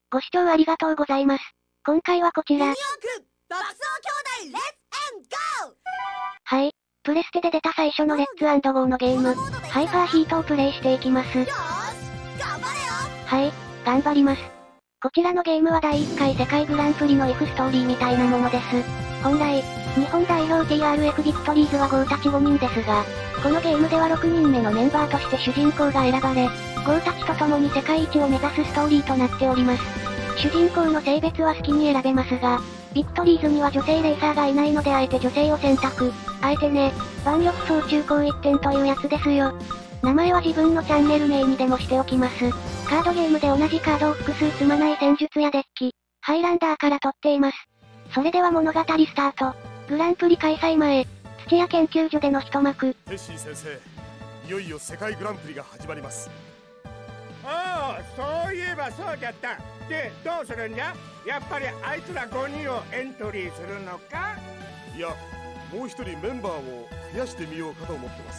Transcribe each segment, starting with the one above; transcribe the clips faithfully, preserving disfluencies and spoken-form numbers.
ご視聴ありがとうございます。今回はこちら。 ニューヨーク爆走兄弟レッツエンゴー。 はい。プレステで出た最初のレッツ&ゴーのゲーム、ハイパーヒートをプレイしていきます。 よーし、頑張れよ。 はい、頑張ります。こちらのゲームはだいいっかい世界グランプリの イフ ストーリーみたいなものです。本来、日本代表 ティーアールエフ ビクトリーズはゴーたちごにんですが、このゲームではろくにんめのメンバーとして主人公が選ばれ、ゴーたちと共に世界一を目指すストーリーとなっております。主人公の性別は好きに選べますが、ビクトリーズには女性レーサーがいないのであえて女性を選択。あえてね、腕力走中高一点というやつですよ。名前は自分のチャンネル名にでもしておきます。カードゲームで同じカードを複数積まない戦術やデッキ、ハイランダーから取っています。それでは物語スタート。グランプリ開催前、土屋研究所での一幕。 テッシー先生、いよいよ世界グランプリが始まります。 ああ、そういえばそうじゃった。で、どうするんじゃ？やっぱりあいつらごにんをエントリーするのか？ いや、もう一人メンバーを増やしてみようかと思ってます。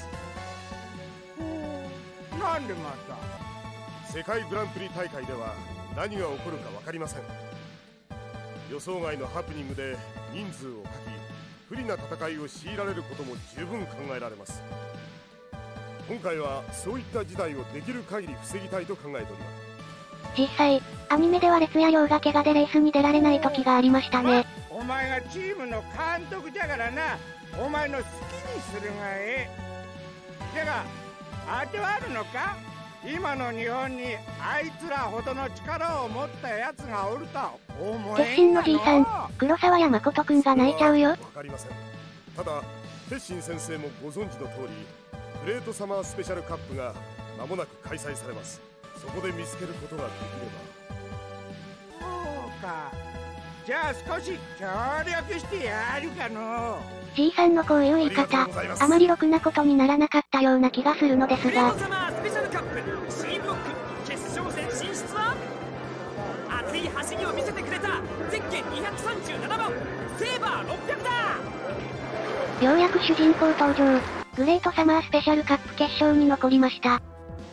なんでまた？ 世界グランプリ大会では何が起こるか分かりません。予想外のハプニングで人数をかき、不利な戦いを強いられることも十分考えられます。今回はそういった事態をできる限り防ぎたいと考えております。 実際、アニメでは列也陽が怪我でレースに出られない時がありましたね。 お前がチームの監督じゃからな、お前の好きにするがええ。じゃが、当てはあるのか？今の日本にあいつらほどの力を持ったやつがおるとは思鉄えんがの。 心のじいさん、黒沢や誠くんが泣いちゃうよ。 わかりません。ただ、鉄心先生もご存知の通り、グレートサマースペシャルカップが間もなく開催されます。そこで見つけることができれば。 そうか。じゃあ少し協力してやるかの。 じいさんのこういう言い方、あまりろくなことにならなかったような気がするのですが。 グレートサマースペシャルカップ C ブロック決勝戦進出は熱い走りを見せてくれたゼッケンにひゃくさんじゅうななばんセーバーろっぴゃくだ。 ようやく主人公登場。グレートサマースペシャルカップ決勝に残りました。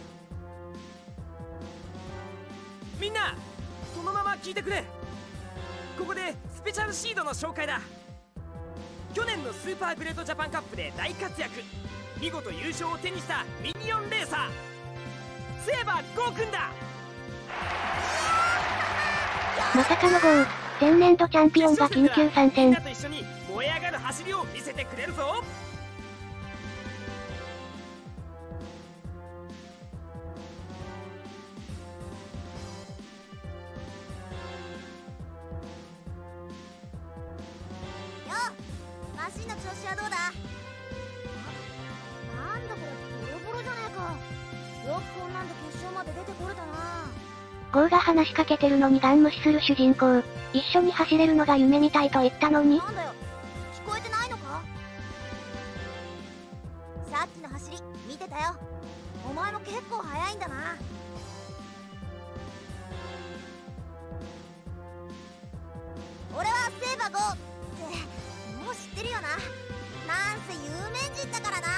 みんなそのまま聞いてくれ。ここでスペシャルシードの紹介だ。去年のスーパーグレートジャパンカップで大活躍、見事優勝を手にしたミニオンレーサーセーバーゴーくんだ。 まさかのゴー、前年度チャンピオンが緊急参戦。 みんなと一緒に燃え上がる走りを見せてくれるぞ。 マシンの調子はどうだ？なんだこれ、ボロボロじゃねえか。よくこんなんで決勝まで出てこれたな。 ゴーが話しかけてるのにガン無視する主人公。一緒に走れるのが夢みたいと言ったのに。 なんだよ、聞こえてないのか？さっきの走り見てたよ。お前も結構速いんだな。俺はセーバーゴーってもう知ってるよな。なんせ有名人だからな。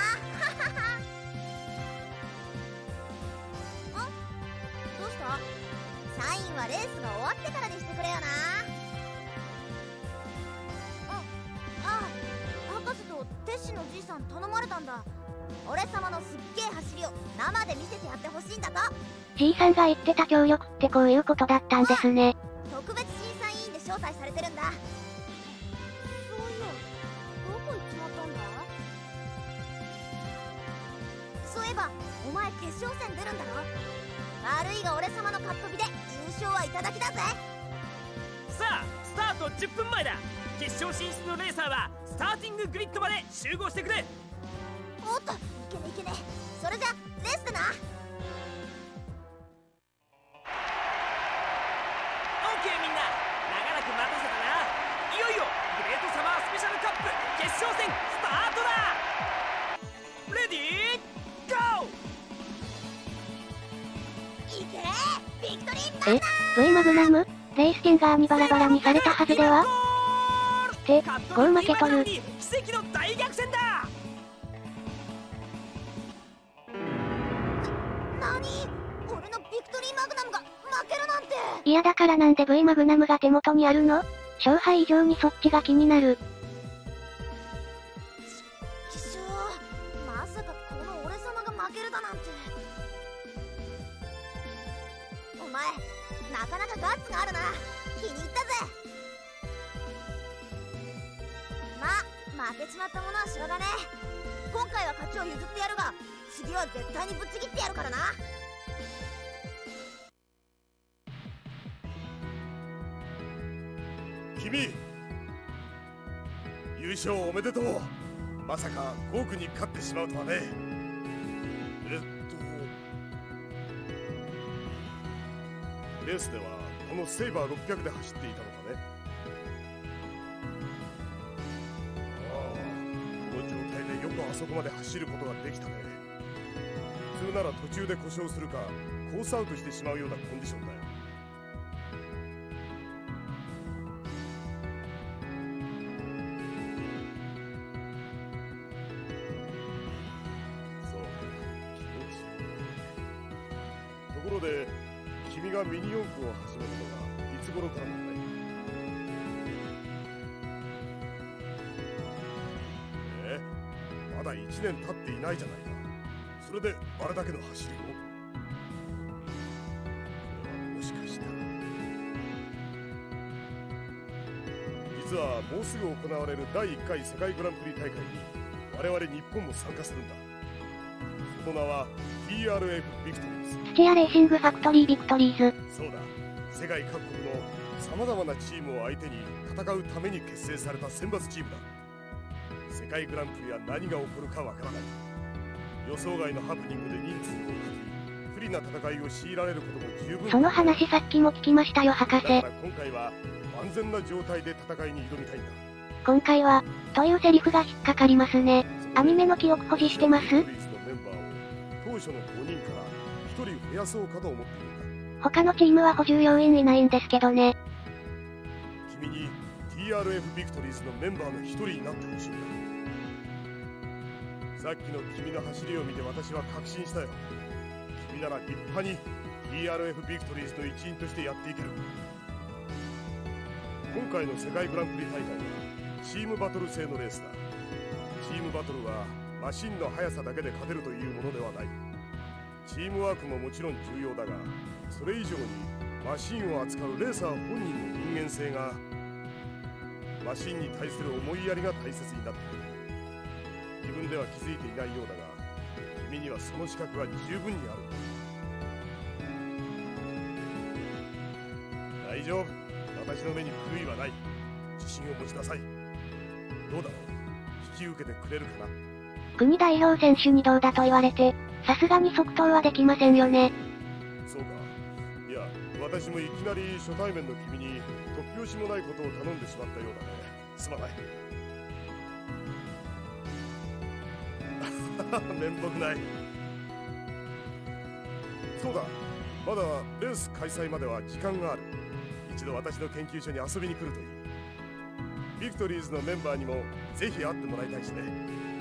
あ、どうした？サインはレースが終わってからにしてくれよな。あ、ああ、博士とテッシのじいさん頼まれたんだ。俺様のすっげえ走りを生で見せてやってほしいんだと。 じいさんが言ってた協力ってこういうことだったんですね。 特別審査委員で招待されてるんだ。そういや、どこ行っちまったんだ？そういえばお前決勝戦出るんだろ。悪いが俺様のカップ火で優勝はいただきだぜ。 さあスタートじゅっぷんまえだ。決勝進出のレーサーはスターティンググリッドまで集合してくれ。 おっと、いけねいけね。それじゃレースでな。 オーケー、みんな長らく待たせたな。いよいよグレートサマースペシャルカップ決勝戦スタートだ。レディーゴー。 いけー、ビクトリーマグナえ ?V マグナムレース券がにバラバラにされたはずではって、ゴー負けとる。 奇跡の大逆転だ。 なに？俺のビクトリーマグナムが負けるなんて。 いやだからなんで V マグナムが手元にあるの？勝敗以上にそっちが気になる。 きしょう、まさかこの俺様が負けるだなんて。お前なかなかガッツがあるな。気に入ったぜ。まあ負けちまったものはしょうがねえ。今回は勝ちを譲ってやるが、次は絶対にぶっちぎってやるからな。 君、優勝おめでとう。まさかゴークに勝ってしまうとはね。えっとレースではこのセイバーろっぴゃくで走っていたのかね。ああ、この状態でよくあそこまで走ることができたね。普通なら途中で故障するかコースアウトしてしまうようなコンディションだよ。ところで、君がミニ四駆を始めたのはいつ頃からなんだい？えー、まだいちねん経っていないじゃないか。それであれだけの走りを？これはもしかしたら。実はもうすぐ行われるだいいっかい世界グランプリ大会に我々日本も参加するんだ。その名は ティーアールエフ ビクトリーズ。 土屋レーシングファクトリービクトリーズ。 そうだ、世界各国のさまざまなチームを相手に戦うために結成された選抜チームだ。世界グランプリは何が起こるかわからない。予想外のハプニングで人数をかき、不利な戦いを強いられることも十分。 その話さっきも聞きましたよ博士。 だから今回は安全な状態で戦いに挑みたいんだ。 今回はというセリフが引っかかりますね。アニメの記憶保持してます？ 当初のごにんからひとり増やそうかと思っているんだ。 他のチームは補充要員いないんですけどね。 君に ティーアールエフ ビクトリーズのメンバーの一人になってほしいんだ。さっきの君の走りを見て私は確信したよ。君なら立派に ティーアールエフ ビクトリーズの一員としてやっていける。今回の世界グランプリ大会はチームバトル制のレースだ。チームバトルはマシンの速さだけで勝てるというものではない。チームワークももちろん重要だが、それ以上にマシンを扱うレーサー本人の人間性が、マシンに対する思いやりが大切になってくる。自分では気づいていないようだが、君にはその資格が十分にある。大丈夫、私の目に狂いはない。自信を持ちなさい。どうだろう、引き受けてくれるかな。 国代表選手にどうだと言われて、さすがに即答はできませんよね。 そうか。いや、私もいきなり初対面の君に突拍子もないことを頼んでしまったようだね。すまない。面目ない。そうだ、まだレース開催までは時間がある。一度私の研究所に遊びに来るといい。ビクトリーズのメンバーにもぜひ会ってもらいたいしね。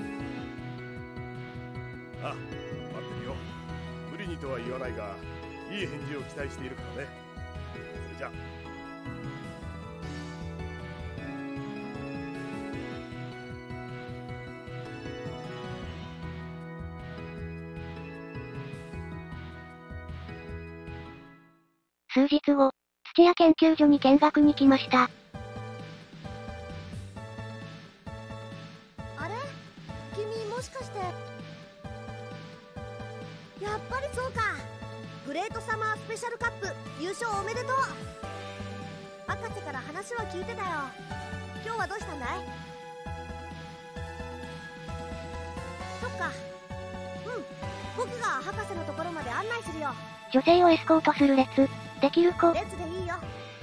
あ、待ってるよ。無理にとは言わないが、いい返事を期待しているからね。それじゃあ。 数日後、土屋研究所に見学に来ました。 あれ？君もしかして。やっぱりそうか。グレートサマースペシャルカップ優勝おめでとう。博士から話は聞いてたよ。今日はどうしたんだい？そっか。うん、僕が博士のところまで案内するよ。 女性をエスコートする列、できる子。 列でいいよ。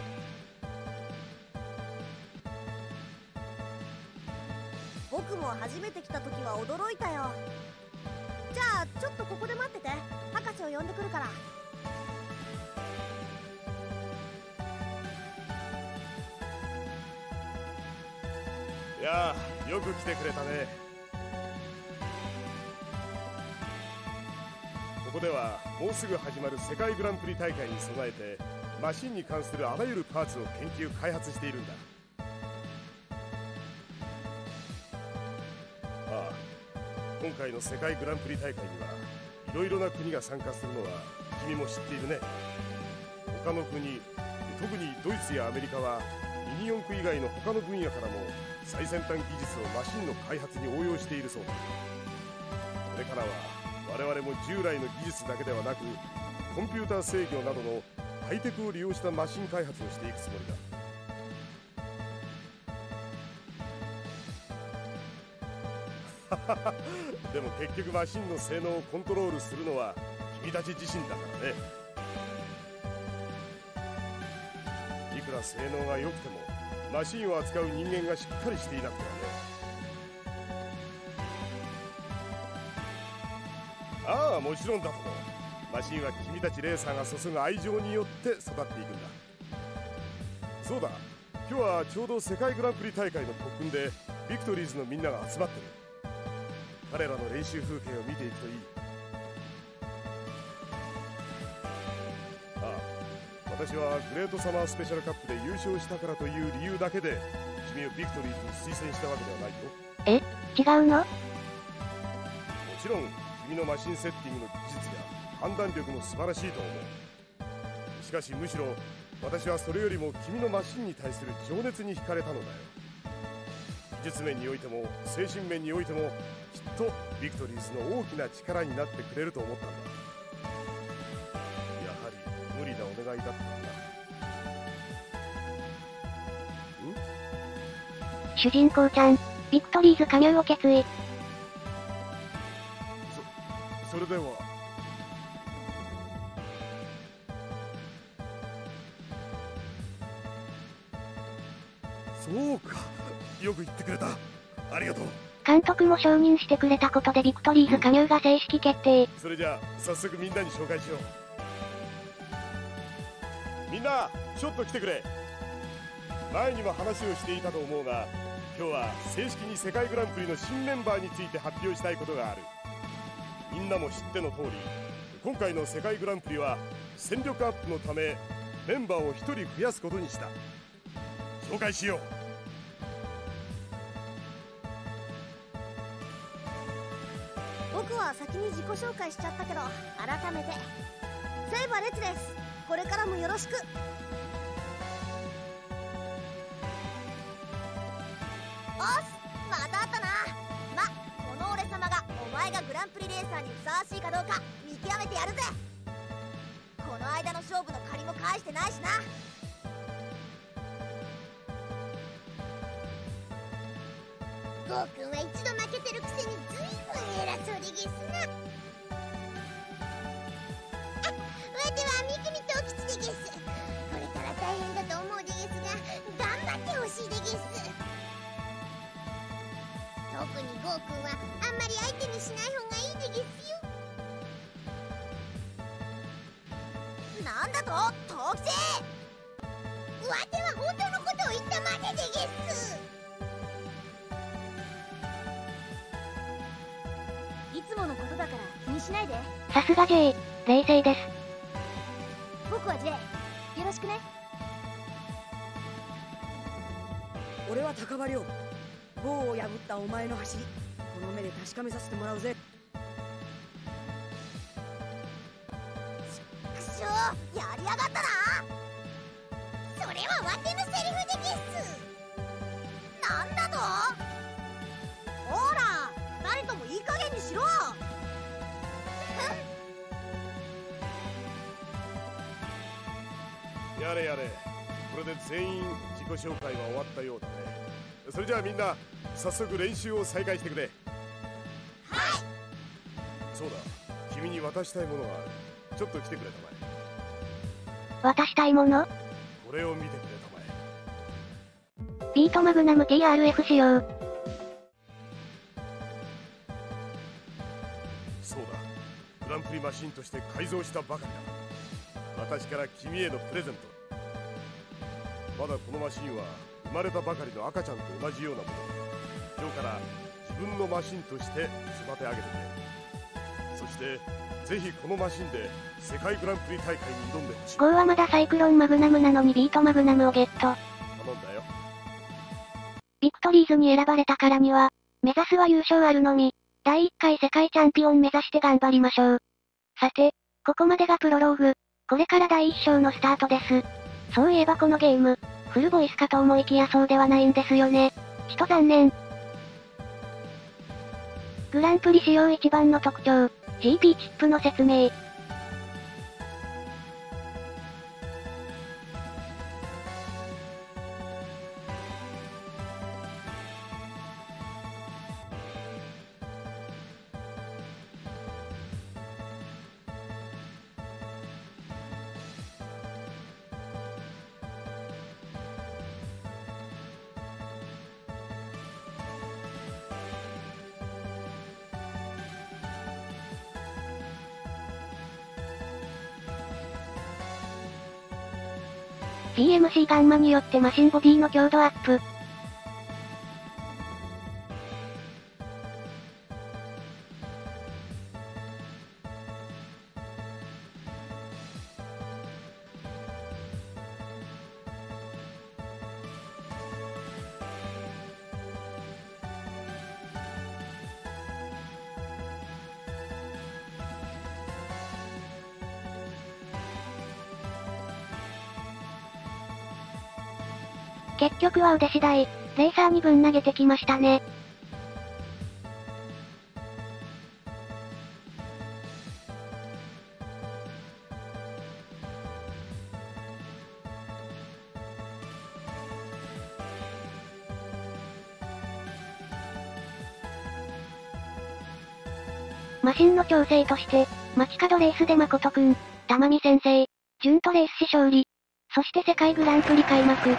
僕も初めて来た時は驚いたよ。じゃあちょっとここで待ってて。博士を呼んでくるから。 いやあ、よく来てくれたね。こここではもうすぐ始まる世界グランプリ大会に備えてマシンに関するあらゆるパーツを研究開発しているんだ。ああ、今回の世界グランプリ大会にはいろいろな国が参加するのは君も知っているね。他の国、特にドイツやアメリカはミニ四駆以外の他の分野からも最先端技術をマシンの開発に応用しているそうだ。これからは我々も従来の技術だけではなくコンピューター制御などのハイテクを利用したマシン開発をしていくつもりだ。でも結局マシンの性能をコントロールするのは君たち自身だからね。いくら性能が良くてもマシンを扱う人間がしっかりしていなくてはね。ああ、もちろんだとも。マシンは君たちレーサーが注ぐ愛情によって育っていくんだ。そうだ、今日はちょうど世界グランプリ大会の特訓でビクトリーズのみんなが集まってる。彼らの練習風景を見ていくといい。ああ、私はグレートサマースペシャルカップで優勝したからという理由だけで君をビクトリーズに推薦したわけではないよ。 え、違うの？ もちろん君のマシンセッティングの技術や判断力も素晴らしいと思う。しかしむしろ私はそれよりも君のマシンに対する情熱に惹かれたのだよ。技術面においても精神面においてもきっとビクトリーズの大きな力になってくれると思ったんだ。やはり無理なお願いだったんだ。ん？ 主人公ちゃん、ビクトリーズ加入を決意。 そ、それでは。そうか、よく言ってくれた。ありがとう。 監督も承認してくれたことでビクトリーズ加入が正式決定。 それじゃあ早速みんなに紹介しよう。みんなちょっと来てくれ。前にも話をしていたと思うが、今日は正式に世界グランプリの新メンバーについて発表したいことがある。みんなも知っての通り、今回の世界グランプリは戦力アップのためメンバーをひとり増やすことにした。紹介しよう。 僕は先に自己紹介しちゃったけど、改めてセイバレッツです。これからもよろしく。おっす、また会ったな。ま、この俺様がお前がグランプリレーサーにふさわしいかどうか見極めてやるぜ。この間の勝負の借りも返してないしな。ゴーくんは一度負けてるくせにずいぶん偉そうでゲスな。あ、わては三國と吉でゲス。これから大変だと思うでゲスが、頑張ってほしいでゲス。特にゴーくんはあんまり相手にしない方がいいでゲスよ。なんだとトキセイ、わては本当のことを言ったまででゲス。いつものことだから気にしないで。 さすが J、冷静です。 僕は J、よろしくね。 俺は高場亮。ゴーを破ったお前の走り、この目で確かめさせてもらうぜ。 くしょー、やりやがったな。それはわてのセリフでゲス。なんだと？ほら、二人ともいい加減にしろ。 やれやれ、これで全員自己紹介は終わったようだね。それじゃあみんな早速練習を再開してくれ。はい。そうだ、君に渡したいものがある。ちょっと来てくれたまえ。 渡したいもの？ これを見てくれたまえ。 ビートマグナム ティーアールエフ 仕様。 そうだ、グランプリマシンとして改造したばかりだ。私から君へのプレゼント。まだこのマシンは生まれたばかりの赤ちゃんと同じようなもの。今日から自分のマシンとして育て上げてくれ。 そしてぜひこのマシンで世界グランプリ大会に挑んでほしい。 ゴーはまだサイクロンマグナムなのにビートマグナムをゲット。 頼んだよ。 ビクトリーズに選ばれたからには、目指すは優勝あるのみ、だいいっかい世界チャンピオン目指して頑張りましょう。さて、ここまでがプロローグ。これからだいいっ章のスタートです。そういえばこのゲーム、フルボイスかと思いきやそうではないんですよね。ちと残念。グランプリ仕様一番の特徴、ジーピー チップの説明。ピーエムシー ガンマによってマシンボディの強度アップ。結局は腕次第、レーサーにぶん投げてきましたね。マシンの調整として、街角レースで誠くん、玉美先生、順とレースし勝利。そして世界グランプリ開幕。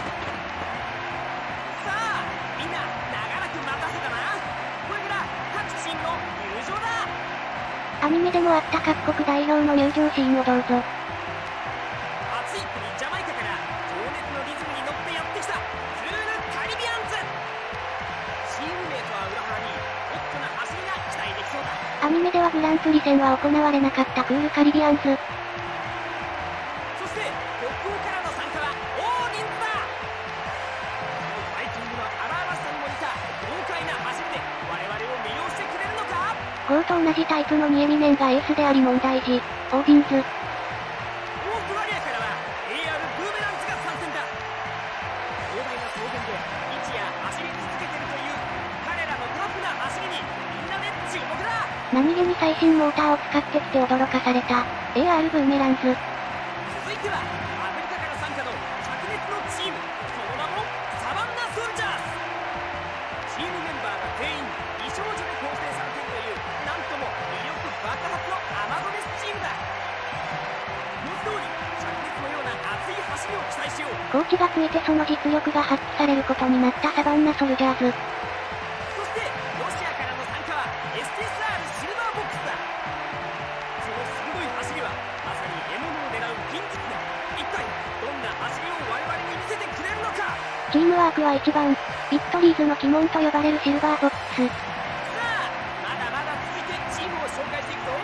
アニメでもあった各国代表の入場シーンをどうぞ。 暑い国ジャマイカから情熱のリズムに乗ってやってきたクールカリビアンズ。チームメイトは裏腹にホットな走りが期待できそうだ。 アニメではグランプリ戦は行われなかったクールカリビアンズ。 そして北欧からの参加は大人数だ。このファイティングの荒々しさにも似た豪快な走りで我々を魅了してくれるのか。 ゴーと同じタイプのニエミネンがエースであり問題児、オーディンズ。 オーストラリアからは エーアール ブーメランズが参戦だ。広大な草原で日夜走り続けてるという彼らのタフな走りにみんなで注目だ。 何気に最新モーターを使ってきて驚かされた エーアール ブーメランズ。 続いてはアメリカから参加の灼熱のチーム、その名もサバンナソルジャーズ。チームメンバーが全員美少女で構成されているという、なんとも魅力爆発のアマゾネスチームだ。文字通り灼熱のような熱い走りを期待しよう。 コーチがついてその実力が発揮されることになったサバンナソルジャーズ。 そしてロシアからの参加は エスティーエスアール シルバーボックスだ。その鋭い走りはまさに獲物を狙う金属だ。一体どんな走りを我々に見せてくれるのか。 チームワークはいちばん、ビクトリーズの鬼門と呼ばれるシルバーボックス。 さあまだまだ続いてチームを紹介していくぞ。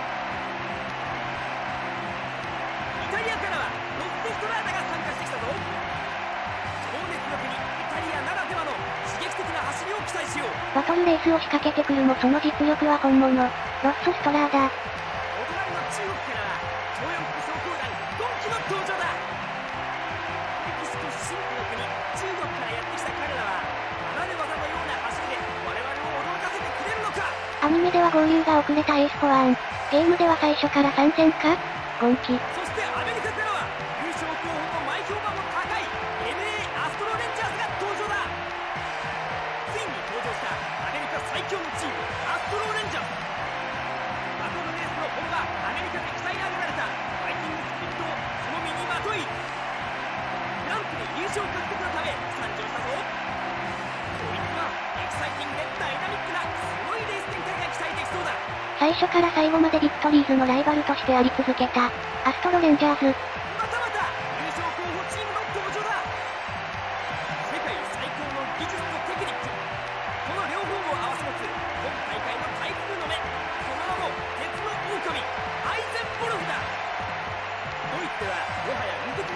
イタリアからはロッソストラーダが参加してきたぞ。情熱の国イタリアならではの刺激的な走りを期待しよう。 バトルレースを仕掛けてくるもその実力は本物、ロッソストラーダ。 お隣の中国からは超四駆走行団ドンキの登場だ。メキシコ神秘の国中国からやってきた彼らは離れ技のような走りで我々を驚かせてくれるのか。 アニメでは合流が遅れたエースコアン。ゲームでは最初から参戦か？ゴンキ。 そしてアメリカからは優勝候補と前評判も高い エヌエー アストロレンジャーズが登場だ。ついに登場したアメリカ最強のチームアストロレンジャーズ。バトルレースの本場アメリカで鍛え上げられたファイティングスピリットをその身にまとい、グランプリ優勝獲得のため参上したぞ。こいつはエキサイティングでダイナミックなすごいレース展開が期待できそうだ。 最初から最後までビクトリーズのライバルとしてあり続けたアストロレンジャーズ。 またまた優勝候補チームの登場だ。世界最高の技術とテクニック、この両方を併せ持つ今大会の台風の目、その名もテ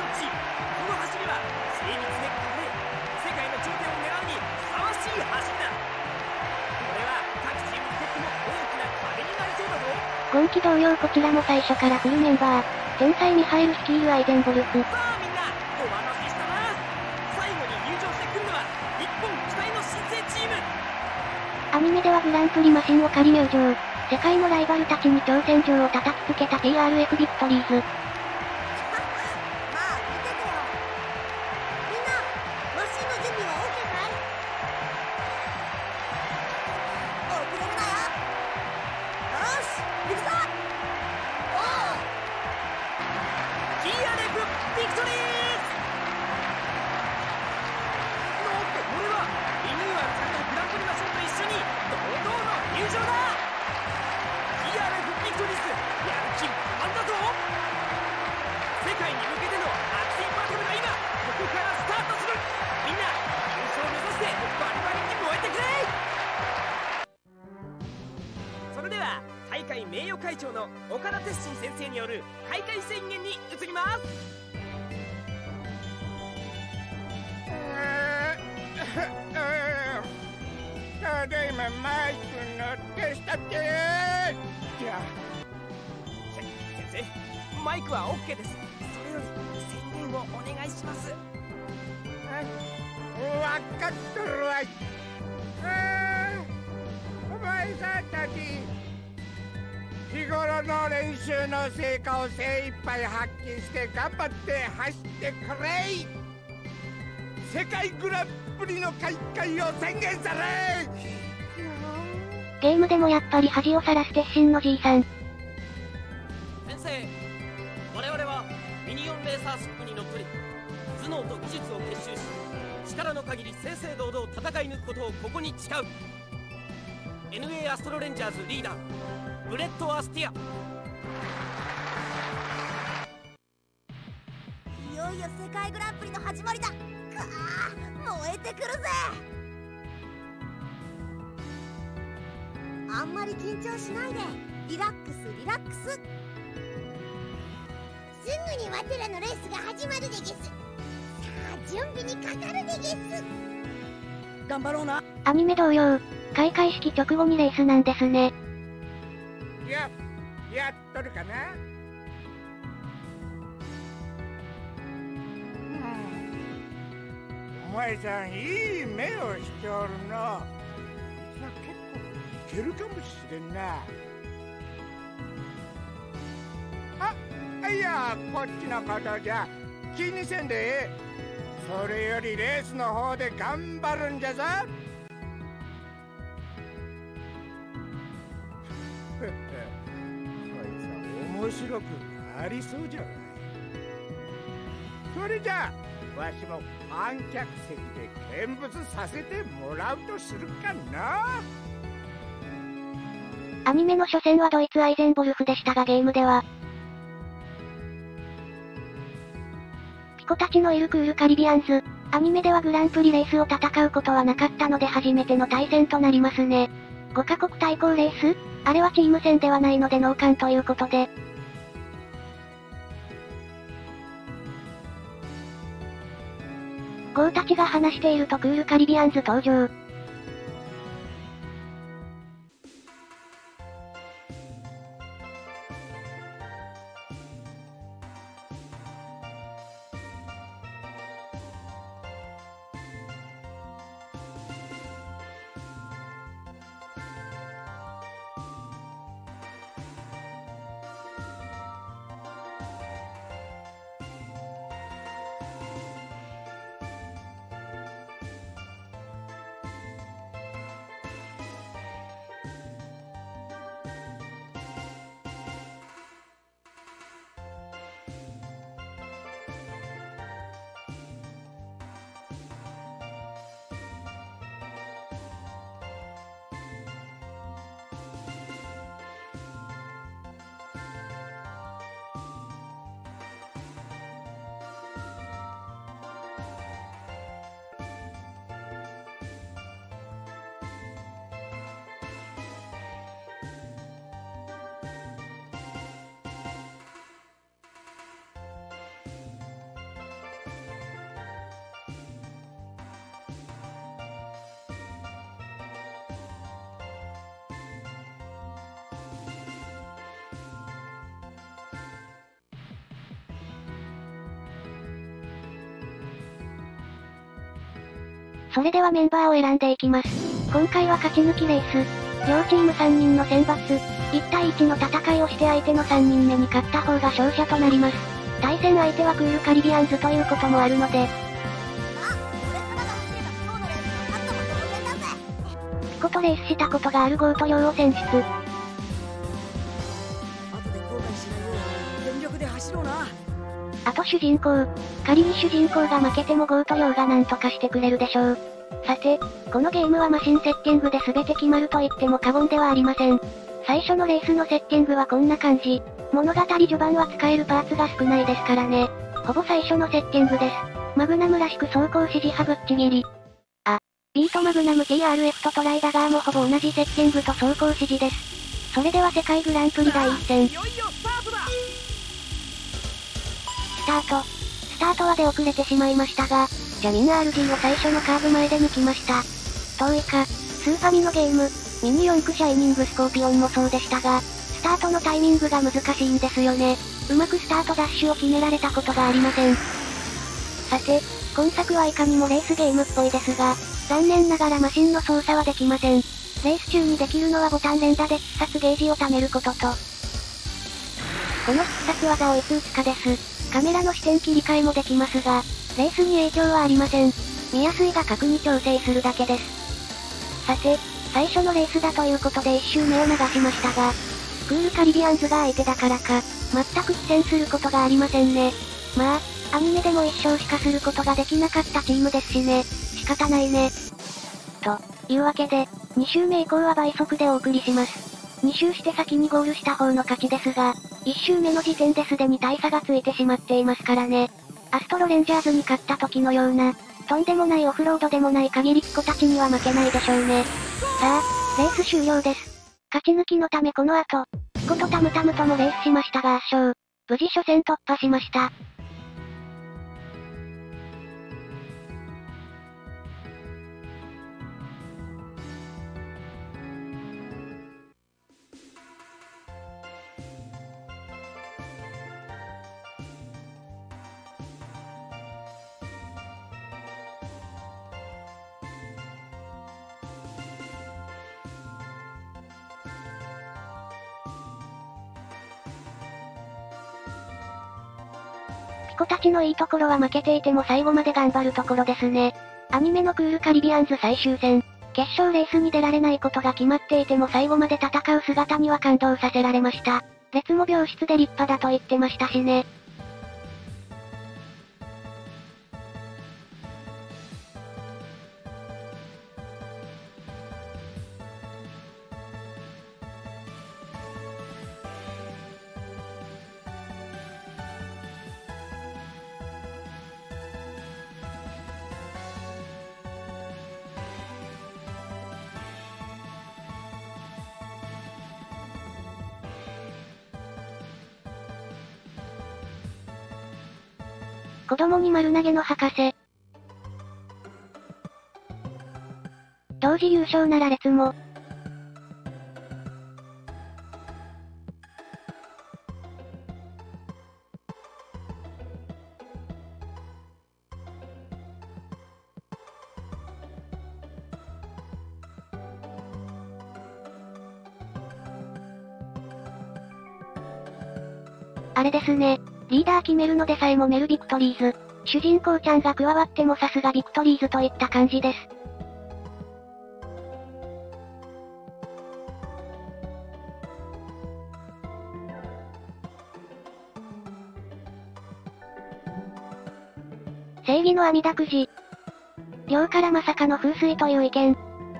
チーム。この走りは精密で華麗、世界の頂点を狙うにふさわしい走りだ。これは各チームにとっても大きな壁になりそうだぞ。 今季同様こちらも最初からフルメンバー、天才ミハエル率いるアイゼンボルフ。 さあみんなお待たせしたな。最後に入場してくるのは日本期待の新星チーム。 アニメではグランプリマシンを仮入場、世界のライバルたちに挑戦状を叩きつけた ティーアールエフ ビクトリーズ。 まあ見ててよ。みんなマシンの準備は OK かい？遅れるなよ。よし行くぞ。おうティーアールエフ ビクトリーズ。なんとこれはリニューアルされたグランプリマシンと一緒に堂々の入場だ。 ティーアールエフ ビクトリーズ、やる気満々だぞ。世界に向けての熱いバトルが今ここからスタートする。みんな優勝を目指してバリバリに燃えてくれ。それでは大会名誉会長の岡田鉄心先生による開会宣言に移ります。 ただいまマイクの手下ってじゃあせ先生、マイクは OK です。それより宣言をお願いします。 分かっとるわい。あーお前さんたち日頃の練習の成果を精一杯発揮して頑張って走ってくれい。世界グランプリの開会を宣言され。 ゲームでもやっぱり恥をさらす鉄心のじいさん。 先生、我々はミニオンレーサーシップに乗っ取り頭脳と技術を結集し、力の限り正々堂々戦い抜くことをここに誓う。 エヌエー アストロレンジャーズリーダーブレット・アスティア。 いよいよ世界グランプリの始まりだ。くあ燃えてくるぜ。あんまり緊張しないで。リラックスリラックス。すぐにワテらのレースが始まるでゲス。さあ準備にかかるでゲス。 頑張ろうな。 アニメ同様、開会式直後にレースなんですね。 ややっとるかな。お前さんいい目をしておるの。結構いけるかもしれんな。あ、いやこっちのことじゃ気にせんでええ。それよりレースの方で頑張るんじゃぞ。こいつは面白くなりそうじゃない。それじゃあわしも観客席で見物させてもらうとするかな。 アニメの初戦はドイツアイゼンボルフでしたが、ゲームではピコたちのいるクールカリビアンズ。アニメではグランプリレースを戦うことはなかったので初めての対戦となりますね。ごカ国対抗レース？あれはチーム戦ではないのでノーカンということで。ゴーたちが話しているとクールカリビアンズ登場。 それではメンバーを選んでいきます。今回は勝ち抜きレース。両チームさんにんの選抜。いちたいいちの戦いをして相手のさんにんめに勝った方が勝者となります。対戦相手はクールカリビアンズということもあるので、ピコとレースしたことがあるゴート寮を選出。 後で後悔しないよう全力で走ろうな。 あと主人公。仮に主人公が負けてもゴート寮が何とかしてくれるでしょう。さて、このゲームはマシンセッティングで全て決まると言っても過言ではありません。最初のレースのセッティングはこんな感じ。物語序盤は使えるパーツが少ないですからね。ほぼ最初のセッティングです。マグナムらしく走行指示派ぶっちぎり。あ、ビートマグナム ティーアールエフ とトライダガーもほぼ同じセッティングと走行指示です。それでは世界グランプリだいいち戦。 いよいよスタートだ。 スタート。スタートは出遅れてしまいましたが、ジャミン アールジー を最初のカーブ前で抜きました。遠いか、スーファミのゲーム、ミニ四駆シャイニングスコーピオンもそうでしたが、スタートのタイミングが難しいんですよね。うまくスタートダッシュを決められたことがありません。さて、今作はいかにもレースゲームっぽいですが、残念ながらマシンの操作はできません。レース中にできるのはボタン連打で必殺ゲージを貯めることと、この必殺技をいつ打つかです。カメラの視点切り替えもできますが、レースに影響はありません。見やすい画角に調整するだけです。さて、最初のレースだということで一周目を流しましたが、クールカリビアンズが相手だからか、全く苦戦することがありませんね。まあ、アニメでも一勝しかすることができなかったチームですしね。仕方ないね。というわけで、に周目以降は倍速でお送りします。に周して先にゴールした方の勝ちですが、いち周目の時点ですでに大差がついてしまっていますからね。アストロレンジャーズに勝った時のような、とんでもないオフロードでもない限りピコたちには負けないでしょうね。さあ、レース終了です。勝ち抜きのためこの後、ピコとタムタムともレースしましたが圧勝。無事初戦突破しました。ピコたちのいいところは負けていても最後まで頑張るところですね。アニメのクールカリビアンズ最終戦。決勝レースに出られないことが決まっていても最後まで戦う姿には感動させられました。列も病室で立派だと言ってましたしね。子供に丸投げの博士。同時優勝なら列も。あれですね。リーダー決めるのでさえもメルビクトリーズ。主人公ちゃんが加わってもさすがビクトリーズといった感じです。正義の阿弥陀くじ。寮からまさかの風水という意見。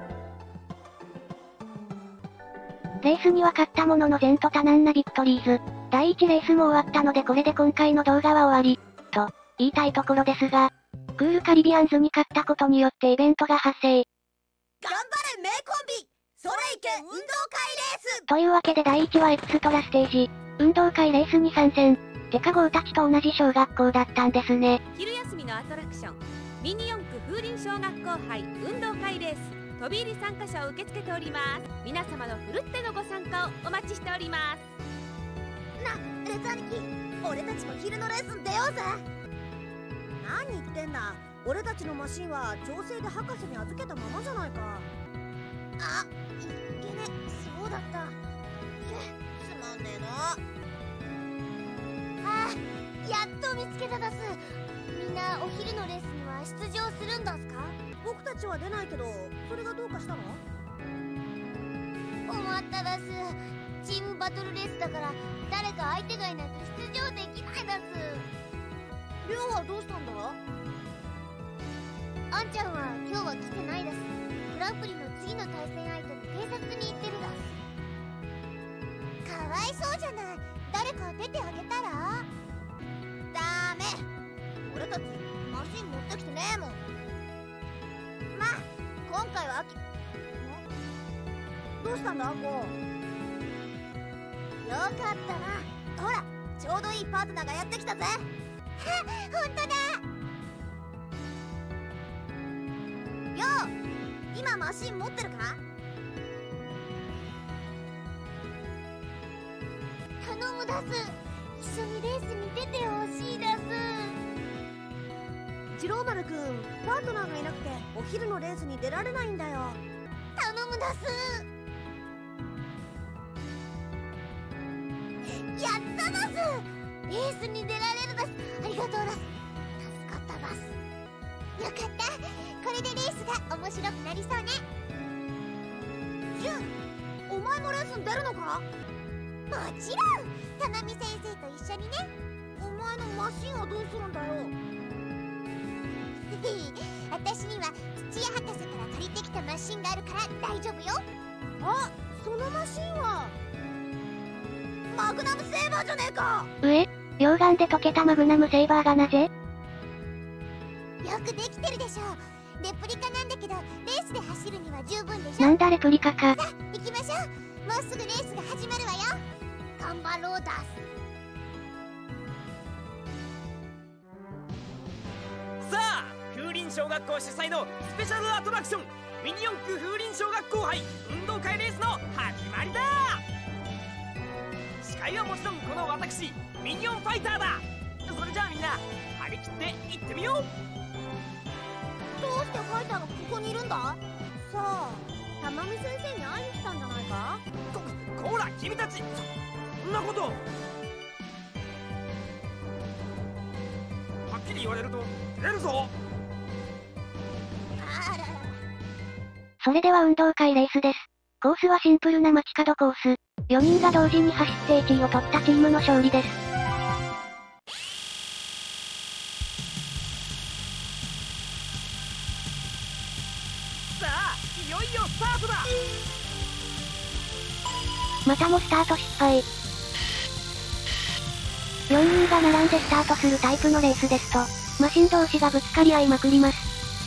レースには勝ったものの前途多難なビクトリーズ。だいいちレースも終わったのでこれで今回の動画は終わり、と言いたいところですが、クールカリビアンズに勝ったことによってイベントが発生。 頑張れ名コンビ、それいけ運動会レース。 というわけでだいいちはエクストラステージ、運動会レースに参戦。てかゴーたちと同じ小学校だったんですね。 昼休みのアトラクション、ミニ四駆風鈴小学校杯運動会レース。飛び入り参加者を受け付けております。皆様のふるってのご参加をお待ちしております。 な、レッツ兄貴、俺たちも昼のレースに出ようぜ。何言ってんだ、 俺たちのマシンは調整で博士に預けたままじゃないか。 あ、いっけね、そうだった。つまんねえな。あ、やっと見つけただす。みんなお昼のレースには出場するんだすか？ 僕たちは出ないけど、それがどうかしたの？ 困っただす。チームバトルレースだから誰か相手がいないと出場できないだす。 りょうはどうしたんだ？ あんちゃんは今日は来てないだす。グランプリの次の対戦相手の偵察に行ってるだす。かわいそうじゃない。誰か出てあげたら？ダメ。俺たちマシン持ってきてねえもん。まあ今回は秋。 どうしたんだアコ？ よかったな。ほら、ちょうどいいパートナーがやってきたぜ。ほんとだ。よう、今マシン持ってるか？頼むだす。一緒にレースに出てほしいだす。 次郎丸くん、パートナーがいなくてお昼のレースに出られないんだよ。 頼むだす。やっただす。レースに出られるだす。ありがとうだす。助かっただす。よかった。これでレースが面白くなりそうね。 ジュン、お前もレースに出るのか？ もちろん。タナミ先生と一緒にね。 お前のマシンはどうするんだよ。 私には土屋博士から借りてきたマシンがあるから大丈夫よ。 あ、そのマシンはマグナムセーバーじゃねえか。 うえ、溶岩で溶けたマグナムセーバーがなぜ？ よくできてるでしょ。レプリカなんだけどレースで走るには十分でしょ。 なんだレプリカか。 さあ行きましょう。もうすぐレースが始まるわよ。頑張ろうだす。 さあ、風林小学校主催のスペシャルアトラクションミニ四駆風林小学校杯運動会レースの始まりだ。司会はもちろんこの私ミニオンファイターだ。それじゃあみんな張り切って行ってみよう。 どうしてファイターがここにいるんだ？さあ、たまみ先生に会いに来たんじゃないか？ こ、こら君たち、そ、そんなことはっきり言われると照れるぞ。 あららら。 それでは運動会レースです。コースはシンプルな街角コース。よにんが同時に走っていちいを取ったチームの勝利です。 さあ、いよいよスタートだ。 またもスタート失敗。よにんが並んでスタートするタイプのレースですと、マシン同士がぶつかり合いまくります。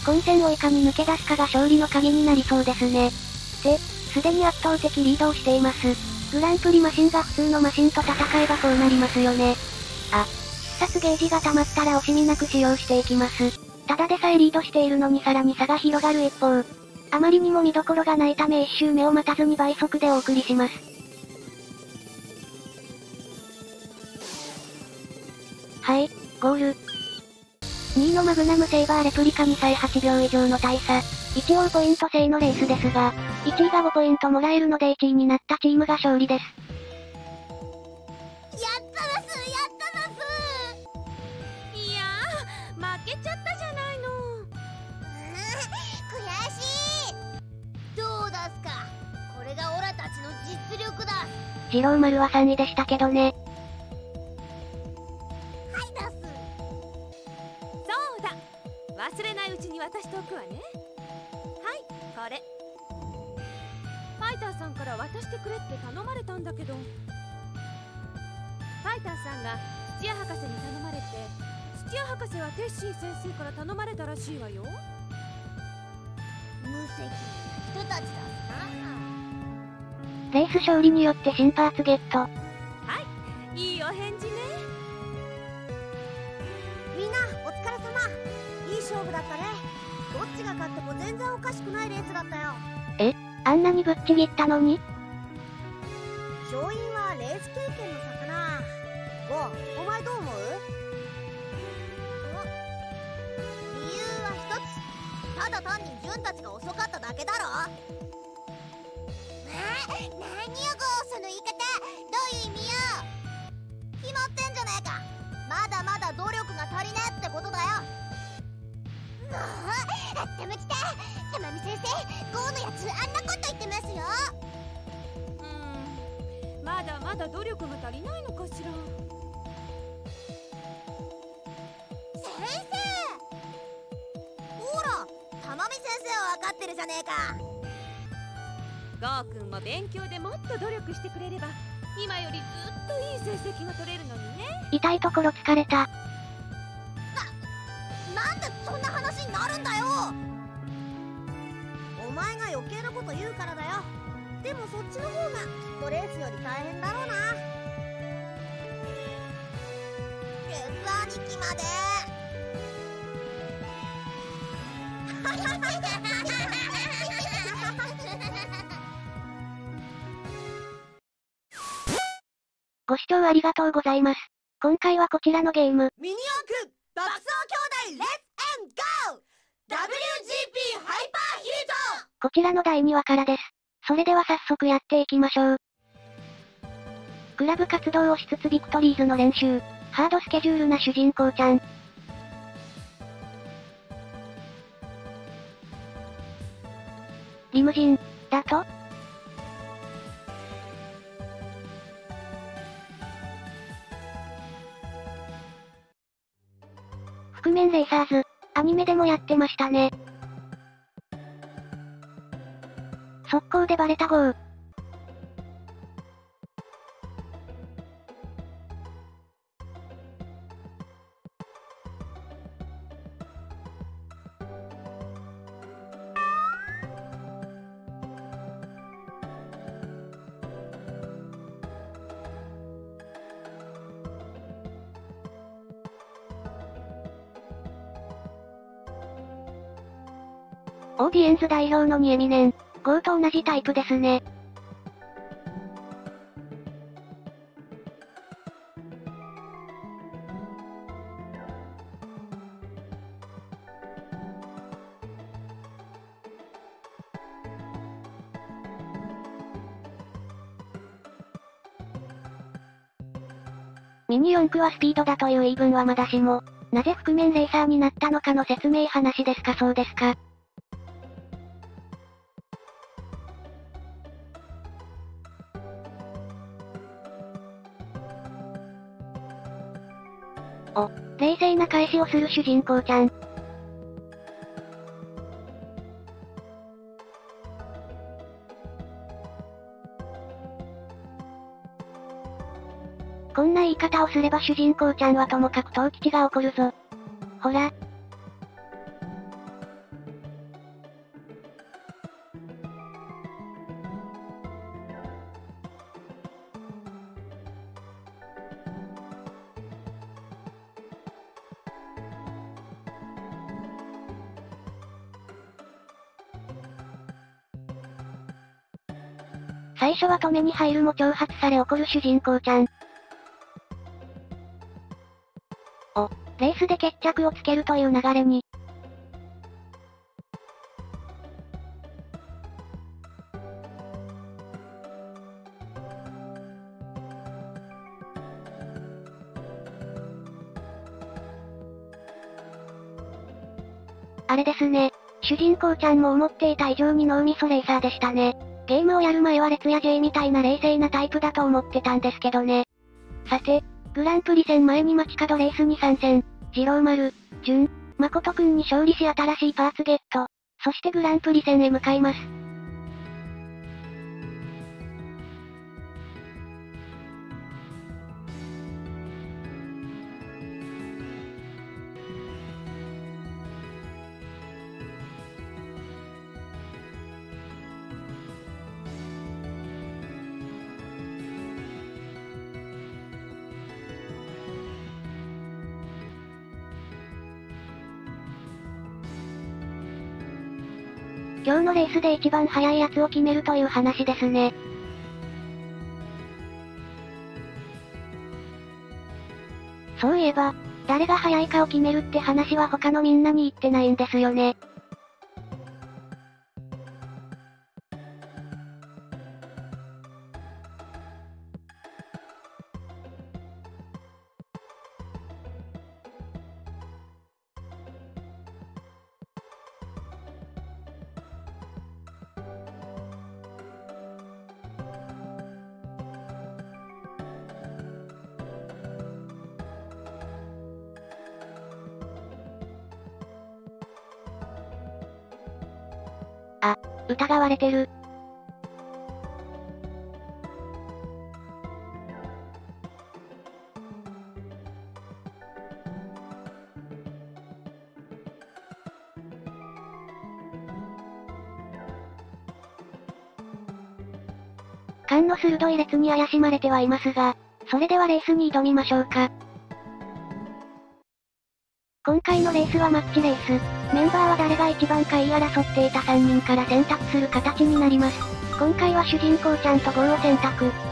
混戦をいかに抜け出すかが勝利の鍵になりそうですね。で、すでに圧倒的リードをしています。グランプリマシンが普通のマシンと戦えばこうなりますよね。あ、必殺ゲージが溜まったら惜しみなく使用していきます。ただでさえリードしているのにさらに差が広がる一方。あまりにも見どころがないため一周目を待たずに倍速でお送りします。はい、ゴール。にいのマグナムセイバーレプリカにさえはちびょう以上の大差。一応ポイント制のレースですが、いちいがごポイントもらえるのでいちいになったチームが勝利です。 やっただす。やっただす。 いやー、負けちゃったじゃないの。 悔しい。どうだすか。これがオラたちの実力だ。 次郎丸はさんいでしたけどね。 はいだす。 そうだ、忘れないうちに渡しておくわね。はい、これファイターさんから渡してくれって頼まれたんだけど、ファイターさんが土屋博士に頼まれて、土屋博士はテッシー先生から頼まれたらしいわよ。 無責任な人たちだすな。 レース勝利によって新パーツゲット。 はい、いいお返事ね。 みんなお疲れ様。いい勝負だったね。どっちが勝っても全然おかしくないレースだったよ。 え、あんなにぶっちぎったのに？ 勝因はレース経験の差かな。ゴー、お前どう思う？ 理由はただ単にジュンたちが遅かっただけだろ。あ、何よこうその言い方、どういう意味よ。決まってんじゃねえか。まだまだ努力が足りねえってことだよ。もうあったまきた。たまみ先生、ゴーのやつあんなこと言ってますよ。 うーん、まだまだ努力が足りないのかしら。 先生、ほら、たまみ先生は分かってるじゃねえか。 ゴーくんも勉強でもっと努力してくれれば今よりずっといい成績が取れるのにね。 痛いところ疲れた。 なんでそんな話になるんだよ。お前が余計なこと言うからだよ。でもそっちの方がきっとレースより大変だろうな。レース兄貴までご視聴ありがとうございます。今回はこちらのゲーム、 ミニ四駆爆走兄弟レッツエンゴー ダブリュージーピー ハイパーヒート。 こちらのだいにわからです。それでは早速やっていきましょう。クラブ活動をしつつビクトリーズの練習、ハードスケジュールな主人公ちゃん。リムジン、だと？覆面レーサーズ、アニメでもやってましたね。速攻でバレたゴー。オーディエンス代表のニエミネン、ゴーと同じタイプですね。ミニ四駆はスピードだという言い分はまだしも、なぜ覆面レーサーになったのかの説明話ですか。そうですか。お、冷静な返しをする主人公ちゃん。こんな言い方をすれば主人公ちゃんはともかく東吉が怒るぞ。ほら。最初は止めに入るも挑発され怒る主人公ちゃん。お、レースで決着をつけるという流れに。あれですね。主人公ちゃんも思っていた以上に脳みそレーサーでしたね。ゲームをやる前はレツや J みたいな冷静なタイプだと思ってたんですけどね。さて、グランプリ戦前に街角レースに参戦。次郎丸、純、誠くんに勝利し新しいパーツゲット。そしてグランプリ戦へ向かいます。今日のレースで一番速いやつを決めるという話ですね。そういえば、誰が速いかを決めるって話は他のみんなに言ってないんですよね。 あ、疑われてる。勘の鋭い列に怪しまれてはいますが、それではレースに挑みましょうか。今回のレースはマッチレース。メンバーは誰が一番か言い争っていたさんにんから選択する形になります。今回は主人公ちゃんとゴーを選択。 まあ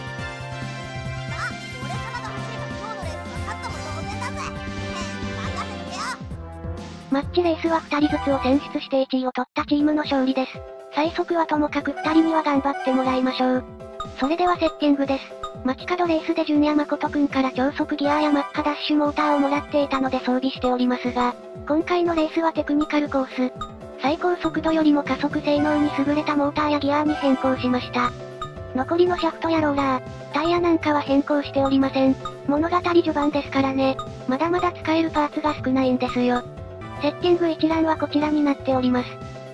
俺様が走れば今日のレースは勝ったも同然だぜ。ねえ任せとけよ。 マッチレースはふたりずつを選出していちいを取ったチームの勝利です。最速はともかくふたりには頑張ってもらいましょう。それではセッティングです。街角レースで純也誠くんから超速ギアやマッハダッシュモーターをもらっていたので装備しておりますが、今回のレースはテクニカルコース。最高速度よりも加速性能に優れたモーターやギアに変更しました。残りのシャフトやローラー、タイヤなんかは変更しておりません。物語序盤ですからね。まだまだ使えるパーツが少ないんですよ。セッティング一覧はこちらになっております。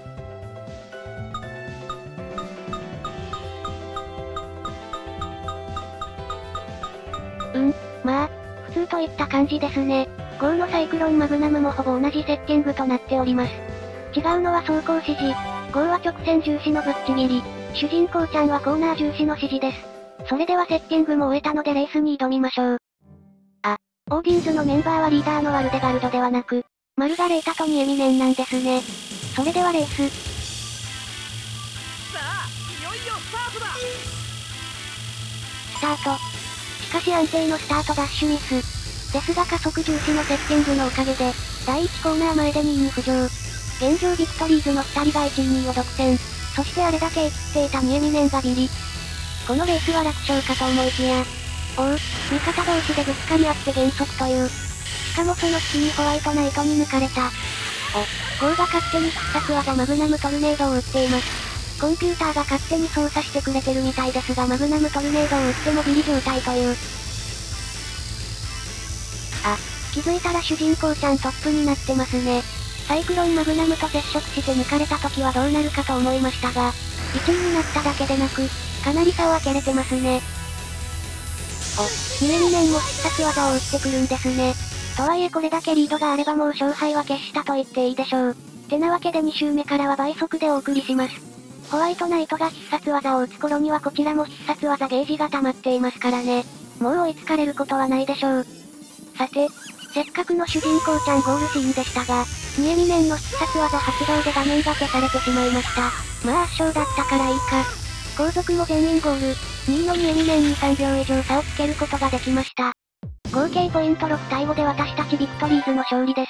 うん、まあ、普通といった感じですね。ゴーのサイクロンマグナムもほぼ同じセッティングとなっております。違うのは走行指示。ゴーは直線重視のぶっちぎり。主人公ちゃんはコーナー重視の指示です。それではセッティングも終えたのでレースに挑みましょう。あ、オーディンズのメンバーはリーダーのワルデガルドではなく、マルガレータとニエミネンなんですね。それではレース。 さあいよいよスタートだ。 スタート。しかし安定のスタートダッシュミス。ですが加速重視のセッティングのおかげで、だいいちコーナー前でにいに浮上。現状ビクトリーズのふたりがいちいにいを独占。そしてあれだけ映っていたニエミネンがビリ。このレースは楽勝かと思いきや。おう、味方同士でぶつかり合って減速という。しかもその隙にホワイトナイトに抜かれた。お、ゴーが勝手に必殺技マグナムトルネードを打っています。コンピューターが勝手に操作してくれてるみたいですがマグナムトルネードを打ってもビリ状態という。あ、気づいたら主人公ちゃんトップになってますね。サイクロンマグナムと接触して抜かれた時はどうなるかと思いましたが、いちいになっただけでなく、かなり差を開けれてますね。お、ニエミネンも必殺技を打ってくるんですね。とはいえこれだけリードがあればもう勝敗は決したと言っていいでしょう。てなわけでに周目からは倍速でお送りします。ホワイトナイトが必殺技を打つ頃にはこちらも必殺技ゲージが溜まっていますからね。もう追いつかれることはないでしょう。さて、せっかくの主人公ちゃんゴールシーンでしたが、ニエミネンの必殺技発動で画面が消されてしまいました。まあ圧勝だったからいいか。後続も全員ゴール。にいのニエミネンにさんびょう以上差をつけることができました。合計ポイントろくたいごで私たちビクトリーズの勝利です。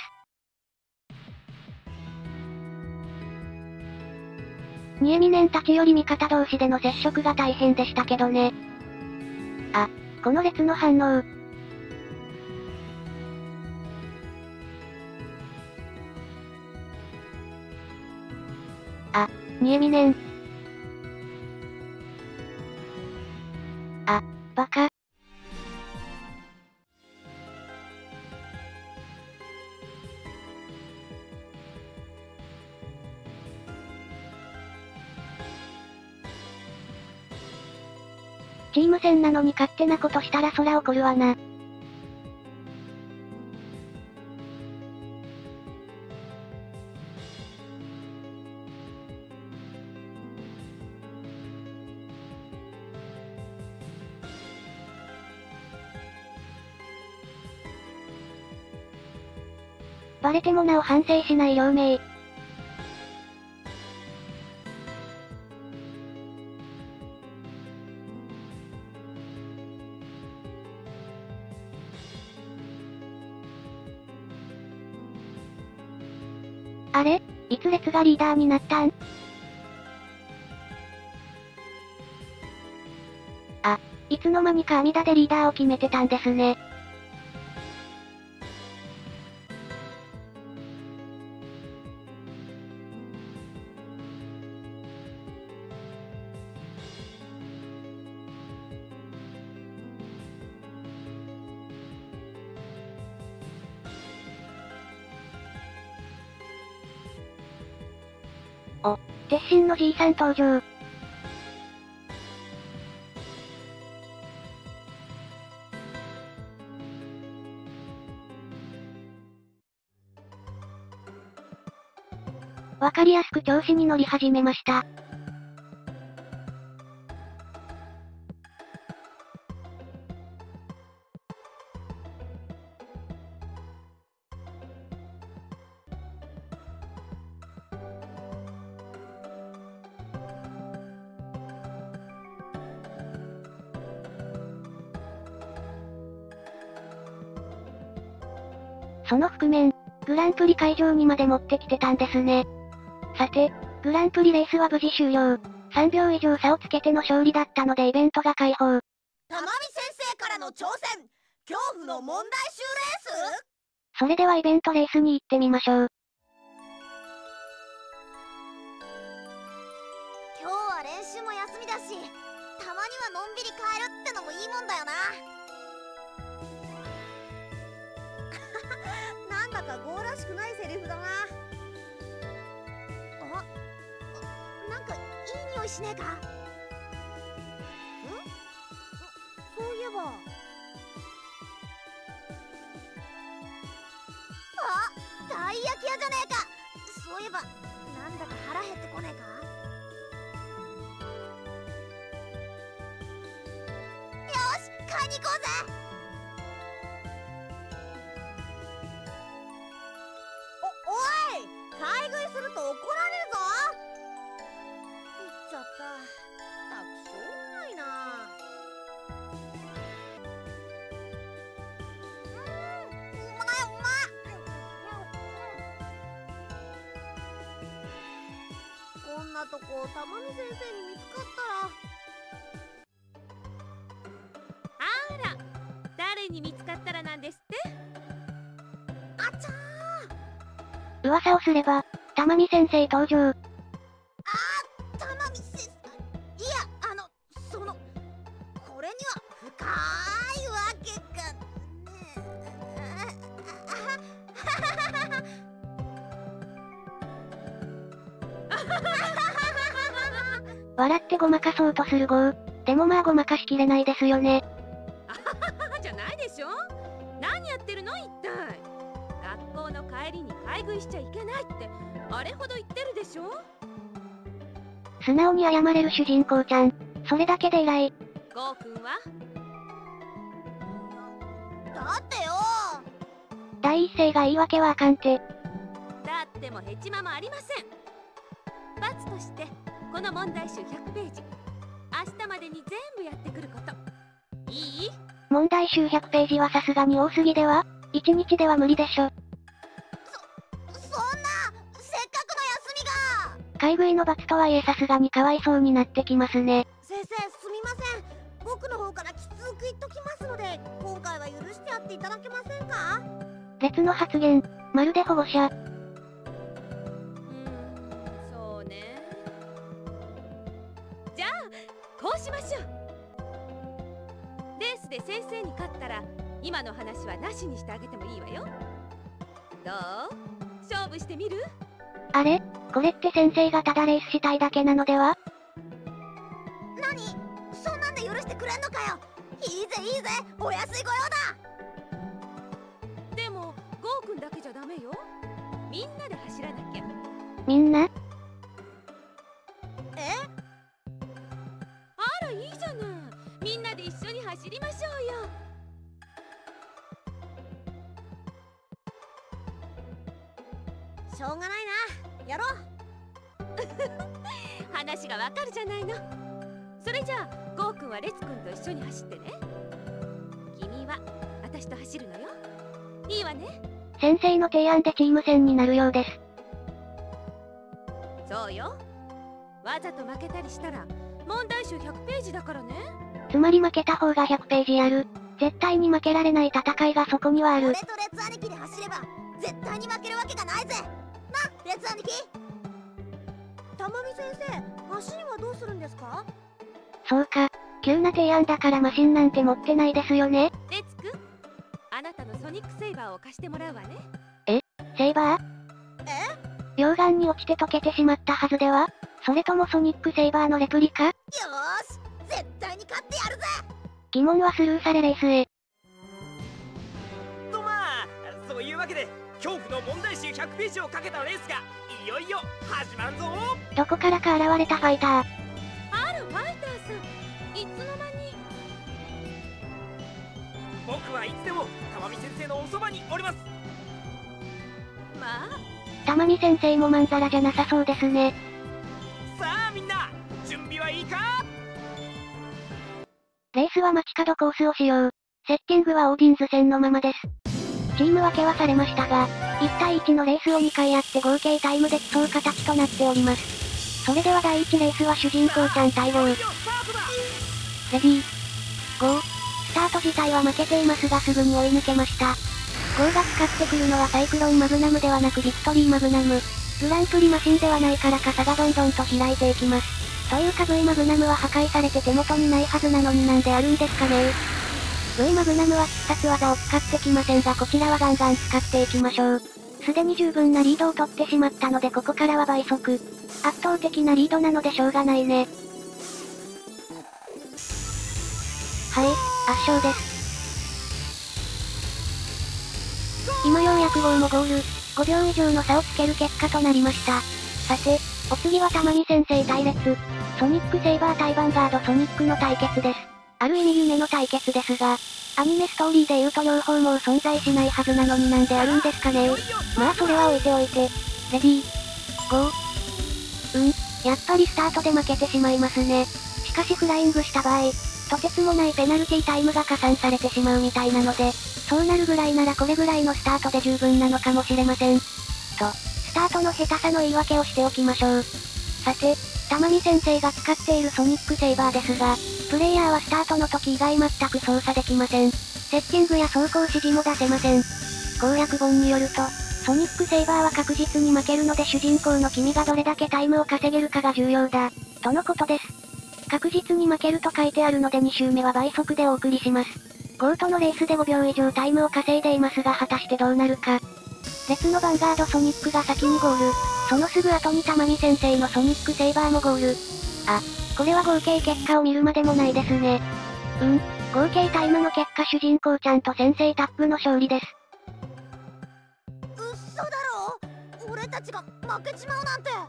ニエミネンたちより味方同士での接触が大変でしたけどね。あ、この列の反応。あ、ニエミネン。あ、バカ。チーム戦なのに勝手なことしたらそら怒るわな。バレてもなお反省しない両名。あれ？いつ列がリーダーになったん？あ、いつの間にか阿弥陀でリーダーを決めてたんですね。お、 鉄心のじいさん登場。わかりやすく調子に乗り始めました。その覆面、グランプリ会場にまで持ってきてたんですね。さて、グランプリレースは無事終了。さんびょう以上差をつけての勝利だったのでイベントが開放。 たまみ先生からの挑戦、恐怖の問題集レース。 それではイベントレースに行ってみましょう。 今日は練習も休みだし、たまにはのんびり帰るってのもいいもんだよな。なんだかゴーらしくないセリフだな。あ、なんかいい匂いしねえか。ん？そういえば。あ、たい焼き屋じゃねえか。そういえばなんだか腹減ってこねえか。よし、買いに行こうぜ。お、おい、買い食いすると怒られるぞ。言っちゃった。たくしょうがないな。うーん、うまいうまい。こんなとこたまみ先生に見つかったら。 あら、誰に見つかったらなんですって？ あちゃー。 噂をすれば、たまみ先生登場。 あー、たまみ先生。いや、あの、その、これには深いわけがね。 笑ってごまかそうとするゴー。でもまあごまかしきれないですよね。 じゃないでしょ。何やってるの一体。学校の帰りに買い食いしちゃいけないってあれほど言ってるでしょ。 素直に謝れる主人公ちゃん、それだけで偉い。 ゴーくんはだってよ。 第一声が言い訳はあかんて。 だってもヘチマもありません。罰としてこの問題集ひゃくページ明日までに全部やってくること。いい？ 問題集ひゃくページはさすがに多すぎでは？いちにちでは無理でしょ。 そ、そんな、せっかくの休みが。 買い食いの罰とはいえさすがにかわいそうになってきますね。 先生、すみません。僕の方からきつく言っときますので、今回は許してやっていただけませんか？ 列の発言、まるで保護者。 うーん、そうね。じゃあこうしましょう。レースで先生に勝ったら今の話はなしにしてあげてもいいわよ。どう？勝負してみる？ あれ？これって先生がただレースしたいだけなのでは？ なに？そんなんで許してくれんのかよ。いいぜいいぜ、お安いご用だ。でもゴーくんだけじゃダメよ。みんなで走らなきゃ。 みんな？ だ。え？ あら、いいじゃない。みんなで一緒に走りましょうよ。 しょうがないな。やろう。 話がわかるじゃないの。それじゃあゴーくんはレツくんと一緒に走ってね。君は私と走るのよ。いいわね。 先生の提案でチーム戦になるようです。 そうよ。わざと負けたりしたら問題集ひゃくページだからね。 つまり負けた方がひゃくページある。絶対に負けられない戦いがそこにはある。 俺とレツ兄貴で走れば絶対に負けるわけがないぜ。な、レツ兄貴。たまみ先生、走りはどうするんですか？ そうか。急な提案だからマシンなんて持ってないですよね。 レツくん、あなたのソニックセイバーを貸してもらうわね。 え？セイバー？ え？ 溶岩に落ちて溶けてしまったはずでは？ それともソニックセイバーのレプリカ？ よーし、絶対に勝ってやるぜ。 疑問はスルーされレースへ。 とまあそういうわけで恐怖の問題集ひゃくページをかけたレースがいよいよ始まるぞ。 どこからか現れたファイター。 あるファイターさん、いつの間に。 僕はいつでも玉美先生のおそばにおります。 まあ玉美先生もまんざらじゃなさそうですね。 さあみんな準備はいいか？ レースは街角コースを使用。セッティングはオーディンズ戦のままです。チーム分けはされましたが、いちたいいちのレースをにかいやって合計タイムで競う形となっております。それではだいいちレースは主人公ちゃん対応。レディー、ゴー。スタート自体は負けていますがすぐに追い抜けました。ゴーが使ってくるのはサイクロンマグナムではなくビクトリーマグナム。グランプリマシンではないからか差がどんどんと開いていきます。というか V マグナムは破壊されて手元にないはずなのになんであるんですかね。V マグナムは必殺技を使ってきませんがこちらはガンガン使っていきましょう。すでに十分なリードを取ってしまったのでここからは倍速。圧倒的なリードなのでしょうがないね。はい、圧勝です。今ようやくゴーもゴール、ごびょう以上の差をつける結果となりました。さて、お次は玉美先生対列。ソニックセイバー対ヴァンガードソニックの対決です。ある意味夢の対決ですが、アニメストーリーで言うと両方もう存在しないはずなのになんであるんですかね。まあそれは置いておいて。レディー、ゴー。うん、やっぱりスタートで負けてしまいますね。しかしフライングした場合、とてつもないペナルティタイムが加算されてしまうみたいなので、そうなるぐらいならこれぐらいのスタートで十分なのかもしれません。と、スタートの下手さの言い訳をしておきましょう。さて、玉美先生が使っているソニックセイバーですが、プレイヤーはスタートの時以外全く操作できません。セッティングや走行指示も出せません。攻略本によると、ソニックセイバーは確実に負けるので主人公の君がどれだけタイムを稼げるかが重要だ、とのことです。確実に負けると書いてあるのでに周目は倍速でお送りします。ゴートのレースでごびょう以上タイムを稼いでいますが果たしてどうなるか。列のヴァンガードソニックが先にゴール。そのすぐ後に玉美先生のソニックセイバーもゴール。あ、これは合計結果を見るまでもないですね。うん、合計タイムの結果主人公ちゃんと先生タッグの勝利です。 嘘だろ、俺たちが負けちまうなんて。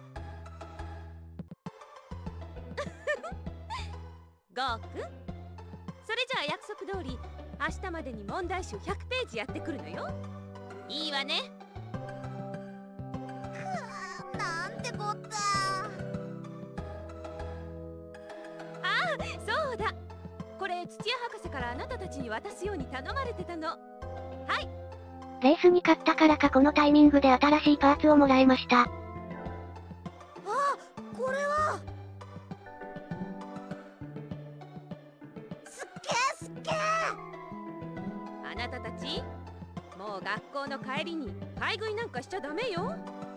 ゴーくん、それじゃあ約束通り明日までに問題集ひゃくページやってくるのよ。いいわね。 くー、なんてこった。 ああ、そうだ、これ土屋博士からあなたたちに渡すように頼まれてたの。はい。 レースに勝ったからかこのタイミングで新しいパーツをもらいました。 あ、これはすっげーすっげー。 あなたたち、もう学校の帰りに買い食いなんかしちゃダメよ。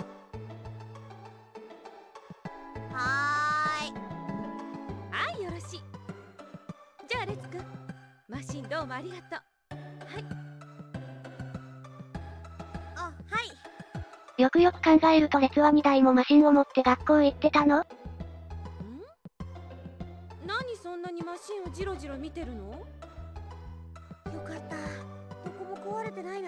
はーい。 はい、よろしい。じゃあレツくん、マシンどうもありがとう。はい。 あ、はい。 よくよく考えると列はにだいもマシンを持って学校行ってたの？ん？ 何そんなにマシンをジロジロ見てるの？ よかった。どこも壊れてないな。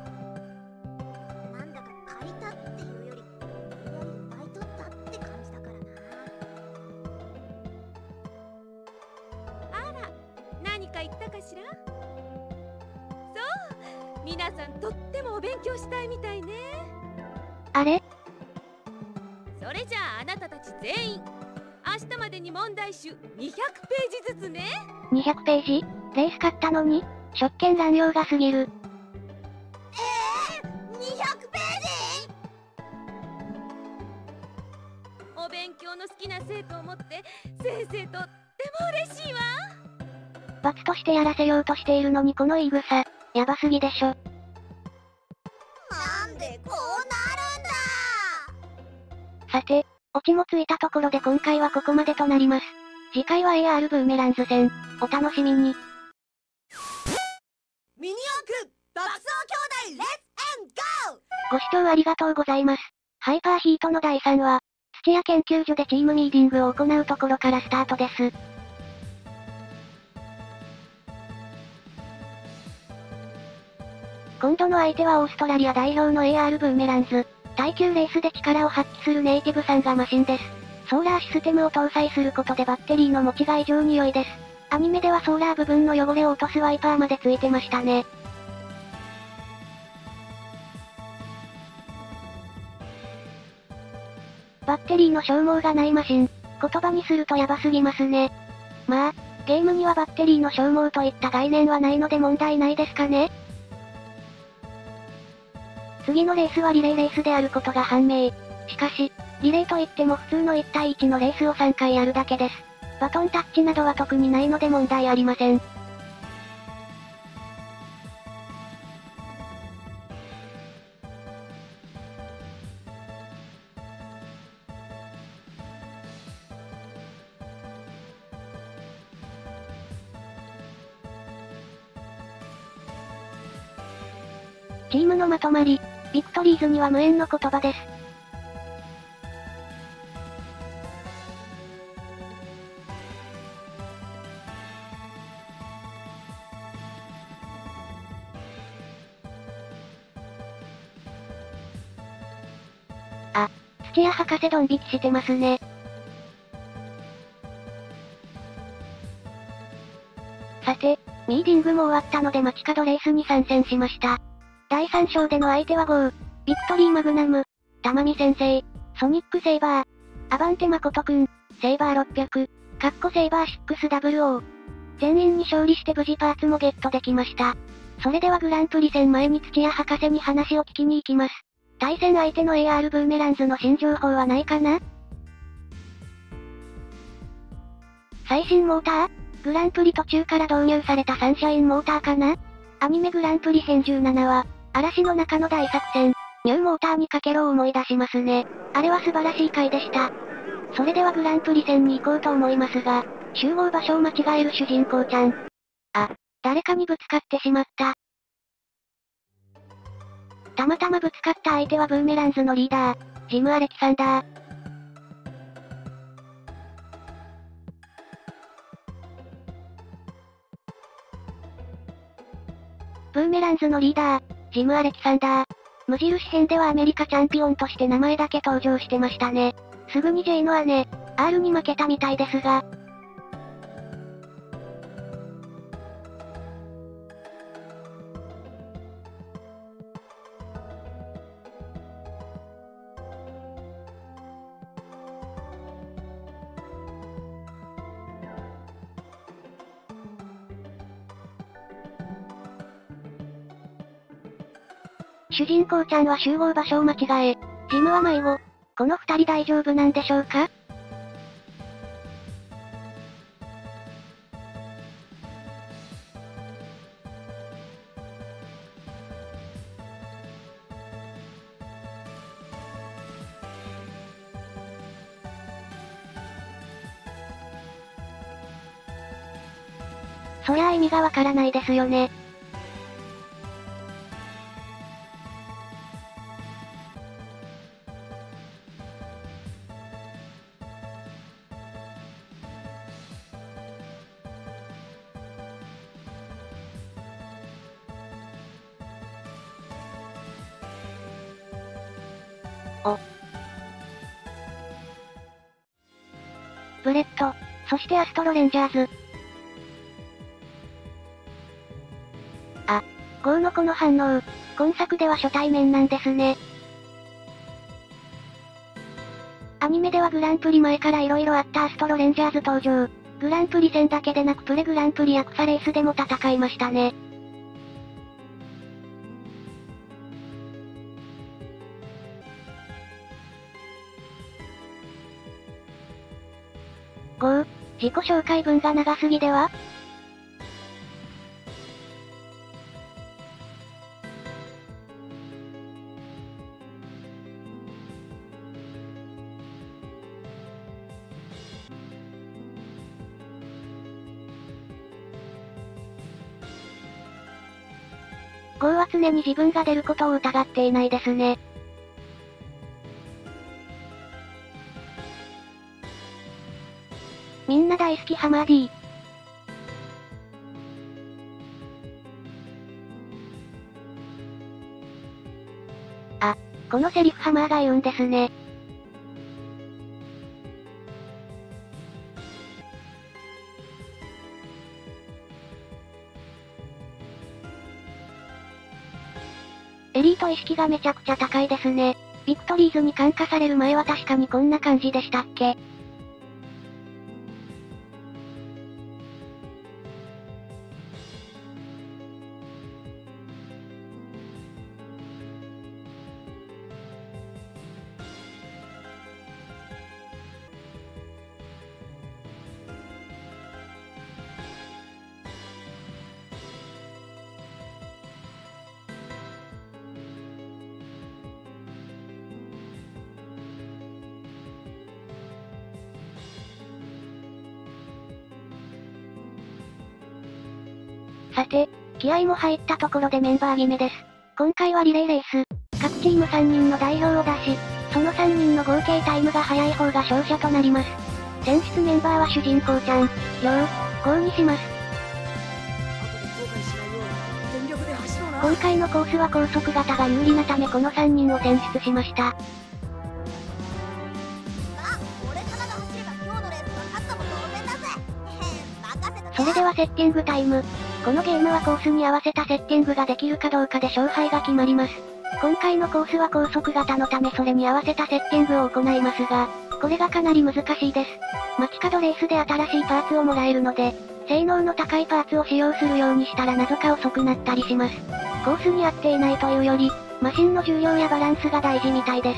なんだか借りたっていうより、無理やり奪い取ったって感じだからな。 あら、何か言ったかしら？そう、皆さんとってもお勉強したいみたいね。 あれ？ それじゃああなたたち全員、明日までに問題集にひゃくページずつね。 にひゃくページ？レース勝ったのに？職権乱用が過ぎる。 えー、にひゃくページ？ お勉強の好きな生徒を持って先生とっても嬉しいわ。 罰としてやらせようとしているのにこの言い草、やばすぎでしょ。 なんでこうなるんだ。 さて、オチもついたところで今回はここまでとなります。次回は エーアール ブーメランズ戦、お楽しみに。 ミニ四駆爆走兄弟レッツエンゴー。 ご視聴ありがとうございます。ハイパーヒートのだいさんわ。 土屋研究所でチームミーティングを行うところからスタートです。今度の相手はオーストラリア代表の エーアール ブーメランズ。耐久レースで力を発揮するネイティブさんがマシンです。ソーラーシステムを搭載することでバッテリーの持ちが異常に良いです。アニメではソーラー部分の汚れを落とすワイパーまでついてましたね。バッテリーの消耗がないマシン。言葉にするとヤバすぎますね。まあ、ゲームにはバッテリーの消耗といった概念はないので問題ないですかね。次のレースはリレーレースであることが判明。しかし、リレーといっても普通のいち対いちのレースをさんかいやるだけです。バトンタッチなどは特にないので問題ありません。チームのまとまり、ビクトリーズには無縁の言葉です。あ、土屋博士ドン引きしてますね。さて、ミーティングも終わったので街角レースに参戦しました。だいさん章での相手はゴー、ビクトリーマグナム、タマミ先生、ソニックセイバー、アバンテ誠くん、セイバーろっぴゃく、カッコセイバー シックスダブリューオー。全員に勝利して無事パーツもゲットできました。それではグランプリ戦前に土屋博士に話を聞きに行きます。対戦相手の エーアール ブーメランズの新情報はないかな？最新モーター？グランプリ途中から導入されたサンシャインモーターかな？アニメグランプリ編じゅうななは、嵐の中の大作戦、ニューモーターにかけろを思い出しますね。あれは素晴らしい回でした。それではグランプリ戦に行こうと思いますが、集合場所を間違える主人公ちゃん。あ、誰かにぶつかってしまった。たまたまぶつかった相手はブーメランズのリーダー、ジム・アレキサンダー。ブーメランズのリーダー、ジム・アレキサンダー。無印編ではアメリカチャンピオンとして名前だけ登場してましたね。すぐに J の姉、R に負けたみたいですが。主人公ちゃんは集合場所を間違え、ジムは迷子。この二人大丈夫なんでしょうか？そりゃあ意味がわからないですよね。お。ブレット、そしてアストロレンジャーズ。あ、ゴーのこの反応、今作では初対面なんですね。アニメではグランプリ前から色々あったアストロレンジャーズ登場。グランプリ戦だけでなくプレグランプリや草レースでも戦いましたね。ゴー、自己紹介文が長すぎでは？ゴーは常に自分が出ることを疑っていないですね。 みんな大好きハマー D。あ、このセリフハマーが言うんですね。エリート意識がめちゃくちゃ高いですね。ビクトリーズに感化される前は確かにこんな感じでしたっけ？さて、気合も入ったところでメンバー決めです。今回はリレーレース。各チームさんにんの代表を出し、そのさんにんの合計タイムが速い方が勝者となります。選出メンバーは主人公ちゃん、よう、ゴーにします。今回のコースは高速型が有利なためこのさんにんを選出しました。それではセッティングタイム。このゲームはコースに合わせたセッティングができるかどうかで勝敗が決まります。今回のコースは高速型のためそれに合わせたセッティングを行いますが、これがかなり難しいです。街角レースで新しいパーツをもらえるので、性能の高いパーツを使用するようにしたら謎か遅くなったりします。コースに合っていないというより、マシンの重量やバランスが大事みたいです。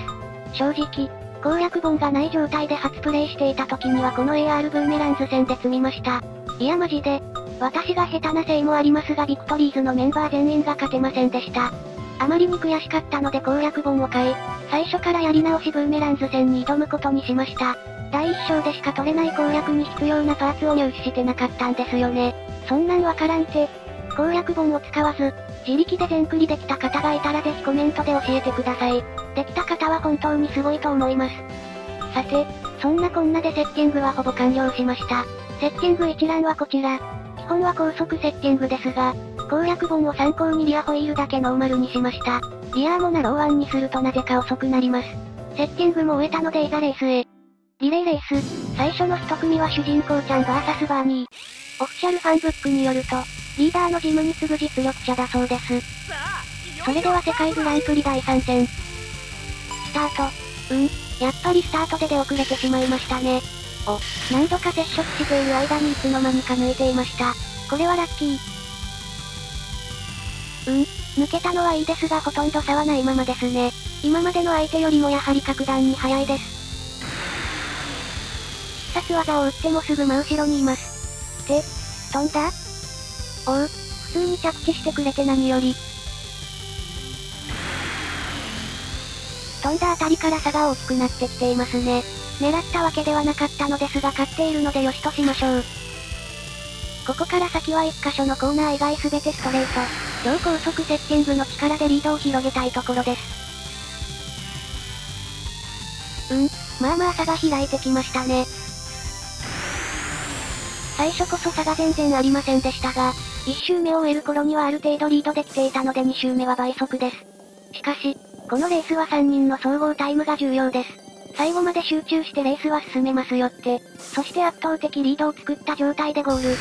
正直、攻略本がない状態で初プレイしていた時にはこの エーアール ブーメランズ戦で積みました。いやマジで、私が下手なせいもありますがビクトリーズのメンバー全員が勝てませんでした。あまりに悔しかったので攻略本を買い、最初からやり直しブーメランズ戦に挑むことにしました。だいいっ章でしか取れない攻略に必要なパーツを入手してなかったんですよね。そんなんわからんて。攻略本を使わず、自力で全クリできた方がいたらぜひコメントで教えてください。できた方は本当にすごいと思います。さて、そんなこんなでセッティングはほぼ完了しました。セッティング一覧はこちら。基本は高速セッティングですが、攻略本を参考にリアホイールだけノーマルにしました。リアーもナローワンにするとなぜか遅くなります。セッティングも終えたのでいざレースへ。リレーレース、最初の一組は主人公ちゃん ブイエス バーニー。オフィシャルファンブックによると、リーダーのジムに次ぐ実力者だそうです。それでは世界グランプリだいさん戦。スタート。うん、やっぱりスタートで出遅れてしまいましたね。お、何度か接触している間にいつの間にか抜いていました。これはラッキー。うん、抜けたのはいいですがほとんど差はないままですね。今までの相手よりもやはり格段に速いです。必殺技を打ってもすぐ真後ろにいます。って、飛んだ？おう、普通に着地してくれて何より。飛んだあたりから差が大きくなってきていますね。狙ったわけではなかったのですが勝っているのでよしとしましょう。ここから先は一箇所のコーナー以外すべてストレート。超高速セッティングの力でリードを広げたいところです。うん、まあまあ差が開いてきましたね。最初こそ差が全然ありませんでしたが、いち周目を終える頃にはある程度リードできていたのでに周目は倍速です。しかし、このレースはさんにんの総合タイムが重要です。最後まで集中してレースは進めますよって。そして圧倒的リードを作った状態でゴール。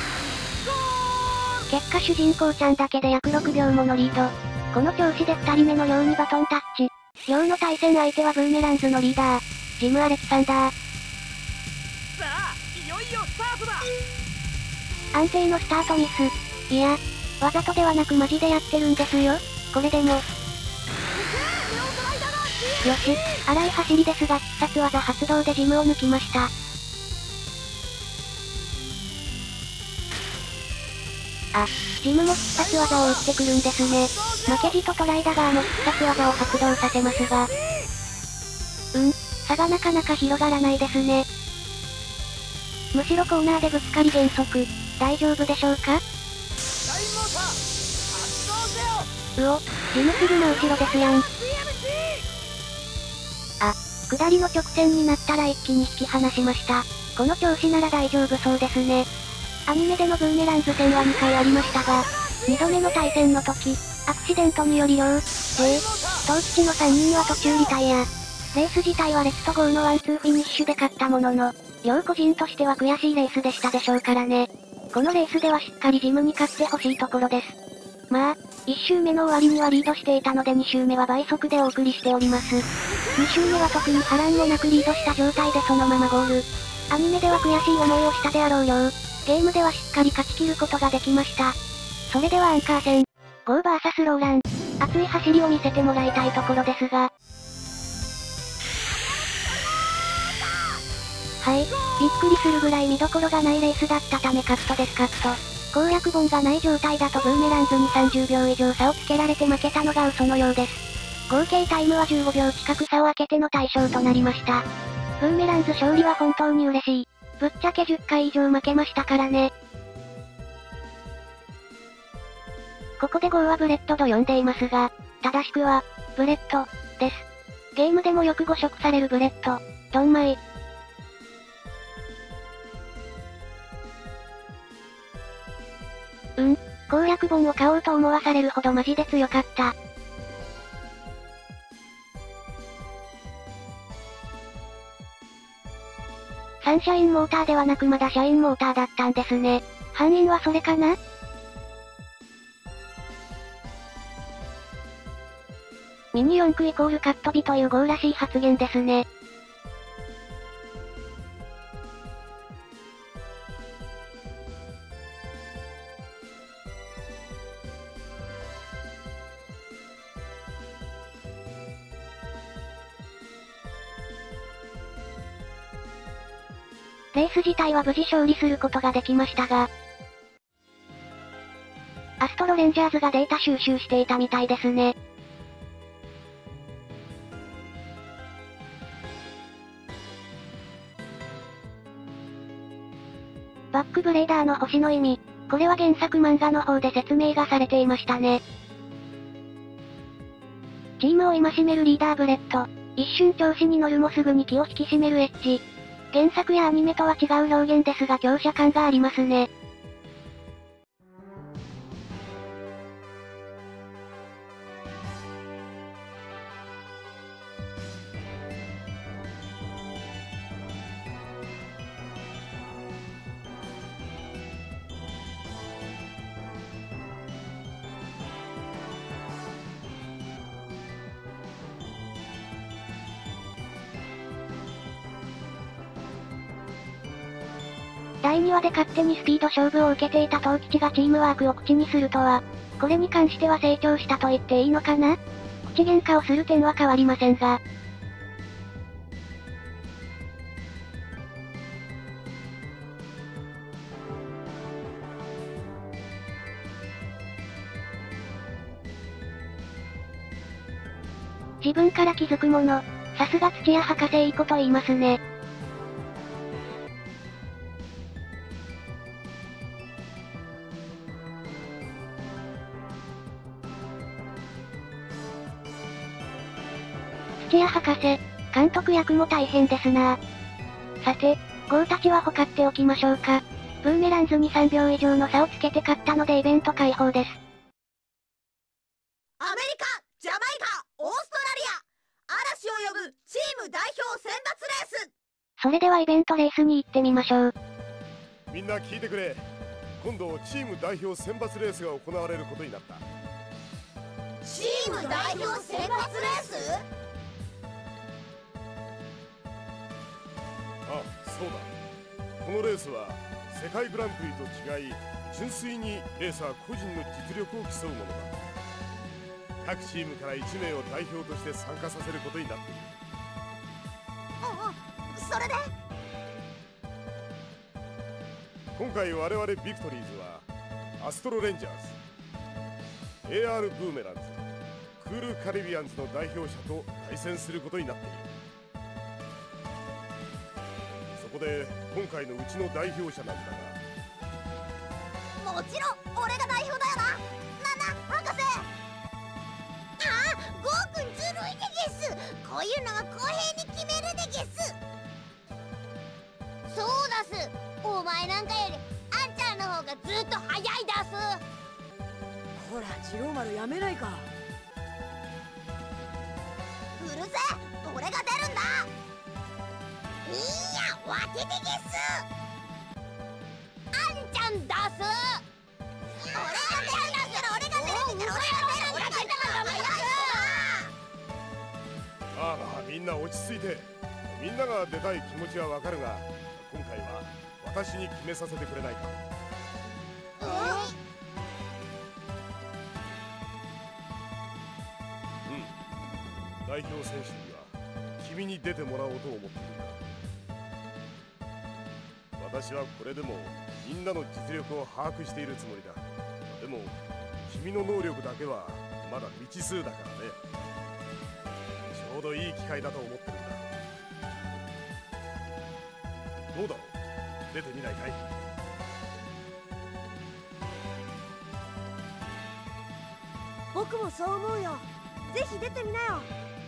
結果主人公ちゃんだけで約ろくびょうものリード。この調子でふたりめのようにバトンタッチ。ようの対戦相手はブーメランズのリーダー、ジム・アレキサンダー。 さあ、いよいよスタートだ。 安定のスタートミス。いや、わざとではなくマジでやってるんですよ。これでも。よし、荒い走りですが必殺技発動でジムを抜きました。あ、ジムも必殺技を打ってくるんですね。負けじとトライダガーも必殺技を発動させますが。うん、差がなかなか広がらないですね。むしろコーナーでぶつかり減速、大丈夫でしょうか？うお、ジムすぐの後ろですやん。あ、下りの直線になったら一気に引き離しました。 この調子なら大丈夫そうですね。アニメでのブーメランズ戦はにかいありましたが、にどめの対戦の時、アクシデントにより両、レイ、東吉のさんにんは途中リタイア。レース自体はレッツゴーのワンツーフィニッシュで勝ったものの、両個人としては悔しいレースでしたでしょうからね。このレースではしっかりジムに勝ってほしいところです。まあ、いち周目の終わりにはリードしていたのでに周目は倍速でお送りしております。に周目は特に波乱もなくリードした状態でそのままゴール。アニメでは悔しい思いをしたであろうよう、ゲームではしっかり勝ち切ることができました。それではアンカー戦、ゴー ブイエス ローラン、熱い走りを見せてもらいたいところですが。はい、びっくりするぐらい見どころがないレースだったためカットですカット。攻略本がない状態だとブーメランズにさんじゅうびょう以上差をつけられて負けたのが嘘のようです。合計タイムはじゅうごびょう近く差を開けての大勝となりました。ブーメランズ勝利は本当に嬉しい。ぶっちゃけじゅっかい以上負けましたからね。ここでゴーはブレッドと呼んでいますが、正しくは、ブレッド、です。ゲームでもよく誤植されるブレッド、ドンマイ。うん、攻略本を買おうと思わされるほどマジで強かった。サンシャインモーターではなくまだシャインモーターだったんですね。範囲はそれかな？ミニ四駆イコールカットビというゴーらしい発言ですね。レース自体は無事勝利することができましたが、アストロレンジャーズがデータ収集していたみたいですね。バックブレーダーの星の意味、これは原作漫画の方で説明がされていましたね。チームを戒めるリーダーブレッド、一瞬調子に乗るもすぐに気を引き締めるエッジ。原作やアニメとは違う表現ですが強者感がありますね。だいにわで勝手にスピード勝負を受けていた東吉がチームワークを口にするとは、これに関しては成長したと言っていいのかな？口喧嘩をする点は変わりませんが。自分から気づくもの、さすが土屋博士いいこと言いますね。土屋博士、監督役も大変ですなぁ。さて、ゴーたちはほかっておきましょうか。ブーメランズにさんびょう以上の差をつけて勝ったのでイベント開放です。 アメリカ、ジャマイカ、オーストラリア、嵐を呼ぶチーム代表選抜レース。 それではイベントレースに行ってみましょう。 みんな聞いてくれ。今度チーム代表選抜レースが行われることになった。 チーム代表選抜レース？ あ、そうだ。このレースは世界グランプリと違い、純粋にレーサー個人の実力を競うものだ。各チームからいちめいを代表として参加させることになっている。 ああ、それで今回我々ビクトリーズはアストロレンジャーズ、 エーアール ブーメランズ、クールカリビアンズの代表者と対戦することになっている。そこで今回のうちの代表者なんだが、 もちろん俺が代表だよな。なな博士。ああ、ゴーくんずるいでゲス。こういうのは公平に決めるでゲス。そうだお前なんかよりあんちゃんの方がずっと早いだす。 ほら次郎丸やめないか。 うるせえ、俺が出るんだ。いや、わててけっす。あんちゃんだす。俺が出るんだから、俺が出るんだから、俺が出るんだから俺が出るんだから。 ああ、みんな落ち着いて。みんなが出たい気持ちはわかるが、今回は私に決めさせてくれないか。うん、代表選手には君に出てもらおうと思っているんだ。私はこれでもみんなの実力を把握しているつもりだ。でも君の能力だけはまだ未知数だからね。ちょうどいい機会だと思ってるんだ。どうだろう、出てみないかい？ 僕もそう思うよ。ぜひ出てみなよ。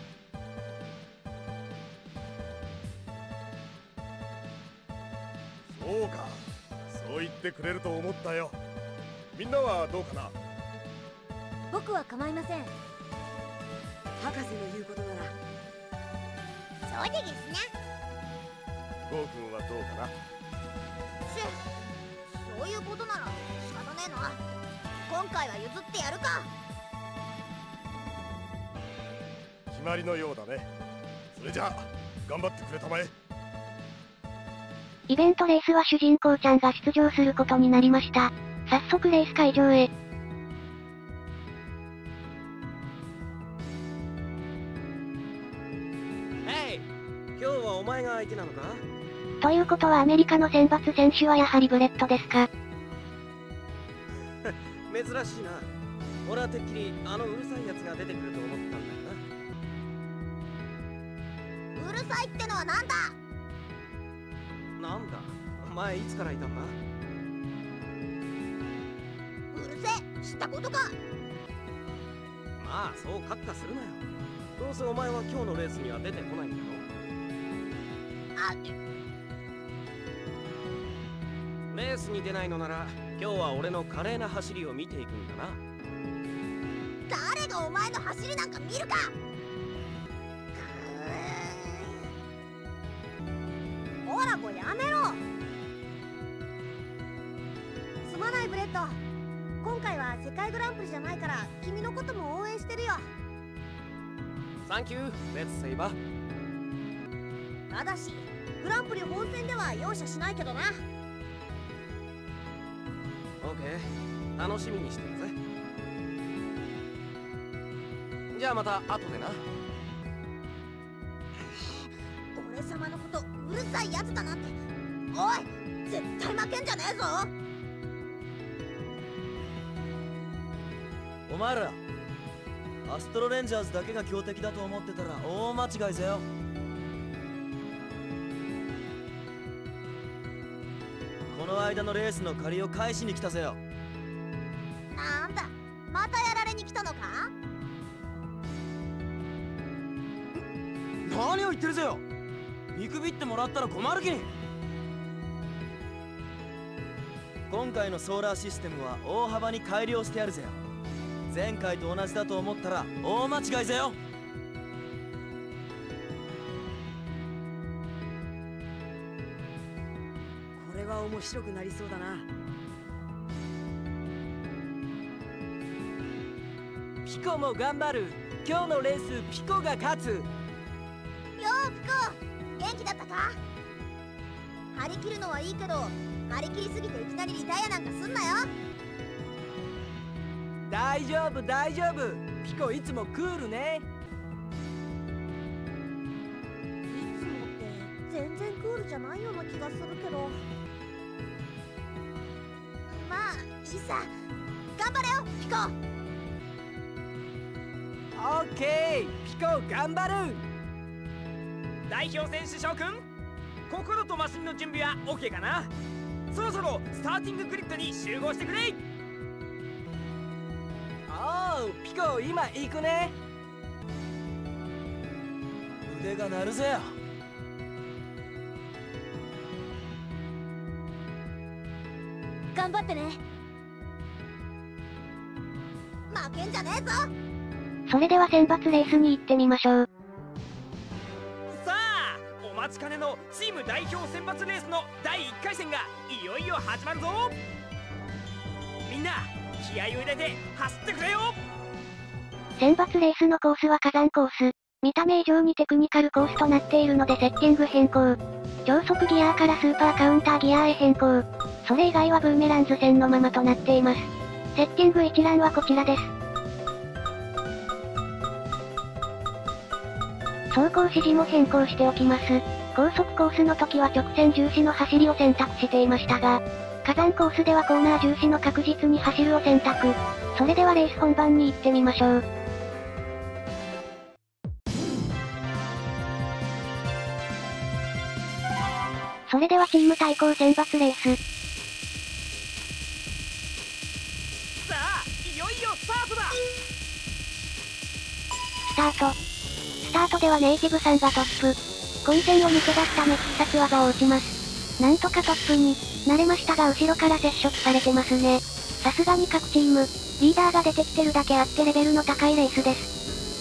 そうか、そう言ってくれると思ったよ。みんなはどうかな？ 僕は構いません。 博士の言うことなら。 そうでですね。 ゴー君はどうかな？ しそういうことなら仕方ねえな。今回は譲ってやるか。 決まりのようだね。それじゃあ頑張ってくれたまえ。 イベントレースは主人公ちゃんが出場することになりました。早速レース会場へ。 ヘイ、今日はお前が相手なのか？ ということはアメリカの選抜選手はやはりブレッドですか？ 珍しいな。俺はてっきりあのうるさいやつが出てくると思ったんだようるさいってのはなんだ？ な。なんだお前いつからいたんだ？ うるせえ、知ったことか。 まあそうカッカするなよ。どうせお前は今日のレースには出てこないんだろ。 あレースに出ないのなら今日は俺の華麗な走りを見ていくんだな。 誰がお前の走りなんか見るか。ほらもうやめろ。すまないブレッド。今回は世界グランプリじゃないから君のことも応援してるよ。 サンキュー、レッツセイバー。 ただしグランプリ本戦では容赦しないけどな。 オッケー、楽しみにしてるぜ。じゃあまた後でな。 俺様のことうるさいやつだなんて。おい、絶対負けんじゃねえぞ。 お前らアストロレンジャーズだけが強敵だと思ってたら大間違いぜよ。この間のレースの借りを返しに来たぜよ。 なんだ、またやられに来たのか？ 何を言ってるぜよ。見くびってもらったら困るきに。今回のソーラーシステムは大幅に改良してやるぜよ。前回と同じだと思ったら大間違いぜよ。 これは面白くなりそうだな。 ピコも頑張る。今日のレースピコが勝つ。 よーピコ、元気だったか？張り切るのはいいけど張り切りすぎていきなりリタイアなんかすんなよ。 大丈夫大丈夫、ピコいつもクールね。 いつもって全然クールじゃないような気がするけど。まあいいさ、頑張れよピコ。 オッケー、ピコ頑張る。代表選手諸君、心とマシンの準備は オーケー かな。そろそろスターティンググリッドに集合してくれ。おう、ピコ今行くね。 腕が鳴るぜよ。 頑張ってね。負けんじゃねえぞ。 それでは選抜レースに行ってみましょう。 さあ、お待ちかねのチーム代表選抜レースのだいいっかい戦がいよいよ始まるぞ。みんな気合を入れて走ってくれよ。 選抜レースのコースは火山コース。見た目以上にテクニカルコースとなっているのでセッティング変更。超速ギアからスーパーカウンターギアへ変更。それ以外はブーメランズ戦のままとなっています。セッティング一覧はこちらです。走行指示も変更しておきます。高速コースの時は直線重視の走りを選択していましたが、火山コースではコーナー重視の確実に走るを選択。それではレース本番に行ってみましょう。それではチーム対抗選抜レース。 さあ、いよいよスタートだ。 スタート。スタートではネイティブさんがトップ。混戦を抜け出すため必殺技を打ちます。なんとかトップになれましたが後ろから接触されてますね。さすがに各チーム、リーダーが出てきてるだけあってレベルの高いレースです。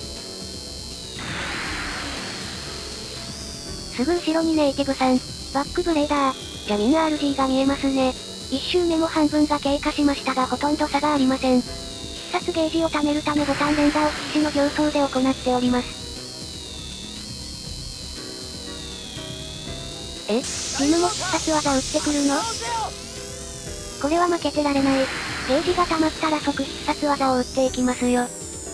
すぐ後ろにネイティブさん、バックブレーダー、ジャミン アールジー が見えますね。一周目も半分が経過しましたがほとんど差がありません。必殺ゲージを貯めるためボタン連打を必死の形相で行っております。え、チームも必殺技打ってくるの？これは負けてられない。ゲージが溜まったら即必殺技を打っていきますよ。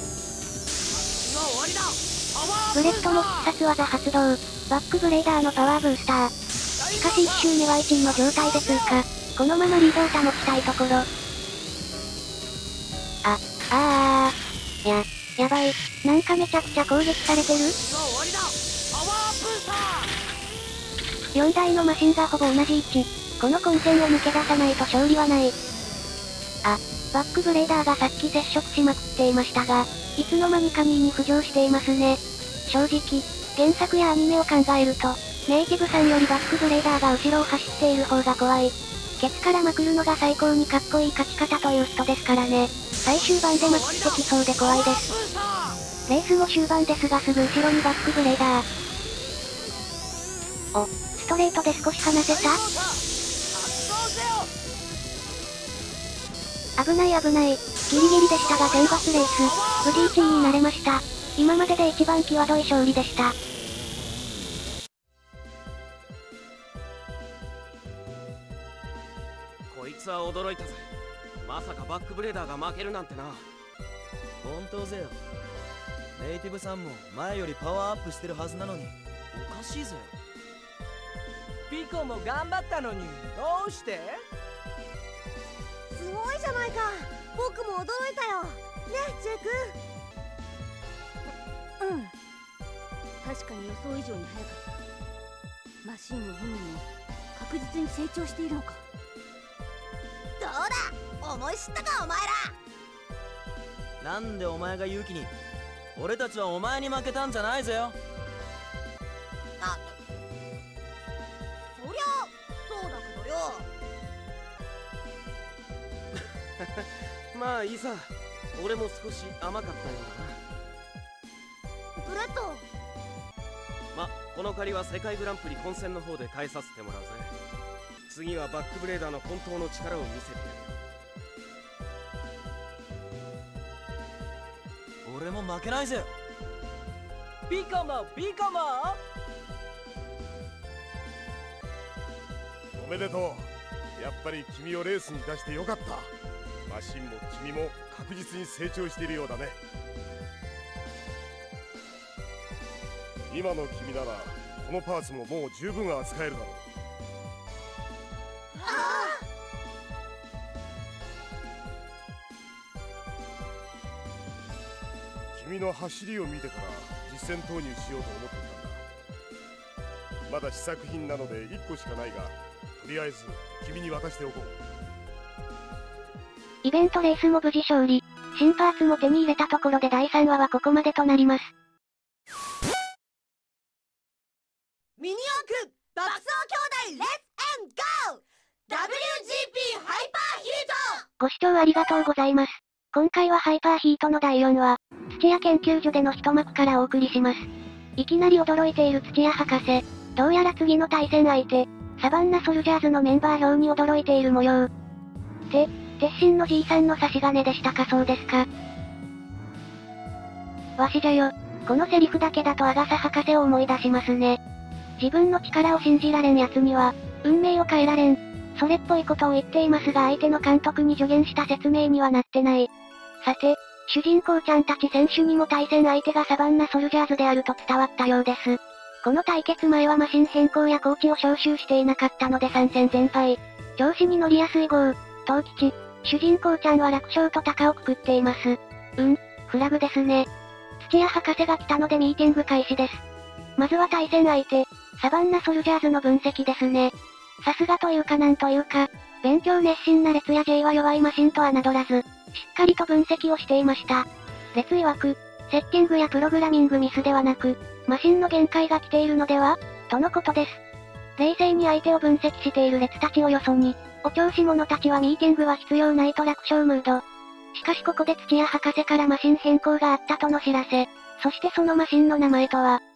ブレッドの必殺技発動。バックブレーダーのパワーブースター。しかし一周目はいちいの状態で通過。このままリードを保ちたいところ。あ、あー。や、やばい。なんかめちゃくちゃ攻撃されてる？よんだいのマシンがほぼ同じ位置。この混戦を抜け出さないと勝利はない。あ、バックブレーダーがさっき接触しまくっていましたが、いつの間にかにいに浮上していますね。正直、原作やアニメを考えると、ネイティブさんよりバックブレーダーが後ろを走っている方が怖い。ケツからまくるのが最高にかっこいい勝ち方という人ですからね。最終盤でまくってきそうで怖いです。レースも終盤ですがすぐ後ろにバックブレーダー。お、ストレートで少し離せた？危ない危ない。ギリギリでしたが選抜レース、無事いちいになれました。今までで一番際どい勝利でした。 こいつは驚いたぜ。まさかバックブレーダーが負けるなんてな。 本当ぜよ。ネイティブさんも前よりパワーアップしてるはずなのにおかしいぜ。 ピコも頑張ったのにどうして？ すごいじゃないか。僕も驚いたよ。ね、ジェイク。うん。確かに予想以上に速かった。マシンも本人も確実に成長しているのか。どうだ、思い知ったかお前ら。 なんでお前が勇気に。俺たちはお前に負けたんじゃないぜよ。 あ、そりゃそうだけどよ。 まあいいさ。俺も少し甘かったようだな。 ブレッド。 ま、この借りは世界グランプリ本戦の方で返させてもらうぜ。次はバックブレーダーの本当の力を見せてやるよ。 俺も負けないぜ。 ピコもピコもおめでとう。やっぱり君をレースに出してよかった。マシンも君も確実に成長しているようだね。今の君ならこのパーツももう十分扱えるだろう。君の走りを見てから実戦投入しようと思っていたんだ。まだ試作品なのでいっこしかないが、とりあえず君に渡しておこう。 イベントレースも無事勝利。新パーツも手に入れたところでだいさんわはここまでとなります。 ミニ四駆爆走兄弟レッツエンゴー ダブリュージーピー ハイパーご視聴ありがとうございます。今回はハイパーヒートのだいよんわ、土屋研究所での一幕からお送りします。いきなり驚いている土屋博士。どうやら次の対戦相手、サバンナソルジャーズのメンバー表に驚いている模様。て、鉄心のじいさんの差し金でしたか。そうですか。わしじゃよ。このセリフだけだとアガサ博士を思い出しますね。自分の力を信じられん奴には、運命を変えられん。それっぽいことを言っていますが相手の監督に助言した説明にはなってない。さて、主人公ちゃんたち選手にも対戦相手がサバンナソルジャーズであると伝わったようです。この対決前はマシン変更やコーチを招集していなかったのでさん戦全敗。調子に乗りやすい号、東吉、主人公ちゃんは楽勝と高をくくっています。うん、フラグですね。土屋博士が来たのでミーティング開始です。まずは対戦相手、サバンナソルジャーズの分析ですね。さすがというかなんというか、勉強熱心な列や J は弱いマシンと侮らず、しっかりと分析をしていました。列曰く、セッティングやプログラミングミスではなく、マシンの限界が来ているのではとのことです。冷静に相手を分析している列たちをよそに、お調子者たちはミーティングは必要ないと楽勝ムード。しかしここで土屋博士からマシン変更があったとの知らせ。そしてそのマシンの名前とは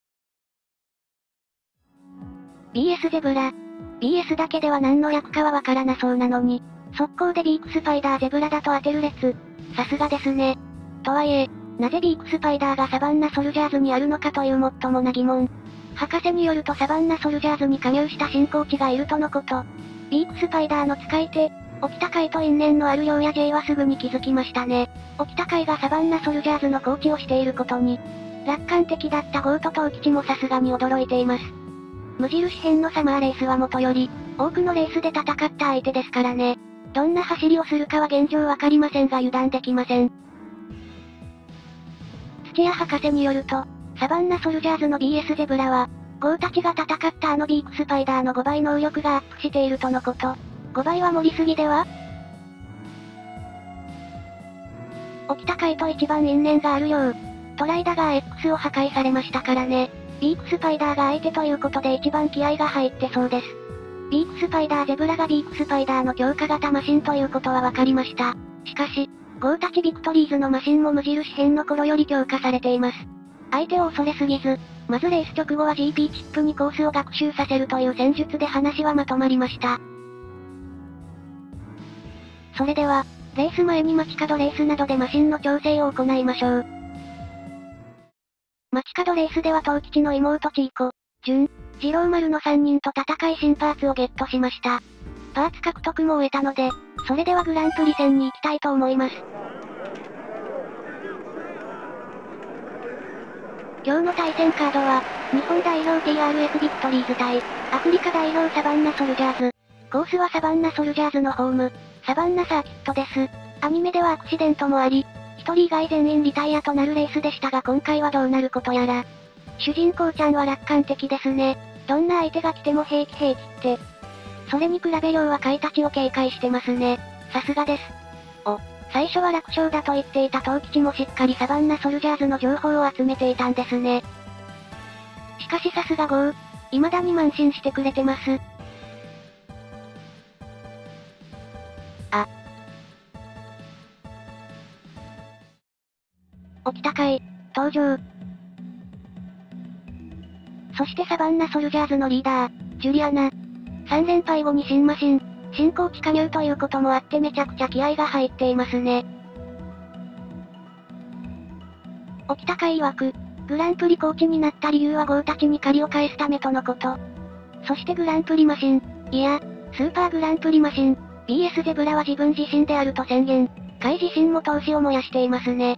ビーエス ゼブラ。ビーエス だけでは何の略かはわからなそうなのに、速攻でビークスパイダーゼブラだと当てる列。さすがですね。とはいえ、なぜビークスパイダーがサバンナソルジャーズにあるのかというもっともな疑問。博士によるとサバンナソルジャーズに加入した新コーチがいるとのこと。ビークスパイダーの使い手、沖田海と因縁のあるようや J はすぐに気づきましたね。沖田海がサバンナソルジャーズのコーチをしていることに、楽観的だったゴート東吉もさすがに驚いています。無印編のサマーレースはもとより、多くのレースで戦った相手ですからね。どんな走りをするかは現状わかりませんが油断できません。土屋博士によると、サバンナソルジャーズの ビーエス ゼブラは、ゴーたちが戦ったあのビークスパイダーのごばい能力がアップしているとのこと。ごばいは盛りすぎでは？沖田海と一番因縁があるよう。トライダガー X を破壊されましたからね。ビークスパイダーが相手ということで一番気合が入ってそうです。ビークスパイダーゼブラがビークスパイダーの強化型マシンということは分かりました。しかし、ゴーたちビクトリーズのマシンも無印編の頃より強化されています。相手を恐れすぎず、まずレース直後は ジーピー チップにコースを学習させるという戦術で話はまとまりました。それでは、レース前に街角レースなどでマシンの調整を行いましょう。街角レースでは東吉の妹チーコ、ジュン、ジローマルのさんにんと戦い新パーツをゲットしました。パーツ獲得も終えたので、それではグランプリ戦に行きたいと思います。今日の対戦カードは、日本代表 ティーアールエフ ビクトリーズ対、アフリカ代表サバンナソルジャーズ。コースはサバンナソルジャーズのホーム、サバンナサーキットです。アニメではアクシデントもあり、一人以外全員リタイアとなるレースでしたが今回はどうなることやら。主人公ちゃんは楽観的ですね。どんな相手が来ても平気平気って。それに比べ量は貝たちを警戒してますね。さすがです。お、最初は楽勝だと言っていた東吉もしっかりサバンナソルジャーズの情報を集めていたんですね。しかしさすがゴー、未だに慢心してくれてます。あ。沖田海、登場。そしてサバンナソルジャーズのリーダー、ジュリアナ。さん連敗後に新マシン、新コーチ加入ということもあってめちゃくちゃ気合が入っていますね。沖田海曰く、グランプリコーチになった理由はゴーたちに借りを返すためとのこと。そしてグランプリマシン、いや、スーパーグランプリマシン、ビーエス ゼブラは自分自身であると宣言。海自身も闘志を燃やしていますね。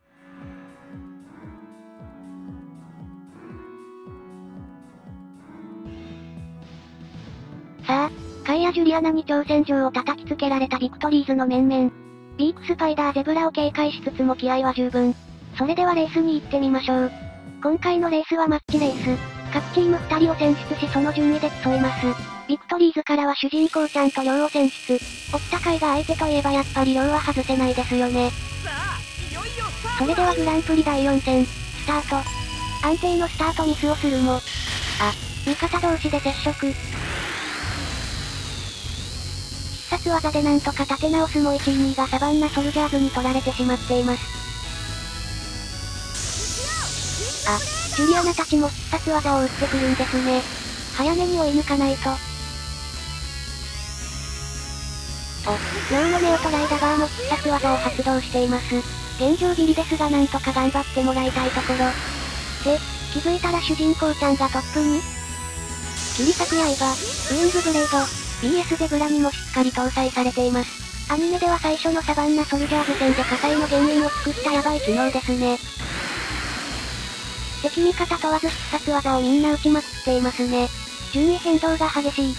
さあ、カイやジュリアナに挑戦状を叩きつけられたビクトリーズの面々。ビークスパイダーゼブラを警戒しつつも気合は十分。それではレースに行ってみましょう。今回のレースはマッチレース。各チームふたりを選出しその順位で競います。ビクトリーズからは主人公ちゃんとリョウを選出。沖田海が相手といえばやっぱりリョウは外せないですよね。それではグランプリだいよん戦、スタート。安定のスタートミスをするも。あ、味方同士で接触。 殺技でなんとか立て直すもいちいにいがサバンナソルジャーズに取られてしまっています。あ、ジュリアナたちも必殺技を打ってくるんですね。早めに追い抜かないと。お、脳の目を捉えたバーも必殺技を発動しています。現状ビリですがなんとか頑張ってもらいたいところ。で、気づいたら主人公ちゃんがトップに切り裂く刃、ウィングブレード、ビーエス ゼブラにもしっかり搭載されています。アニメでは最初のサバンナソルジャーズ戦で火災の原因を作ったヤバい機能ですね。敵味方問わず必殺技をみんな打ちまくっていますね。順位変動が激しい。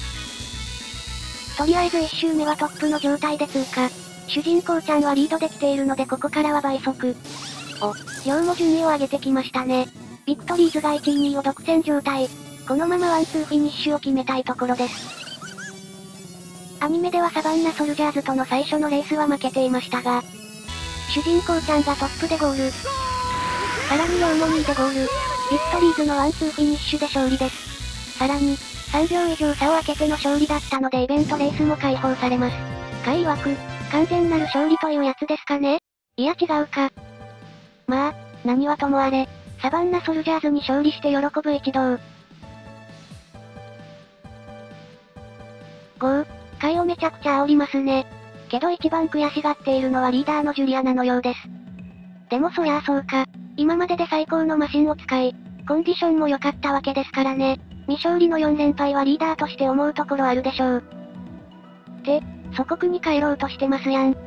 とりあえずいち周目はトップの状態で通過。主人公ちゃんはリードできているのでここからは倍速。お、リョウも順位を上げてきましたね。ビクトリーズがいちいにいを独占状態。このままワンツーフィニッシュを決めたいところです。アニメではサバンナソルジャーズとの最初のレースは負けていましたが、主人公ちゃんがトップでゴール。さらにリョウもにいでゴール。ビクトリーズのワンツーフィニッシュで勝利です。さらに、さんびょう以上差を開けての勝利だったのでイベントレースも開放されます。会曰く、完全なる勝利というやつですかね？いや違うか。まあ、何はともあれ、サバンナソルジャーズに勝利して喜ぶ一同。ごー、会をめちゃくちゃ煽りますね。けど一番悔しがっているのはリーダーのジュリアナのようです。でもそりゃあそうか。今までで最高のマシンを使い、コンディションも良かったわけですからね。未勝利のよん連敗はリーダーとして思うところあるでしょう。って、祖国に帰ろうとしてますやん。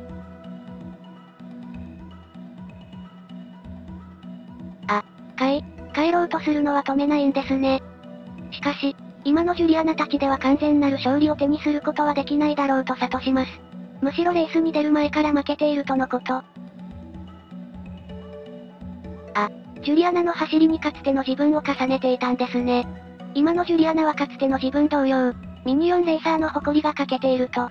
あ、帰、帰ろうとするのは止めないんですね。しかし、今のジュリアナたちでは完全なる勝利を手にすることはできないだろうと諭します。むしろレースに出る前から負けているとのこと。あ、ジュリアナの走りにかつての自分を重ねていたんですね。今のジュリアナはかつての自分同様、ミニオンレーサーの誇りが欠けていると。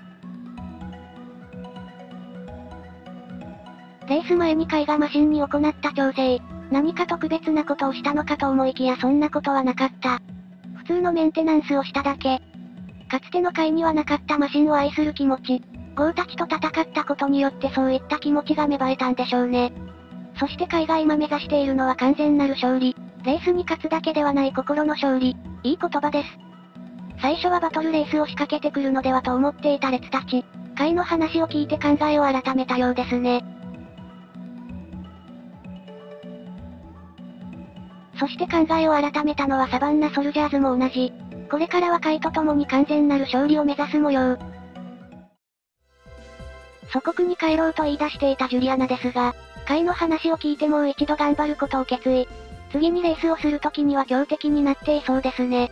レース前にカイがマシンに行った調整、何か特別なことをしたのかと思いきやそんなことはなかった。普通のメンテナンスをしただけ。かつてのカイにはなかったマシンを愛する気持ち、ゴーたちと戦ったことによってそういった気持ちが芽生えたんでしょうね。そしてカイが今目指しているのは完全なる勝利。レースに勝つだけではない心の勝利。いい言葉です。最初はバトルレースを仕掛けてくるのではと思っていた列たち。カイの話を聞いて考えを改めたようですね。そして考えを改めたのはサバンナソルジャーズも同じ。これからはカイと共に完全なる勝利を目指す模様。祖国に帰ろうと言い出していたジュリアナですが、カイの話を聞いてもう一度頑張ることを決意。次にレースをするときには強敵になっていそうですね。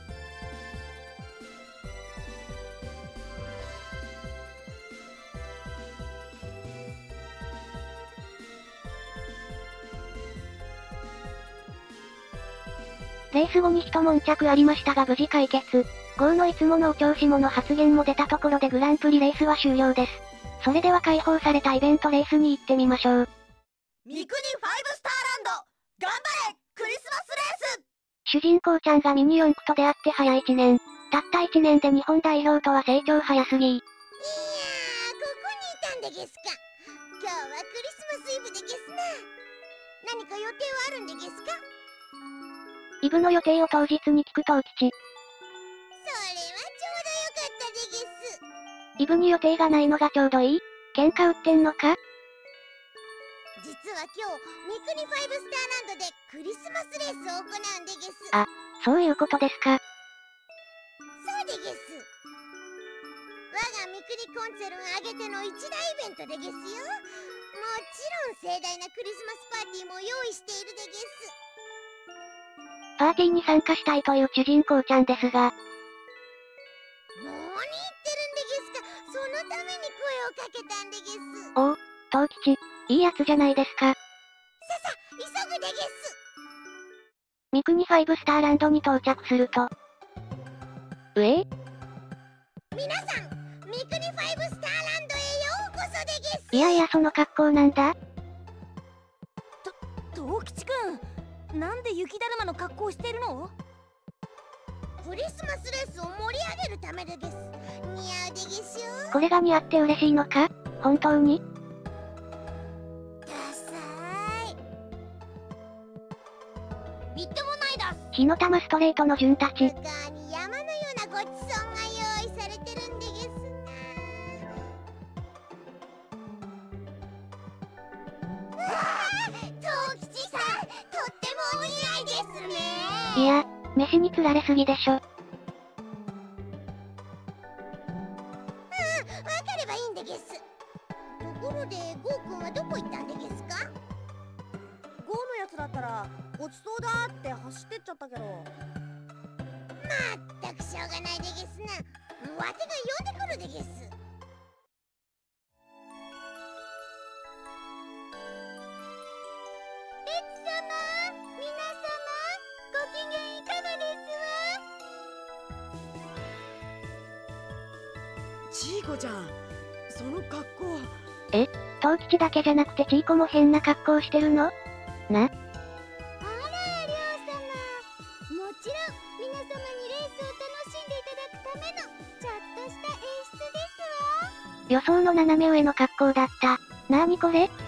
レース後に一悶着ありましたが無事解決。ゴーのいつものお調子者発言も出たところでグランプリレースは終了です。それでは開放されたイベントレースに行ってみましょう。 三国ファイブスターランド、頑張れクリスマスレース。 主人公ちゃんがミニ四駆と出会って早いちねん。たったいちねんで日本代表とは成長早すぎ。 いやー、ここにいたんでゲスか。今日はクリスマスイブでゲスな。何か予定はあるんでゲスか。 イブの予定を当日に聞くとう吉。 それはちょうどよかったでゲス。 イブに予定がないのがちょうどいい？喧嘩売ってんのか？ 実は今日、三国ファイブスターランドでクリスマスレースを行うんでゲス。 あ、そういうことですか。 そうでゲス。我が三国コンツェルン挙げての一大イベントでゲスよ。もちろん盛大なクリスマスパーティーも用意しているでゲス。 パーティーに参加したいという主人公ちゃんですが。 何言ってるんでゲスか。そのために声をかけたんでゲス。 おお、東吉、いいやつじゃないですか。 ささ、急ぐでゲス。 三国ファイブスターランドに到着すると。うえ？ 皆さん、三国ファイブスターランドへようこそでゲス。 いやいやその格好なんだ？ と、東吉くん。なんで雪だるまの格好してるの？ ほクリスマスレースを盛り上げるためでです。似合うでげしょ。 これが似合って嬉しいのか？本当に？ ダサーい。みっともないだす。 火の玉ストレートの順たち。 向かいに山のようなごちそうが用意されてるんでげすな。うわあ、藤吉さん、とってもお似合いですね。 いや、飯に釣られすぎでしょ。 うん、わかればいいんでげす。ところで、ゴーくんはどこ行ったんでげすか？ ゴーのやつだったら落ちそうだって走ってっちゃったけど。 まったくしょうがないでげすな。わてが呼んでくるでげす。レッツ様、皆様、ご機嫌いかがですわ。 チーコちゃん、その格好。 え、トウキチだけじゃなくてチーコも変な格好してるの？な？ あら、りょう様。もちろん、皆様にレースを楽しんでいただくための、ちょっとした演出ですわ。 予想の斜め上の格好だった。なーにこれ？ どうです、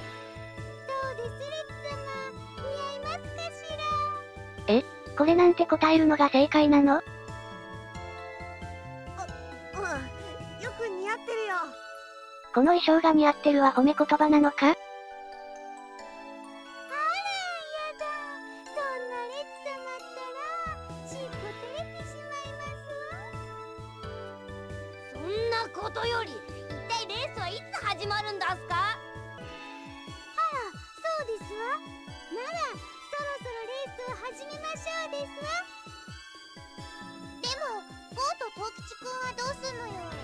レッツ様。似合いますかしら？ え、これなんて答えるのが正解なの？ うん、よく似合ってるよ。 この衣装が似合ってるは褒め言葉なのか？ ことより、一体レースはいつ始まるんだすか？あら、そうですわ。なら、そろそろレースを始めましょうですわ。でも、ゴーとトウキチくんはどうすんのよ。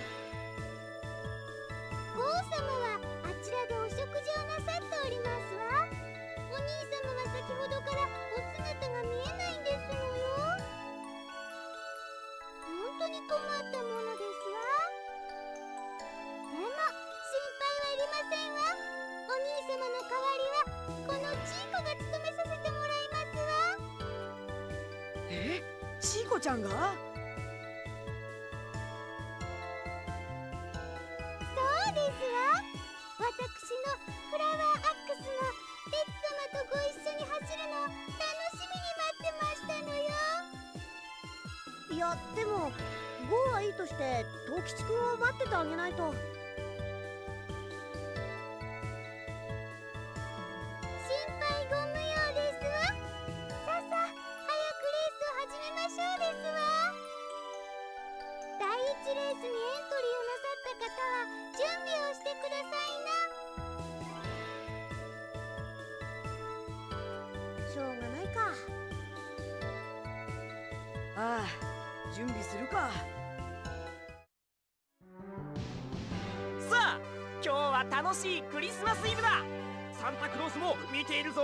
ゴー様はあちらでお食事をなさっておりますわ。お兄様は先ほどからお姿が見えないんですのよ。本当に困ったものですわ。でも、心配はいりませんわ。お兄様の代わりは、このチーコが務めさせてもらいますわ。 え？チーコちゃんが？ そうですわ。私のフラワーアックスのレッツ様とご一緒に走るのを楽しみに待ってましたのよ。 いや、でもゴーはいいとしてトウキチくんを待っててあげないと。 心配ご無用ですわ。さあさあ、早くレースを始めましょうですわ。第一レースにエントリーをなさった方は準備をしてくださいな。 しょうがないか。ああ、準備するか。 さあ、今日は楽しいクリスマスイブだ。サンタクロースも見ているぞ。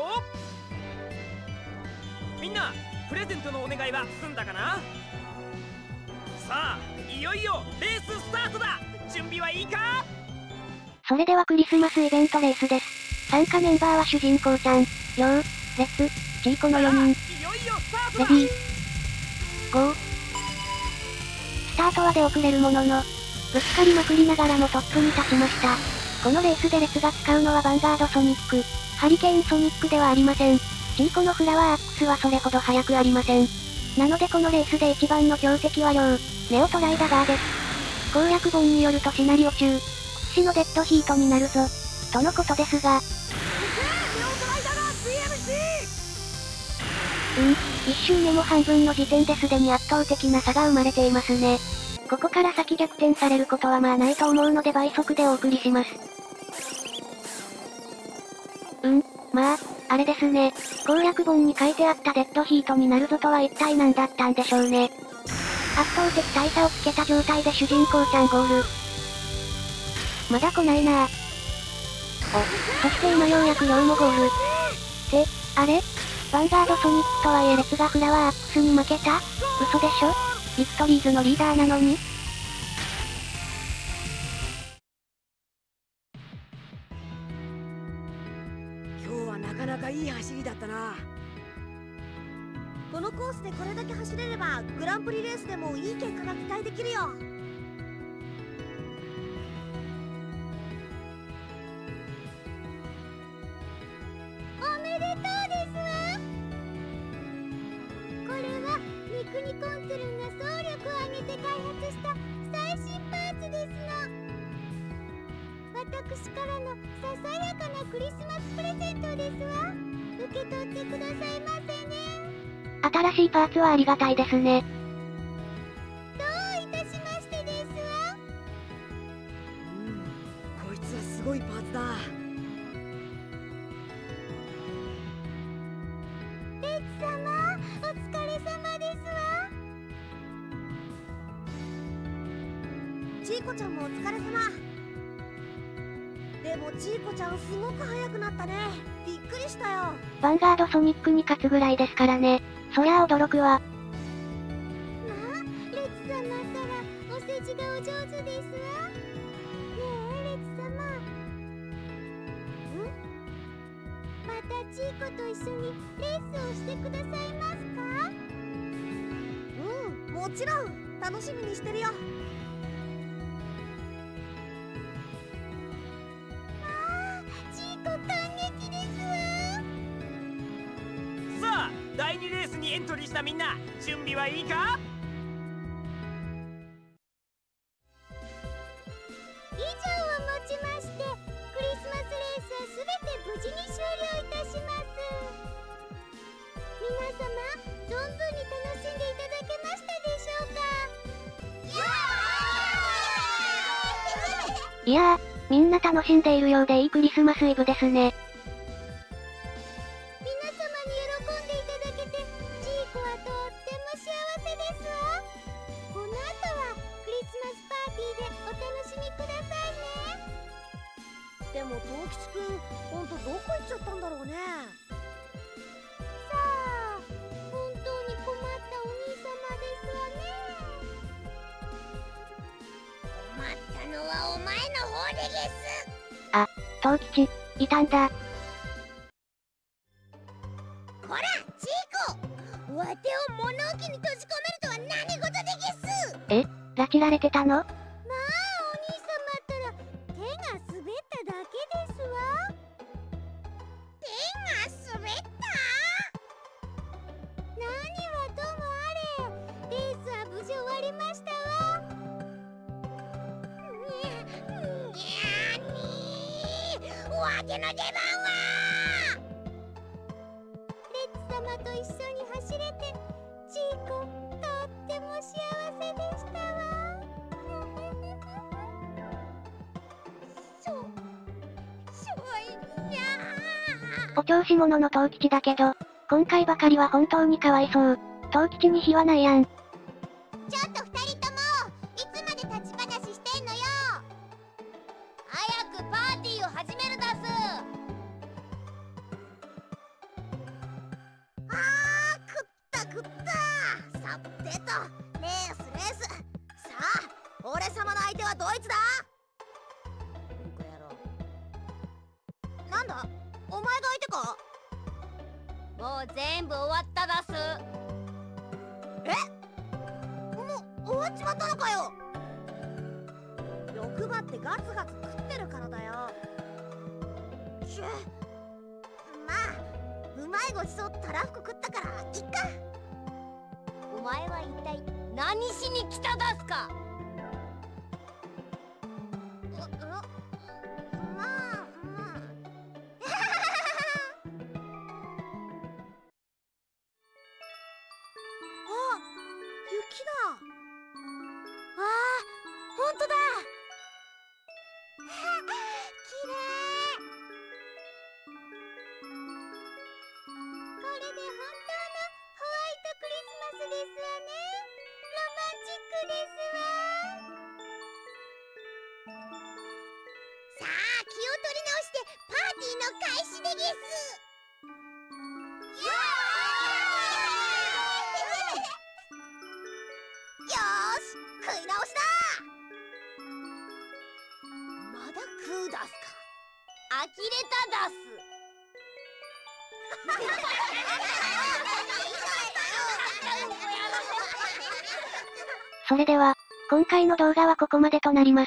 みんな、プレゼントのお願いは済んだかな？さあ、いよいよレーススタートだ。準備はいいか？ それではクリスマスイベントレースです。参加メンバーは主人公ちゃん、りょう、レッツ、チーコのよにん。 いよいよスタートだ。 レディー、ゴー。スタートは出遅れるものの、ぶつかりまくりながらもトップに立ちました。このレースでレッツが使うのはヴァンガードソニック、ハリケーンソニックではありません。チーコのフラワーアックスはそれほど速くありません。なのでこのレースで一番の強敵はりょう、ネオトライダガーです。攻略本によるとシナリオ中、屈指のデッドヒートになるぞ、とのことですが。うん、一周目も半分の時点ですでに圧倒的な差が生まれていますね。ここから先逆転されることはまあないと思うので倍速でお送りします。うん、まあ、あれですね。攻略本に書いてあったデッドヒートになるぞとは一体何だったんでしょうね。圧倒的大差をつけた状態で主人公ちゃんゴール。まだ来ないなぁ。お、そして今ようやくりょうもゴール。って、あれ？ヴァンガードソニックとはいえレツがフラワーアックスに負けた？嘘でしょ？ビクトリーズのリーダーなのに？ 今日はなかなかいい走りだったな。 このコースでこれだけ走れればグランプリレースでもいい結果が期待できるよ。おめでとうですわ。これはミクニコンツルンが総力を挙げて開発した最新パーツですの。私からのささやかなクリスマスプレゼントですわ。受け取ってくださいませね。 新しいパーツはありがたいですね。 どういたしましてですわ。 うん、こいつはすごいパーツだ。 レッツ様、お疲れ様ですわ。チーコちゃんもお疲れ様。でもチーコちゃんすごく速くなったね。びっくりしたよ。 ヴァンガードソニックに勝つぐらいですからね。そりゃ驚くわ。 まあ、レッツ様ったらお世辞がお上手ですわ。ねえ、レッツ様。ん？またチーコと一緒にレースをしてくださいますか？うん、もちろん。楽しみにしてるよ。ああ、チーコ感激ですわ。 さあだいにレースにエントリーしたみんな、準備はいいか？ 以上をもちましてクリスマスレースはすべて無事に終了いたします。皆様存分に楽しんでいただけましたでしょうか？ いやー、みんな楽しんでいるようでいいクリスマスイブですね。 皆様に喜んでいただけてジーコはとっても幸せですわ。この後はクリスマスパーティーでお楽しみくださいね。でもトウキチくん、ほんとどこ行っちゃったんだろうね。さあ、本当に困ったお兄様ですわね。困ったのはお前の方でです。 あ、トウキチ、いたんだ。 こら、チーコ！わてを物置に閉じ込めるとは何事でげす！ え、拉致られてたの？ まあ、お兄様ったら手が滑っただけですわ。手が滑った？何はともあれ、レースは無事終わりましたわ。にゃ、にゃーにー、わての出番はレッツ様と一緒に走れて、チーコ、とっても幸せでしたわ。しょ、しょいにゃー。 お調子者のトウキチだけど、今回ばかりは本当にかわいそう。トウキチに非はないやん。 ちょっと二人とも、いつまで立ち話してんのよ。早くパーティーを始めるだす。あー、食った食った。さてと、レースレース。さあ、俺様の相手はドイツだ。うんこ野郎。なんだ、お前が相手か？もう全部終わっただす。え？もう終わっちまったのかよ。欲張ってガツガツ食ってるからだよ。しゅ、まあうまいごちそうたらふく食ったからいっか。お前は一体何しに来ただすか？う、う、まあまああ、雪だ。ああ、ほんとだ。きれい。これで本当のホワイトクリスマスですわね。ロマンチックですわ。さあ、気を取り直してパーティーの開始でげす。よーし、食い直しだ。まだ食うだすか？呆れただす。 それでは、今回の動画はここまでとなります。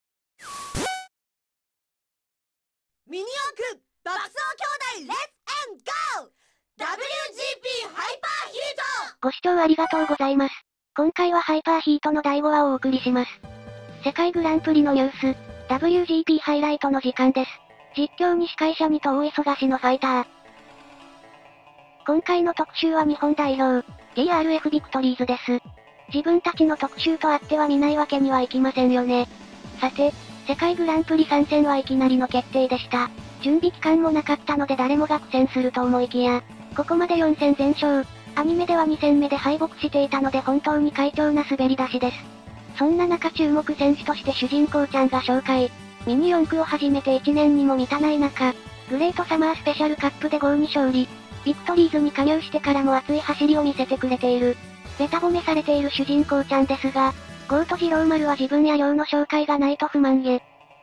ミニ四駆爆走兄弟レッツエンゴー ダブリュージーピー ハイパーヒート。 ご視聴ありがとうございます。今回はハイパーヒートのだいごわをお送りします。世界グランプリのニュース、ダブリュージーピー ハイライトの時間です。実況に司会者にと大忙しのファイター。今回の特集は日本代表、ティーアールエフ ビクトリーズです。自分たちの特集とあっては見ないわけにはいきませんよね。さて、世界グランプリ参戦はいきなりの決定でした。準備期間もなかったので誰もが苦戦すると思いきや、ここまでよん戦全勝、アニメではに戦目で敗北していたので本当に快調な滑り出しです。そんな中注目選手として主人公ちゃんが紹介。ミニ四駆を始めていちねんにも満たない中、グレートサマースペシャルカップでごうに勝利。ビクトリーズに加入してからも熱い走りを見せてくれている。ベタ褒めされている主人公ちゃんですが、ゴート次郎丸は自分や寮の紹介がないと不満げ。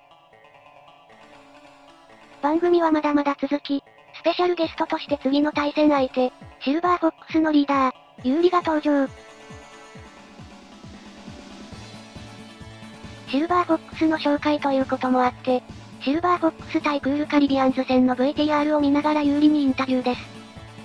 番組はまだまだ続き、スペシャルゲストとして次の対戦相手、シルバーフォックスのリーダー、ユーリが登場。シルバーフォックスの紹介ということもあって、シルバーフォックス対クールカリビアンズ戦の ブイティーアール を見ながらユーリにインタビューです。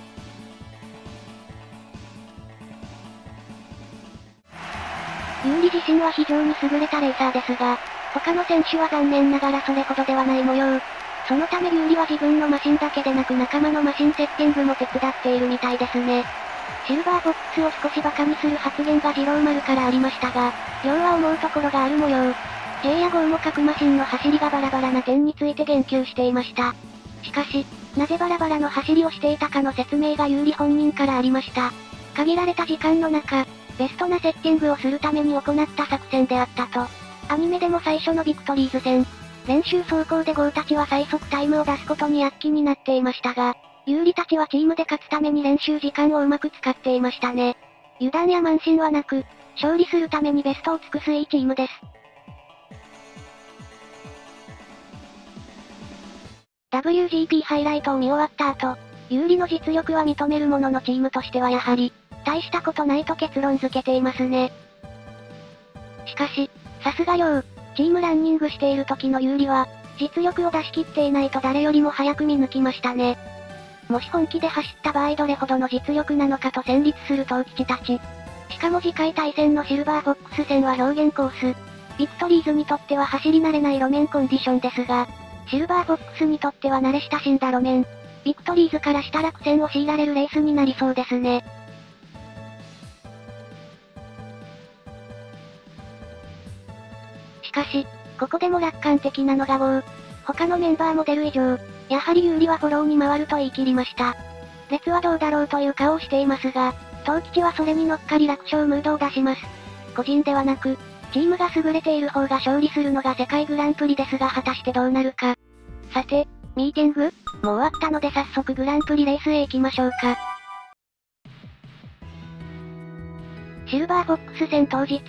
ユーリ自身は非常に優れたレーサーですが、他の選手は残念ながらそれほどではない模様。そのためユーリは自分のマシンだけでなく仲間のマシンセッティングも手伝っているみたいですね。シルバーフォックスを少しバカにする発言が次郎丸からありましたが、寮は思うところがある模様。J やゴーも各マシンの走りがバラバラな点について言及していました。しかし、なぜバラバラの走りをしていたかの説明がユーリ本人からありました。限られた時間の中、ベストなセッティングをするために行った作戦であったと。アニメでも最初のビクトリーズ戦、練習走行でゴーたちは最速タイムを出すことに躍起になっていましたが、ユーリたちはチームで勝つために練習時間をうまく使っていましたね。油断や慢心はなく、勝利するためにベストを尽くすいいチームです。ダブリュージーピー ハイライトを見終わった後、ユーリの実力は認めるもののチームとしてはやはり、大したことないと結論付けていますね。しかし、さすが寮、チームランニングしている時のユーリは、実力を出し切っていないと誰よりも早く見抜きましたね。もし本気で走った場合どれほどの実力なのかと戦慄する東吉たち。しかも次回対戦のシルバーフォックス戦は表現コース。ビクトリーズにとっては走り慣れない路面コンディションですが、シルバーフォックスにとっては慣れ親しんだ路面。ビクトリーズからしたら苦戦を強いられるレースになりそうですね。しかし、ここでも楽観的なのがゴー。他のメンバーも出る以上、やはり有利はフォローに回ると言い切りました。列はどうだろうという顔をしていますが、東吉はそれに乗っかり楽勝ムードを出します。個人ではなく、チームが優れている方が勝利するのが世界グランプリですが果たしてどうなるか。さて、ミーティングもう終わったので早速グランプリレースへ行きましょうか。シルバーフォックス戦当日。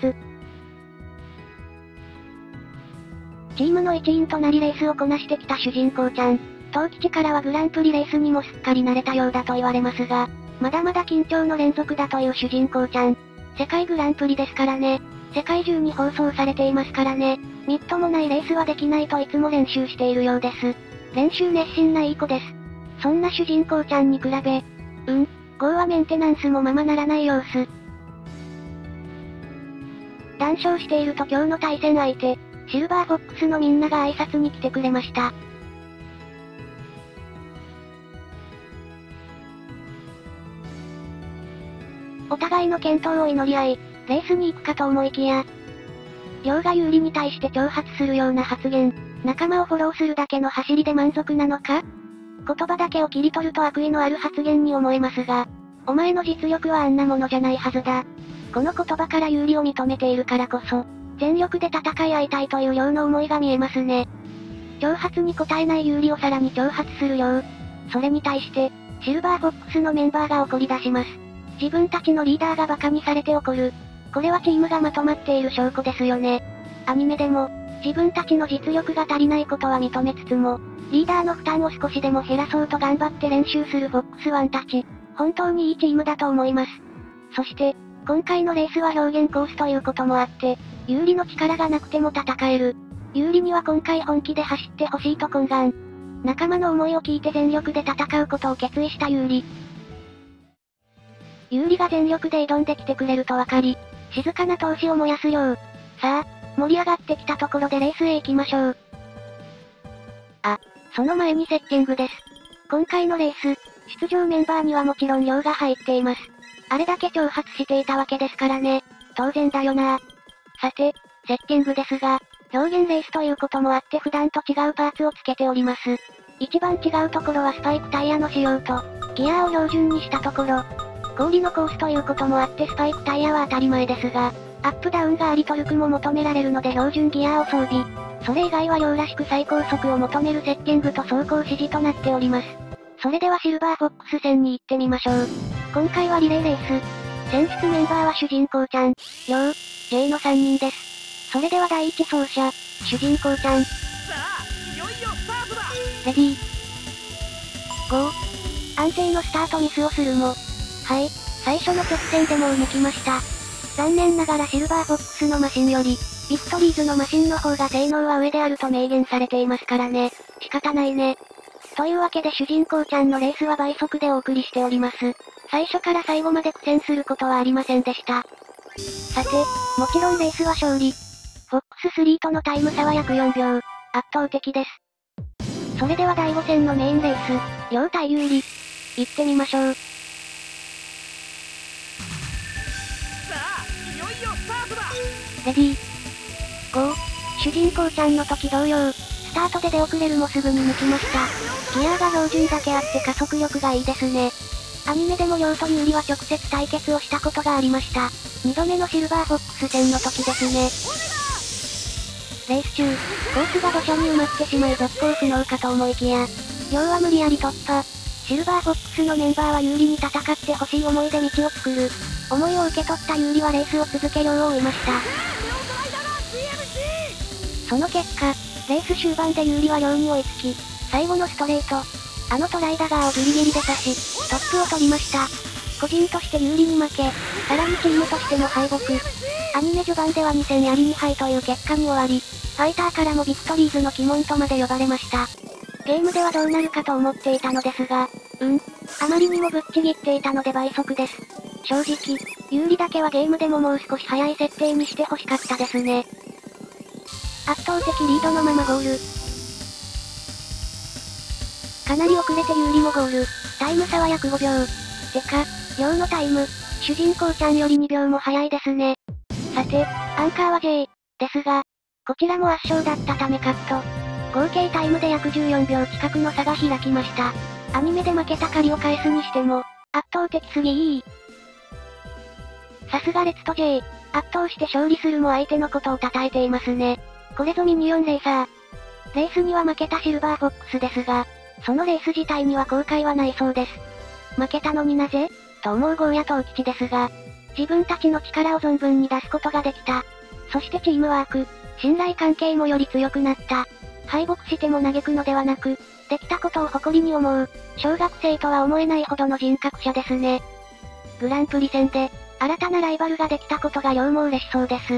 チームの一員となりレースをこなしてきた主人公ちゃん。東吉からはグランプリレースにもすっかり慣れたようだと言われますが、まだまだ緊張の連続だという主人公ちゃん。世界グランプリですからね。世界中に放送されていますからね。みっともないレースはできないといつも練習しているようです。練習熱心ないい子です。そんな主人公ちゃんに比べ、うん、ゴーはメンテナンスもままならない様子。談笑していると今日の対戦相手、シルバーフォックスのみんなが挨拶に来てくれました。お互いの健闘を祈り合い、レースに行くかと思いきや、寮が有利に対して挑発するような発言、仲間をフォローするだけの走りで満足なのか？言葉だけを切り取ると悪意のある発言に思えますが、お前の実力はあんなものじゃないはずだ。この言葉から有利を認めているからこそ、全力で戦い合いたいという寮の思いが見えますね。挑発に応えない有利をさらに挑発する寮。それに対して、シルバーフォックスのメンバーが怒り出します。自分たちのリーダーが馬鹿にされて怒る。これはチームがまとまっている証拠ですよね。アニメでも、自分たちの実力が足りないことは認めつつも、リーダーの負担を少しでも減らそうと頑張って練習するフォックスワンたち、本当にいいチームだと思います。そして、 今回のレースは表現コースということもあって、有利の力がなくても戦える。有利には今回本気で走ってほしいと懇願。仲間の思いを聞いて全力で戦うことを決意した有利。有利が全力で挑んできてくれると分かり、静かな闘志を燃やすよう。さあ、盛り上がってきたところでレースへ行きましょう。あ、その前にセッティングです。今回のレース、出場メンバーにはもちろん量が入っています。あれだけ挑発していたわけですからね。当然だよな。さて、セッティングですが、表現レースということもあって普段と違うパーツをつけております。一番違うところはスパイクタイヤの使用と、ギアを標準にしたところ。氷のコースということもあってスパイクタイヤは当たり前ですが、アップダウンがありトルクも求められるので標準ギアを装備。それ以外は量らしく最高速を求めるセッティングと走行指示となっております。それではシルバーフォックス戦に行ってみましょう。今回はリレーレース。選出メンバーは主人公ちゃん、りょう、ジェイのさんにんです。それでは第一走者、主人公ちゃん。 さあ、いよいよスタートだ。 レディー。ゴー。安定のスタートミスをするも。はい、最初の直線でもう抜きました。残念ながらシルバーフォックスのマシンより、ビクトリーズのマシンの方が性能は上であると明言されていますからね。仕方ないね。というわけで主人公ちゃんのレースは倍速でお送りしております。最初から最後まで苦戦することはありませんでした。さて、もちろんレースは勝利。フォックススリーとのタイム差は約よんびょう。圧倒的です。それではだいご戦のメインレース、両対有利。行ってみましょう。 さあ、いよいよスタートだ。 レディー。ゴー。主人公ちゃんの時同様、スタートで出遅れるもすぐに抜きました。ギアが標準だけあって加速力がいいですね。アニメでもリョウと有利は直接対決をしたことがありました。にどめのシルバーフォックス戦の時ですね。レース中、コースが土砂に埋まってしまい続行不能かと思いきや、リョウは無理やり突破。シルバーフォックスのメンバーは有利に戦ってほしい思いで道を作る。思いを受け取った有利はレースを続けリョウを追いました。その結果、レース終盤で有利はリョウに追いつき、最後のストレート、あのトライダガーをギリギリで刺し、トップを取りました。個人として有利に負け、さらにチームとしても敗北。アニメ序盤ではに戦やりに敗という結果に終わり、ファイターからもビクトリーズの鬼門とまで呼ばれました。ゲームではどうなるかと思っていたのですが、うん、あまりにもぶっちぎっていたので倍速です。正直、有利だけはゲームでももう少し早い設定にして欲しかったですね。圧倒的リードのままゴール。かなり遅れて有利もゴール。タイム差は約ごびょう。てか、リョウのタイム、主人公ちゃんよりにびょうも早いですね。さて、アンカーは J、ですが、こちらも圧勝だったためカット。合計タイムで約じゅうよんびょう近くの差が開きました。アニメで負けた借りを返すにしても、圧倒的すぎー。さすがレッツと J、圧倒して勝利するも相手のことを称えていますね。これぞミニオンレーサー。レースには負けたシルバーフォックスですが、そのレース自体には後悔はないそうです。負けたのになぜと思うゴーヤとウ吉ですが、自分たちの力を存分に出すことができた。そしてチームワーク、信頼関係もより強くなった。敗北しても嘆くのではなく、できたことを誇りに思う、小学生とは思えないほどの人格者ですね。グランプリ戦で、新たなライバルができたことが両も嬉しそうです。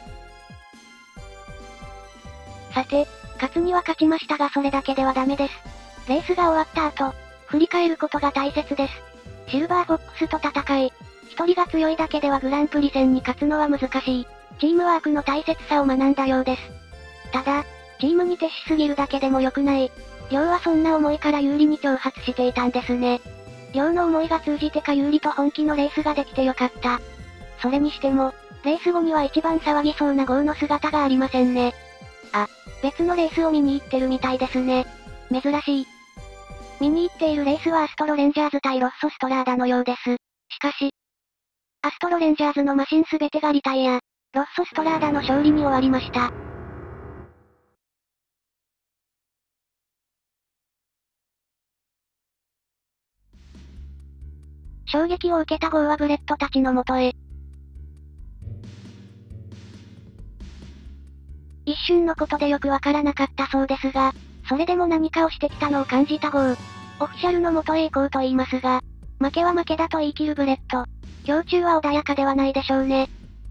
さて、勝つには勝ちましたがそれだけではダメです。レースが終わった後、振り返ることが大切です。シルバーフォックスと戦い、一人が強いだけではグランプリ戦に勝つのは難しい。チームワークの大切さを学んだようです。ただ、チームに徹しすぎるだけでも良くない。リョウはそんな思いから有利に挑発していたんですね。リョウの思いが通じてか有利と本気のレースができてよかった。それにしても、レース後には一番騒ぎそうなゴーの姿がありませんね。あ、別のレースを見に行ってるみたいですね。珍しい。見に行っているレースはアストロレンジャーズ対ロッソストラーダのようです。しかし、アストロレンジャーズのマシンすべてがリタイア、ロッソストラーダの勝利に終わりました。衝撃を受けたゴーはブレッドたちの元へ。一瞬のことでよくわからなかったそうですが、それでも何かをしてきたのを感じたゴー。オフィシャルの元へ行こうと言いますが、負けは負けだと言い切るブレッド。 胸中は穏やかではないでしょうね。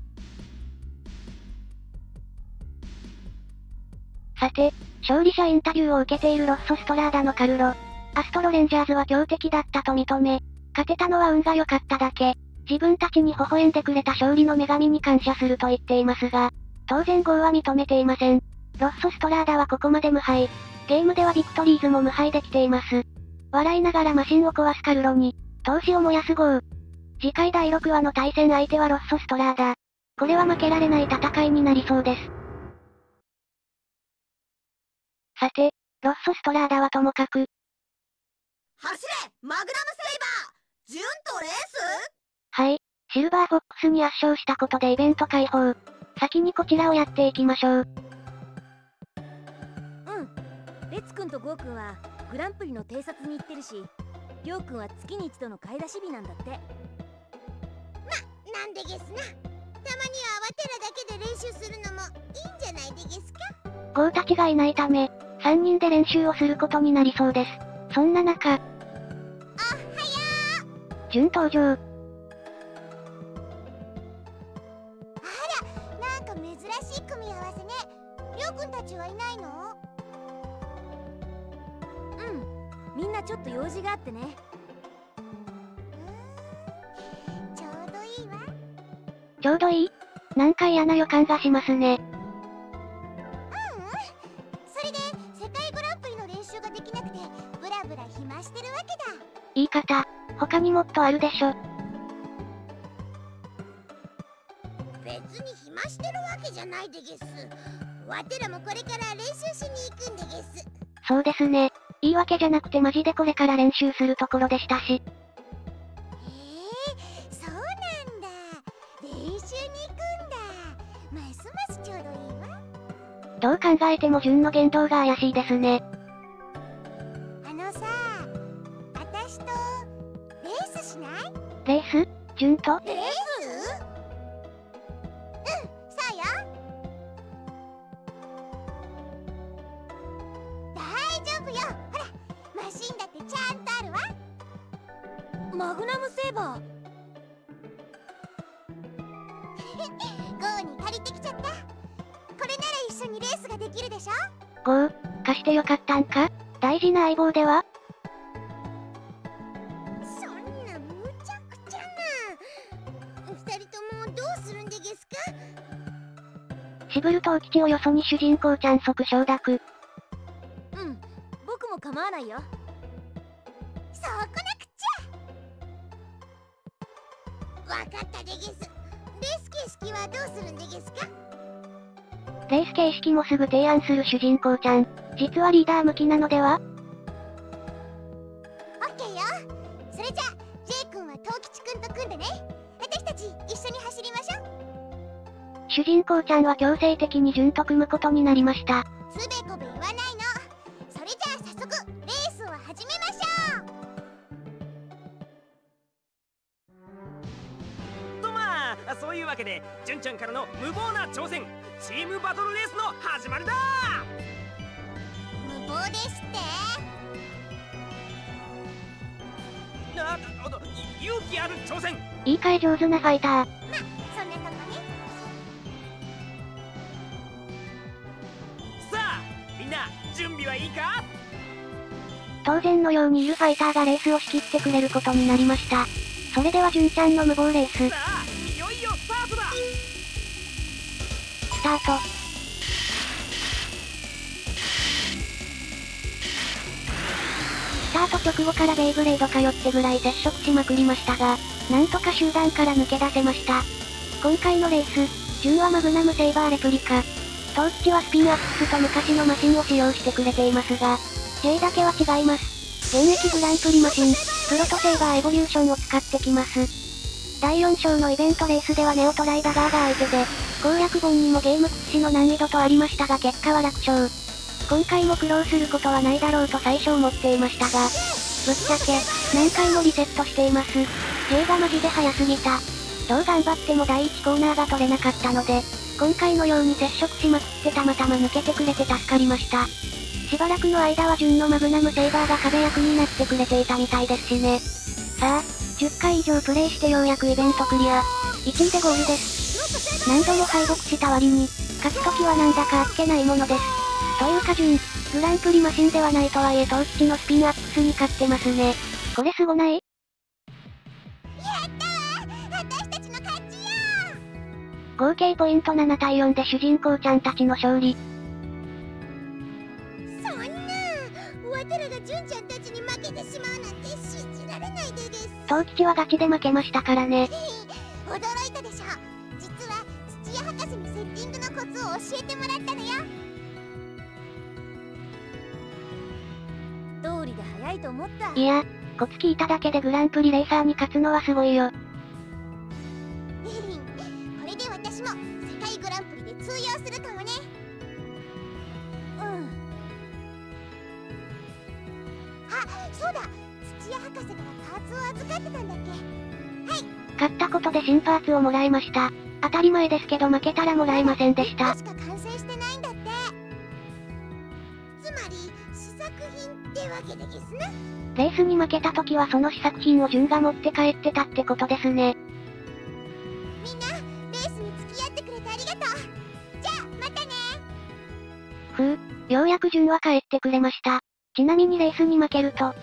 さて、勝利者インタビューを受けているロッソストラーダのカルロ。アストロレンジャーズは強敵だったと認め、勝てたのは運が良かっただけ、自分たちに微笑んでくれた勝利の女神に感謝すると言っていますが、当然ゴーは認めていません。ロッソストラーダはここまで無敗。ゲームではビクトリーズも無敗できています。笑いながらマシンを壊すカルロに、闘志を燃やすゴー。次回だいろくわの対戦相手はロッソストラーダ。これは負けられない戦いになりそうです。さて、ロッソストラーダはともかく。 走れマグナムセイバー、ジュンとレース。 はい、シルバーフォックスに圧勝したことでイベント開放。先にこちらをやっていきましょう。 うん、レッツくんとゴーくんはグランプリの偵察に行ってるし、りょうくんは月に一度の買い出し日なんだって。 ま、なんでゲスな。たまにはわてらだけで練習するのもいいんじゃないでゲスか。 ゴーたちがいないため、さんにんで練習をすることになりそうです。そんな中、 おはよう。準登場。 あら、なんか珍しい組み合わせね。りょうくんたちはいないの？ うん、みんなちょっと用事があってね。 うーん、ちょうどいいわ。 ちょうどいい？なんか嫌な予感がしますね。 うんうん。それで、世界グランプリの練習ができなくて、ブラブラ暇してるわけだ。 言い方、他にもっとあるでしょ。 別に暇してるわけじゃないでゲス。わてらもこれから練習しに行くんでゲス。 そうですね。言い訳じゃなくてマジでこれから練習するところでしたし。 へえ、そうなんだ。練習に行くんだ。ますますちょうどいいわ。 どう考えても純の言動が怪しいですね。 あのさ、あたしとレースしない？ レース？純と？ レース？うん、そうよ。大丈夫よ。ほら、マシンだってちゃんとあるわ。 マグナムセーバー。 ゴーに借りてきちゃった。これなら一緒にレースができるでしょ。 ゴー、貸してよかったんか？大事な相棒では？ そんなむちゃくちゃな。二人ともどうするんでゲスか？ シブルとオキチをよそに主人公ちゃん即承諾。 うん、僕も構わないよ。 そうこなくっちゃ。わかったでゲス。レース形式はどうするんでゲスか？ レース形式もすぐ提案する主人公ちゃん。実はリーダー向きなのでは？ オッケーよ。それじゃあ、ジェイ君はトウキチ君と組んでね。私たち一緒に走りましょう。 主人公ちゃんは強制的に純と組むことになりました。 つべこべ言わないの。それじゃあ早速、レースを始めましょう。とまあ、そういうわけで、純ちゃんからの無謀な挑戦、チームバトルレースの始まりだ。 無謀ですって？ な、勇気ある挑戦。 言い換え上手なファイター。 ま、そんなとこね。 さあ、みんな準備はいいか？ 当然のようにいるファイターがレースを仕切ってくれることになりました。それでは純ちゃんの無謀レース。 さあ、いよいよスタートだ。 スタート。スタート直後からベイブレード通ってぐらい接触しまくりましたが、なんとか集団から抜け出せました。今回のレース、純はマグナムセイバーレプリカ。トウキチはスピンアップスと昔のマシンを使用してくれていますが、J だけは違います。現役グランプリマシン、プロトセイバーエボリューションを使ってきます。だいよん章のイベントレースではネオトライダガーが相手で、攻略本にもゲーム屈指の難易度とありましたが結果は楽勝。今回も苦労することはないだろうと最初思っていましたが、ぶっちゃけ、何回もリセットしています。J がマジで速すぎた。どう頑張ってもだいいちコーナーが取れなかったので、今回のように接触しまくってたまたま抜けてくれて助かりました。しばらくの間は純のマグナムセイバーが壁役になってくれていたみたいですしね。さあ、 じゅっかい以上プレイしてようやくイベントクリア。いちいでゴールです。何度も敗北した割に、勝つ時はなんだかあっけないものです。というか順、グランプリマシンではないとはいえ当吉のスピンアップスに勝ってますね。これすごない？ やったわ、私たちの勝ちよ。 合計ポイントななたいよんで主人公ちゃんたちの勝利。 そんな、わてらが純ちゃんたちに負けてしまうなんて信じられないでです。 当吉はガチで負けましたからね。 驚いたでしょ。実は土屋博士にセッティングのコツを教えてもらったのよ。 通りで早いと思った。 いや、コツ聞いただけでグランプリレーサーに勝つのはすごいよ。 これで私も世界グランプリで通用するかもね。 うん。 あ、そうだ、土屋博士からパーツを預かってたんだっけ。はい。 勝ったことで新パーツをもらいました。当たり前ですけど負けたらもらえませんでした。 しか完成してないんだって。つまり試作品ってわけでですね。 レースに負けた時はその試作品を順が持って帰ってたってことですね。 みんな、レースに付き合ってくれてありがとう。じゃあ、またね。 ふう、ようやく順は帰ってくれました。ちなみにレースに負けると、 もう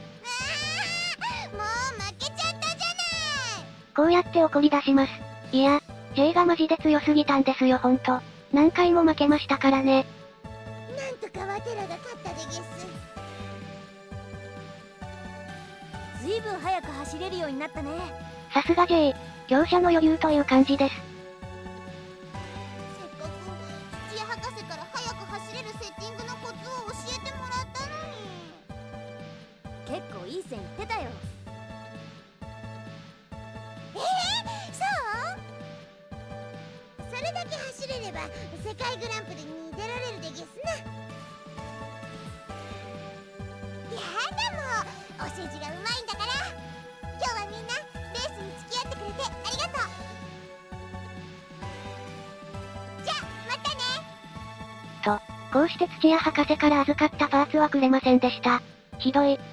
負けちゃったじゃない。 こうやって怒り出します。いや、J がマジで強すぎたんですよほんと。何回も負けましたからね。 なんとかわてらが勝ったでゲス。 ずいぶん早く走れるようになったね。 さすが J、強者の余裕という感じです。 せっかく土屋博士から早く走れるセッティングのコツを教えてもらったのに。 結構いい線いってたよ。 えー、そうそれだけ走れれば世界グランプリに出られるでゲスな。やだもう、お世辞がうまいんだから。今日はみんなレースに付き合ってくれてありがとう。じゃあまたね。 と、こうして土屋博士から預かったパーツはくれませんでした。ひどい。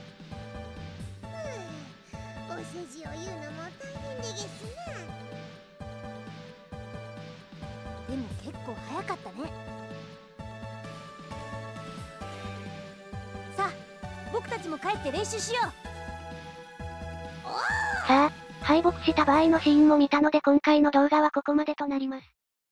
お世辞を言うのも大変でゲスな。 でも結構早かったね。さあ、僕たちも帰って練習しよう。 さあ、敗北した場合のシーンも見たので今回の動画はここまでとなります。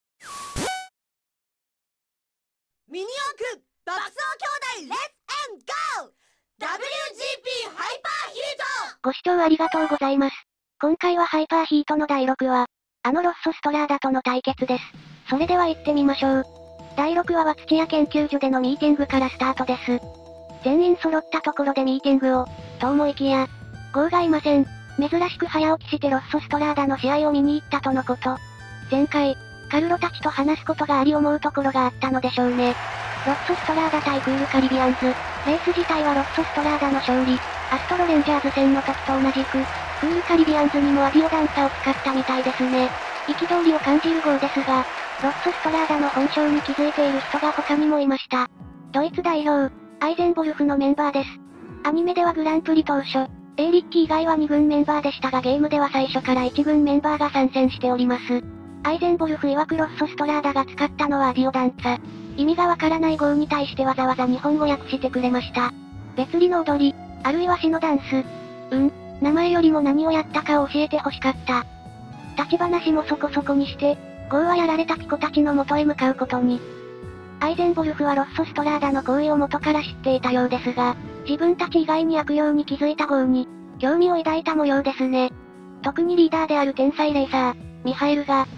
ミニ四駆爆走兄弟レッツエンゴー ダブリュージーピー ハイパーヒート。 ご視聴ありがとうございます。今回はハイパーヒートのだいろくわ、あのロッソストラーダとの対決です。それでは行ってみましょう。だいろくわは土屋研究所でのミーティングからスタートです。全員揃ったところでミーティングを、と思いきや、ゴーがいません。珍しく早起きしてロッソストラーダの試合を見に行ったとのこと。前回、カルロたちと話すことがあり思うところがあったのでしょうね。ロッソストラーダ対クールカリビアンズ。レース自体はロッソストラーダの勝利。アストロレンジャーズ戦の時と同じく、クールカリビアンズにもアディオダンサを使ったみたいですね。憤りを感じる号ですが、ロッソストラーダの本性に気づいている人が他にもいました。ドイツ代表、アイゼンボルフのメンバーです。アニメではグランプリ当初、エーリッキ以外はに軍メンバーでしたがゲームでは最初からいち軍メンバーが参戦しております。アイゼンボルフ曰くロッソストラーダが使ったのはアディオダンツァ。意味がわからない号に対してわざわざ日本語訳してくれました。別離の踊り、あるいは詩のダンス。うん、名前よりも何をやったかを教えてほしかった。立ち話もそこそこにして、号はやられたピコたちの元へ向かうことに。アイゼンボルフはロッソストラーダの行為を元から知っていたようですが、自分たち以外に悪用に気づいた号に、興味を抱いた模様ですね。特にリーダーである天才レーサー、ミハエルが、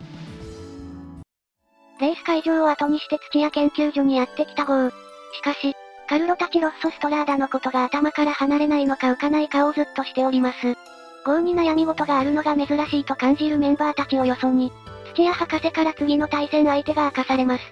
レース会場を後にして土屋研究所にやってきた号。しかし、カルロたちロッソストラーダのことが頭から離れないのか浮かない顔をずっとしております。号に悩み事があるのが珍しいと感じるメンバーたちをよそに、土屋博士から次の対戦相手が明かされます。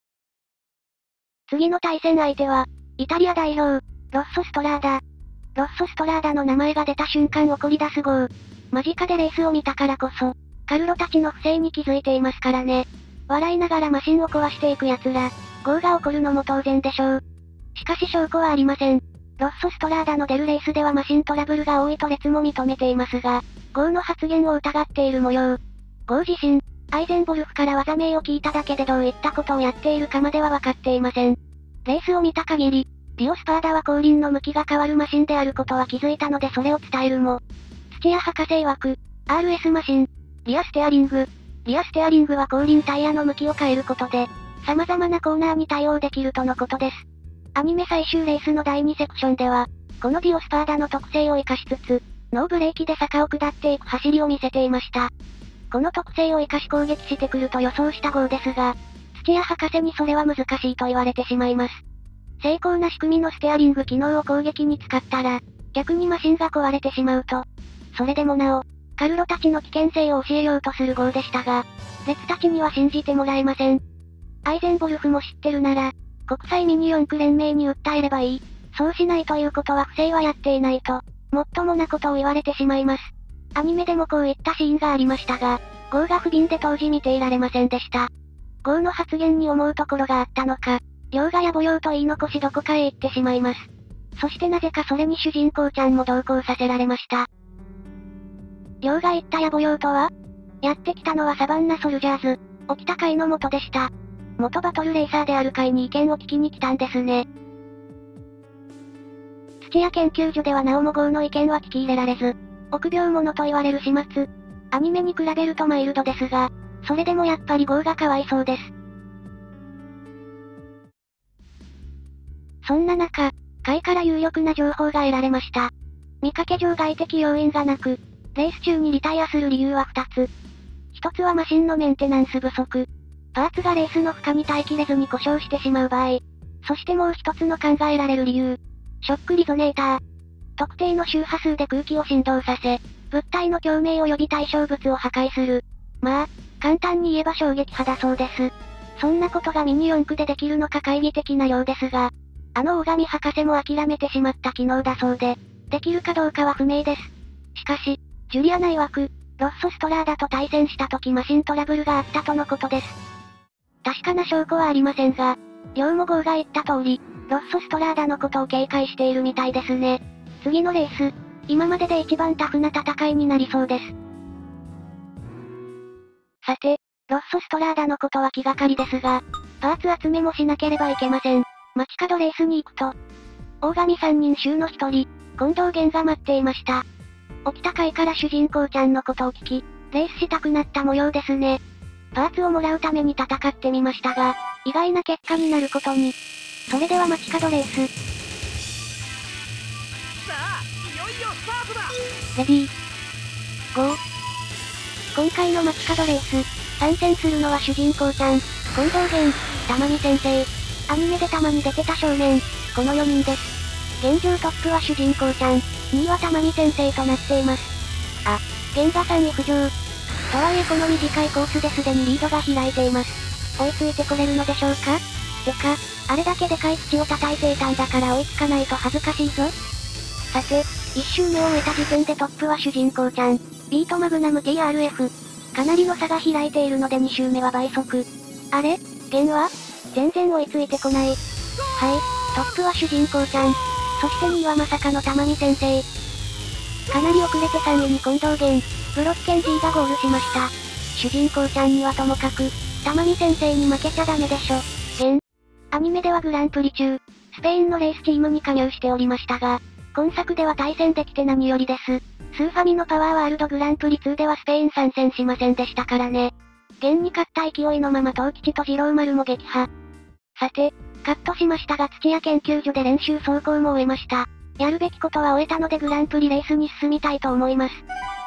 次の対戦相手は、イタリア代表、ロッソストラーダ。ロッソストラーダの名前が出た瞬間怒り出す号。間近でレースを見たからこそ、カルロたちの不正に気づいていますからね。笑いながらマシンを壊していく奴ら、号が怒るのも当然でしょう。しかし証拠はありません。 ロッソストラーダの出るレースではマシントラブルが多いと列も認めていますが、ゴーの発言を疑っている模様。ゴー自身、アイゼンボルフから技名を聞いただけでどういったことをやっているかまでは分かっていません。レースを見た限り、ビオスパーダは後輪の向きが変わるマシンであることは気づいたのでそれを伝えるも、土屋博士曰く、アールエス マシン、リアステアリング。リアステアリングは後輪タイヤの向きを変えることで、様々なコーナーに対応できるとのことです。アニメ最終レースのだいにセクションでは、このビオスパーダの特性を活かしつつ、ノーブレーキで坂を下っていく走りを見せていました。この特性を活かし攻撃してくると予想したゴーですが、土屋博士にそれは難しいと言われてしまいます。精巧な仕組みのステアリング機能を攻撃に使ったら、逆にマシンが壊れてしまうと。それでもなお、カルロたちの危険性を教えようとするゴーでしたが、列たちには信じてもらえません。アイゼンボルフも知ってるなら、国際ミニ四駆連盟に訴えればいい。そうしないということは不正はやっていないと、もっともなことを言われてしまいます。アニメでもこういったシーンがありましたが、ゴーが不憫で当時見ていられませんでした。ゴーの発言に思うところがあったのか、亮が野暮用と言い残しどこかへ行ってしまいます。そしてなぜかそれに主人公ちゃんも同行させられました。亮が言った野暮用とは？やってきたのはサバンナソルジャーズ、起きた会の元でした。元バトルレーサーである会に意見を聞きに来たんですね。土屋研究所ではなおもゴーの意見は聞き入れられず、臆病者と言われる始末。アニメに比べるとマイルドですが、それでもやっぱりゴーがかわいそうです。そんな中、会から有力な情報が得られました。見かけ上外的要因がなく、レース中にリタイアする理由はふたつ。ひとつはマシンのメンテナンス不足。パーツがレースの負荷に耐えきれずに故障してしまう場合。そしてもう一つの考えられる理由。ショックリゾネーター。特定の周波数で空気を振動させ、物体の共鳴及び対象物を破壊する。まあ、簡単に言えば衝撃波だそうです。そんなことがミニ四駆でできるのか懐疑的なようですが、あの大神博士も諦めてしまった機能だそうで、できるかどうかは不明です。しかし、ジュリアナ曰く、ロッソストラーダと対戦した時マシントラブルがあったとのことです。確かな証拠はありませんが、両もゴーが言った通り、ロッソストラーダのことを警戒しているみたいですね。次のレース、今までで一番タフな戦いになりそうです。さて、ロッソストラーダのことは気がかりですが、パーツ集めもしなければいけません。街角レースに行くと、大神三人衆の一人、近藤源が待っていました。起きた会から主人公ちゃんのことを聞き、レースしたくなった模様ですね。パーツをもらうために戦ってみましたが、意外な結果になることに。それでは街角レース。 さあ、いよいよスタートだ。 レディー、ゴー。今回の街角レース、参戦するのは主人公ちゃん、近藤源、玉美先生。アニメでたまに出てた少年、このよにんです。現状トップは主人公ちゃん、にいは玉美先生となっています。あ、源がさんい浮上。とはいえこの短いコースですでにリードが開いています。追いついてこれるのでしょうか？てか、あれだけでかい土を叩いていたんだから追いつかないと恥ずかしいぞ。さて、いち周目を終えた時点でトップは主人公ちゃん、ビートマグナム ティーアールエフ。かなりの差が開いているのでに周目は倍速。あれ？源は？全然追いついてこない。はい、トップは主人公ちゃん。そしてにいはまさかの玉美先生。かなり遅れてさんいに近藤源、ブロッケン G がゴールしました。主人公ちゃんにはともかく、玉美先生に負けちゃダメでしょ。源。アニメではグランプリ中、スペインのレースチームに加入しておりましたが、今作では対戦できて何よりです。スーファミのパワーワールドグランプリツーではスペイン参戦しませんでしたからね。源に勝った勢いのまま東吉と次郎丸も撃破。さて、カットしましたが土屋研究所で練習走行も終えました。やるべきことは終えたのでグランプリレースに進みたいと思います。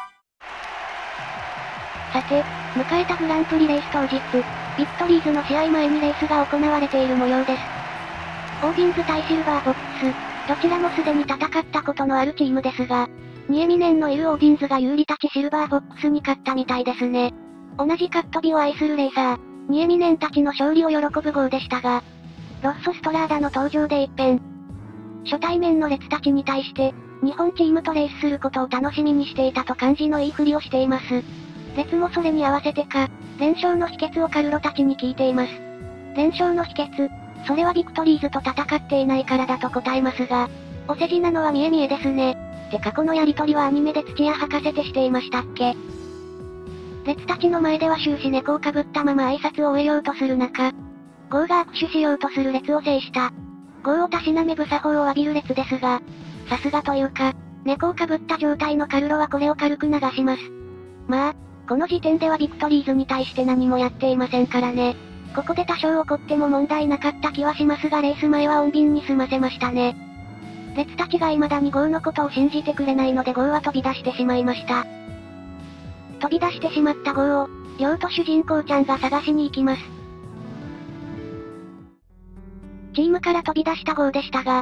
さて、迎えたグランプリレース当日、ビットリーズの試合前にレースが行われている模様です。オーディンズ対シルバーフォックス、どちらもすでに戦ったことのあるチームですが、ニエミネンのいるオーディンズが有利立ちシルバーフォックスに勝ったみたいですね。同じカットビを愛するレーサー、ニエミネンたちの勝利を喜ぶ号でしたが、ロッソストラーダの登場で一変。初対面の列たちに対して、日本チームとレースすることを楽しみにしていたと感じのいいふりをしています。列もそれに合わせてか、連勝の秘訣をカルロたちに聞いています。連勝の秘訣、それはビクトリーズと戦っていないからだと答えますが、 お世辞なのは見え見えですね。てかこのやりとりはアニメで土屋博士ってしていましたっけ？列たちの前では終始猫をかぶったまま挨拶を終えようとする中、ゴーが握手しようとする列を制した。ゴーをたしなめぶ作法を浴びる列ですが、さすがというか、猫をかぶった状態のカルロはこれを軽く流します。まあ、この時点ではビクトリーズに対して何もやっていませんからね。ここで多少怒っても問題なかった気はしますがレース前は穏便に済ませましたね。列たちが未だにゴーのことを信じてくれないのでゴーは飛び出してしまいました。飛び出してしまったゴーを、リョウと主人公ちゃんが探しに行きます。チームから飛び出したゴーでしたが、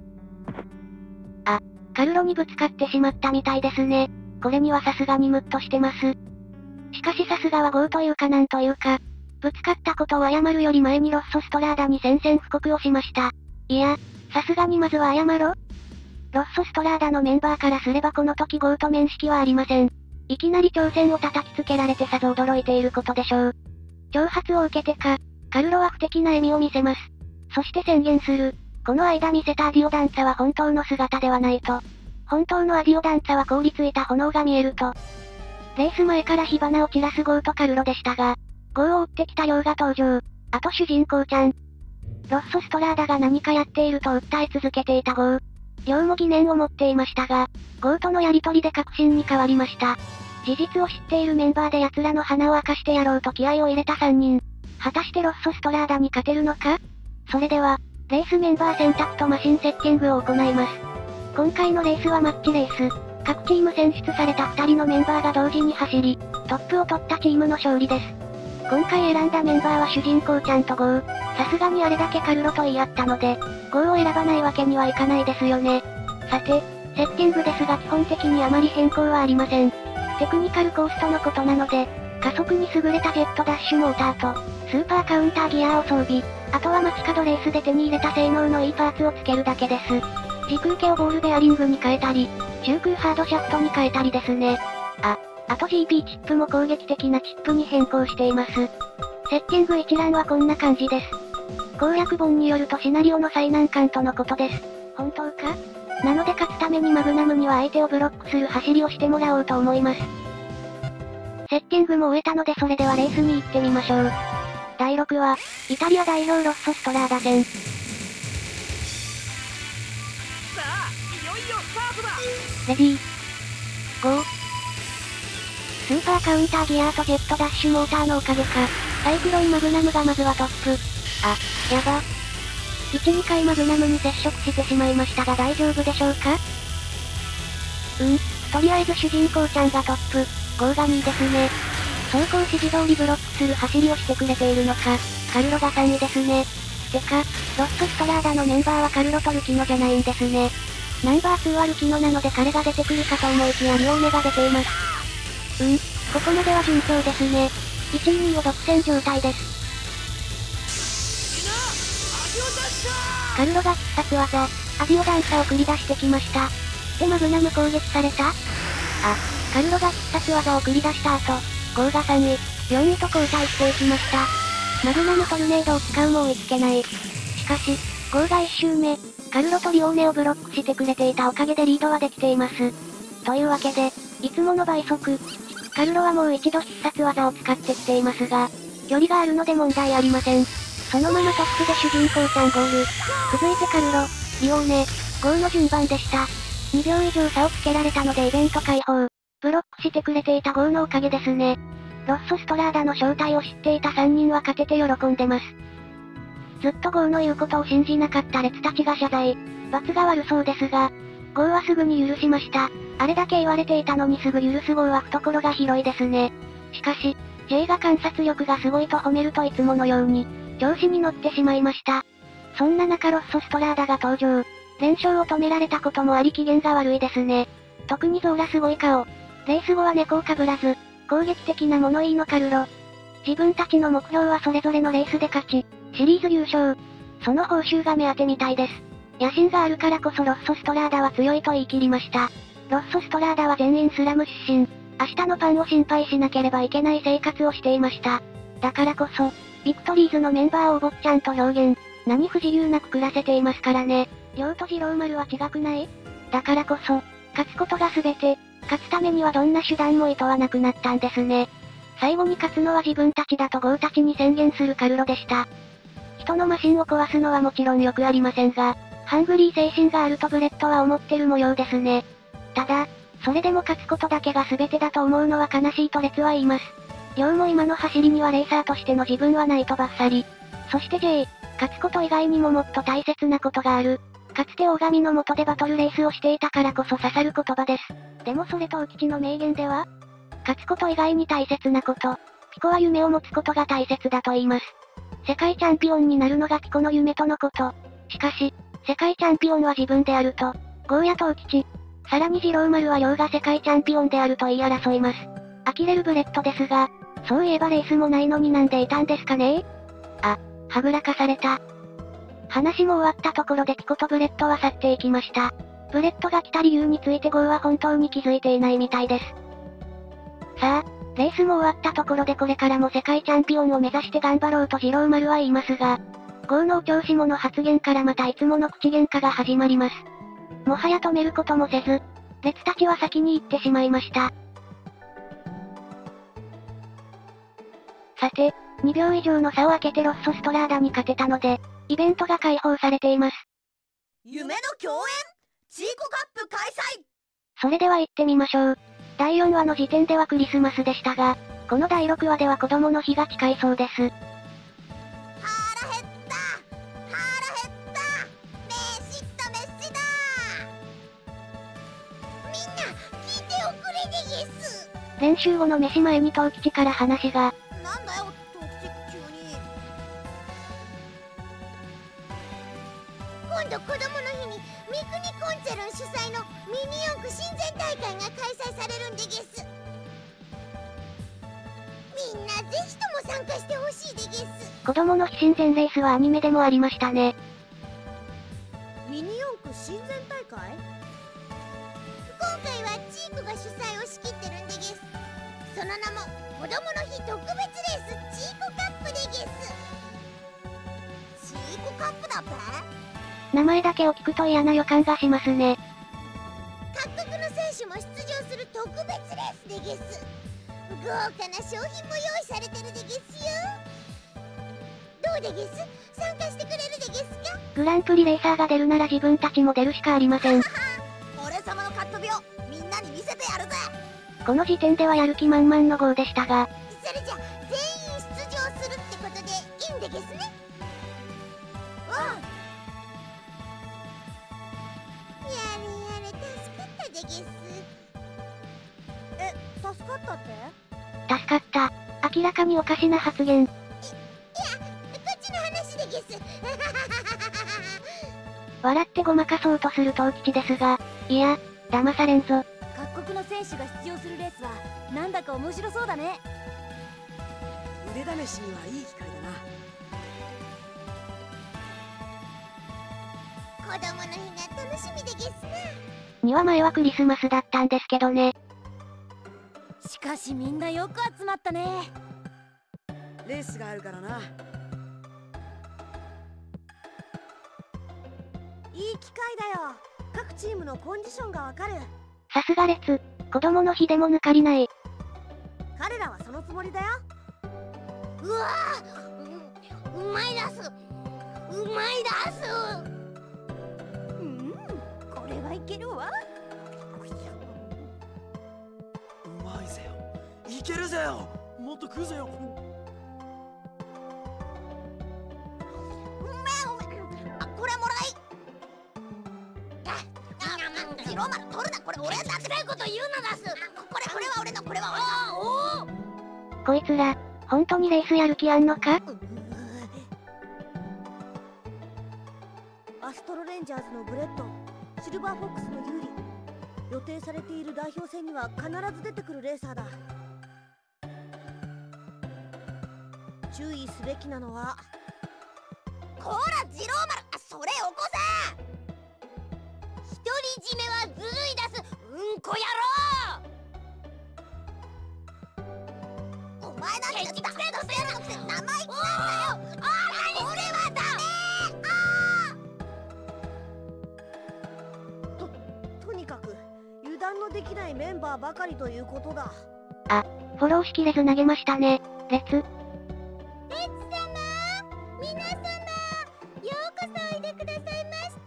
あ、カルロにぶつかってしまったみたいですね。これにはさすがにムッとしてます。しかしさすがはゴーというかなんというか、ぶつかったことを謝るより前にロッソストラーダに宣戦布告をしました。いや、さすがにまずは謝ろ。ロッソストラーダのメンバーからすればこの時ゴーと面識はありません。いきなり挑戦を叩きつけられてさぞ驚いていることでしょう。挑発を受けてか、カルロは不敵な笑みを見せます。そして宣言する。この間見せたアディオダンサは本当の姿ではないと。本当のアディオダンサは凍りついた炎が見えると。レース前から火花を散らすゴーとカルロでしたが、ゴーを追ってきたリョウが登場。あと主人公ちゃん。ロッソストラーダが何かやっていると訴え続けていたゴー。リョウも疑念を持っていましたが、ゴーとのやりとりで確信に変わりました。事実を知っているメンバーで奴らの鼻を明かしてやろうと気合を入れたさんにん。果たしてロッソストラーダに勝てるのか？それでは、レースメンバー選択とマシンセッティングを行います。今回のレースはマッチレース。各チーム選出されたふたりのメンバーが同時に走り、トップを取ったチームの勝利です。今回選んだメンバーは主人公ちゃんとゴー。さすがにあれだけカルロと言い合ったので、ゴーを選ばないわけにはいかないですよね。さて、セッティングですが基本的にあまり変更はありません。テクニカルコースとのことなので、加速に優れたジェットダッシュモーターと、スーパーカウンターギアを装備。あとは街角レースで手に入れた性能のいいパーツをつけるだけです。時空系をボールベアリングに変えたり、中空ハードシャフトに変えたりですね。あ、あと ジーピー チップも攻撃的なチップに変更しています。セッティング一覧はこんな感じです。攻略本によるとシナリオの最難関とのことです。本当か？なので勝つためにマグナムには相手をブロックする走りをしてもらおうと思います。セッティングも終えたのでそれではレースに行ってみましょう。だいろくわ、イタリア代表ロッソストラーダ戦。さあ、いよいよスタートだ。 レディー、ゴー。スーパーカウンターギアとジェットダッシュモーターのおかげか、サイクロンマグナムがまずはトップ。あ、やば。いち、にかいマグナムに接触してしまいましたが大丈夫でしょうか？うん、とりあえず主人公ちゃんがトップ、ゴーがにいですね。走行指示通りブロックする走りをしてくれているのか、カルロがさんいですね。てか、ロッソストラーダのメンバーはカルロとルキノじゃないんですね。ナンバーツーはルキノなので彼が出てくるかと思いきやリオーネが出ています。うん、ここまでは順調ですね。いちい、にいを独占状態です。カルロが必殺技、アディオダンサを繰り出してきました。でマグナム攻撃された？あ、カルロが必殺技を繰り出した後、ゴーがさんい、よんいと交代していきました。マグナムトルネードを使うも追いつけない。しかし、ゴーがいっ周目、カルロとリオーネをブロックしてくれていたおかげでリードはできています。というわけで、いつもの倍速、カルロはもう一度必殺技を使ってきていますが、距離があるので問題ありません。そのままトップで主人公ちゃんゴール。続いてカルロ、リオーネ、ゴーの順番でした。にびょう以上差をつけられたのでイベント開放。ブロックしてくれていたゴーのおかげですね。ロッソストラーダの正体を知っていたさんにんは勝てて喜んでます。ずっとゴーの言うことを信じなかった列たちが謝罪。罰が悪そうですが、ゴーはすぐに許しました。あれだけ言われていたのにすぐ許すゴーは懐が広いですね。しかし、J が観察力がすごいと褒めるといつものように、調子に乗ってしまいました。そんな中ロッソストラーダが登場。連勝を止められたこともあり機嫌が悪いですね。特にゾーラすごい顔。レース後は猫をかぶらず、攻撃的な物言いのカルロ。自分たちの目標はそれぞれのレースで勝ち、シリーズ優勝。その報酬が目当てみたいです。野心があるからこそロッソストラーダは強いと言い切りました。ロッソストラーダは全員スラム出身。明日のパンを心配しなければいけない生活をしていました。だからこそ、ビクトリーズのメンバーをお坊ちゃんと表現。何不自由なく暮らせていますからね。 亮と次郎丸は違くない？だからこそ、勝つことが全て、勝つためにはどんな手段も厭わなくなったんですね。最後に勝つのは自分たちだとゴーたちに宣言するカルロでした。人のマシンを壊すのはもちろんよくありませんが、ハングリー精神があるとブレットは思ってる模様ですね。ただ、それでも勝つことだけが全てだと思うのは悲しいと列は言います。亮も今の走りにはレーサーとしての自分はないとバッサリ。そして J、勝つこと以外にももっと大切なことがある。かつて大神の下でバトルレースをしていたからこそ刺さる言葉です。でもそれと大吉の名言では、勝つこと以外に大切なこと。ピコは夢を持つことが大切だと言います。世界チャンピオンになるのがピコの夢とのこと。しかし、世界チャンピオンは自分であると、ゴーヤと大吉。さらに次郎丸は亮が世界チャンピオンであると言い争います。呆れるブレットですが、そういえばレースもないのになんでいたんですかね？あ、はぐらかされた。話も終わったところでピコとブレットは去っていきました。ブレットが来た理由についてゴーは本当に気づいていないみたいです。さあ、レースも終わったところでこれからも世界チャンピオンを目指して頑張ろうと次郎丸は言いますが、ゴーのお調子者発言からまたいつもの口喧嘩が始まります。もはや止めることもせず、列たちは先に行ってしまいました。さて、にびょう以上の差を開けてロッソストラーダに勝てたので、イベントが開放されています。 夢の共演チーコカップ開催。 それでは行ってみましょう。だいよんわの時点ではクリスマスでしたが、このだいろくわでは子供の日が近いそうです。 腹減った腹減った飯った飯だ。みんな聞いておくれでゲス。 練習後の飯前に東吉から話が。 なんだよ東吉急に。今度子供の日に三国コンチェルン主催のミニ四駆親善大会が開催されるんでゲス。みんなぜひとも参加してほしいでゲス。 子供の日親善レースはアニメでもありましたね。 ミニ四駆親善大会？ 今回はチーコが主催を仕切ってるんでゲス。その名も子供の日特別レースチーコカップでゲス。チーコカップだべ？ 名前だけを聞くと嫌な予感がしますね。 各国の選手も出場する特別レースでゲス。豪華な商品も用意されてるでゲスよ。どうでゲス？参加してくれるでゲスか？ グランプリレーサーが出るなら自分たちも出るしかありません。 俺様のカットビをみんなに見せてやるぜ。 この時点ではやる気満々のゴーでしたが、 それじゃ全員出場するってことでいいんでゲスね。うん。やれやれ助かったでゲス。 え、助かったって？ 助かった。明らかにおかしな発言。い、いや、こっちの話でゲス。 笑ってごまかそうとする東吉ですが、いや、騙されんぞ。 各国の選手が出場するレースは、なんだか面白そうだね。 腕試しにはいい機会だな。 子供の日が楽しみでゲスな。 にわまえはクリスマスだったんですけどね。 しかしみんなよく集まったね。 レースがあるからな。 いい機会だよ。各チームのコンディションがわかる。 さすが列、子供の日でも抜かりない。 彼らはそのつもりだよ。 うわー、う、うまいだす。うまいだす。 うん、これはいけるわ。 うまいぜよ。いけるぜよ。もっと食うぜよ。 うめえうめえ。あ、これもらい。ジローマル取るな。これ俺だってないこと言うのだす。これこれは俺のこれは俺の。おお。 こいつら、本当にレースやる気あんのか？ アストロレンジャーズのブレッド、シルバーフォックスのユーリ。予定されている代表戦には必ず出てくるレーサーだ。注意すべきなのは、 こらジローマル、あ、それよこせ。独り占めはずるいだす。うんこ野郎。お前だってケチくせえくせえなくせ生意気なんだよ。ああ、俺はダメ。あのできないメンバーばかりということだ。 あ、フォローしきれず投げましたね。レツ。 レッツ様、皆様、ようこそおいでくださいました。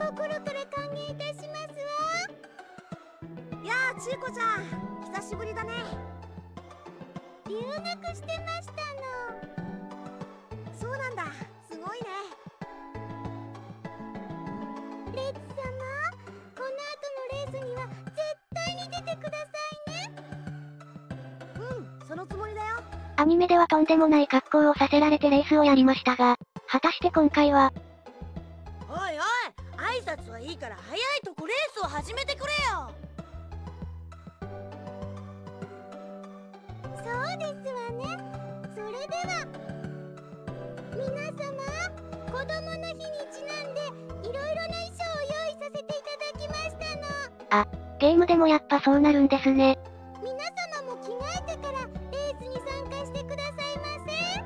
心から歓迎いたしますわ。 やあ、ちいこちゃん、久しぶりだね。 留学してましたの。 そうなんだ、すごいね。 レッツ様、この後のレースには絶対に出てくださいね。 うん、そのつもりだよ。 アニメではとんでもない格好をさせられてレースをやりましたが、果たして今回は。 おいおい、挨拶はいいから早いとこレースを始めてくれよ。 そうですわね。それでは皆様、子供の日にちなんでいろいろな衣装を用意させていただきましたの。 あ、ゲームでもやっぱそうなるんですね。 皆様も着替えてからレースに参加してくださいませ。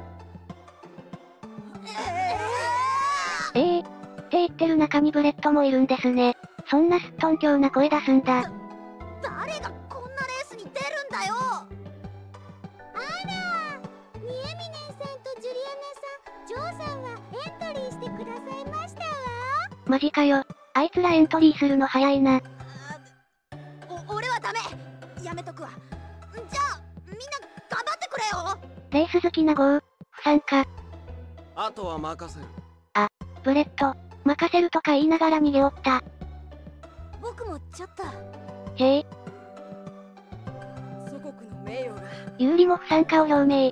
ええー、って言ってる中にブレッドもいるんですね。そんなすっとんきょうな声出すんだ。 誰がこんなレースに出るんだよ。 あら、ミエミネンさんとジュリアナさん、ジョーさんはエントリーしてくださいましたわ。 マジかよ。あいつらエントリーするの早いな。 お、俺はダメ。やめとくわ。じゃあ、みんな頑張ってくれよ。 レース好きなゴー、不参加。 あとは任せる。 あ、ブレッド、任せるとか言いながら逃げおった。 僕もちょっと。 ジェイ。 祖国の名誉が。 有利も不参加を表明。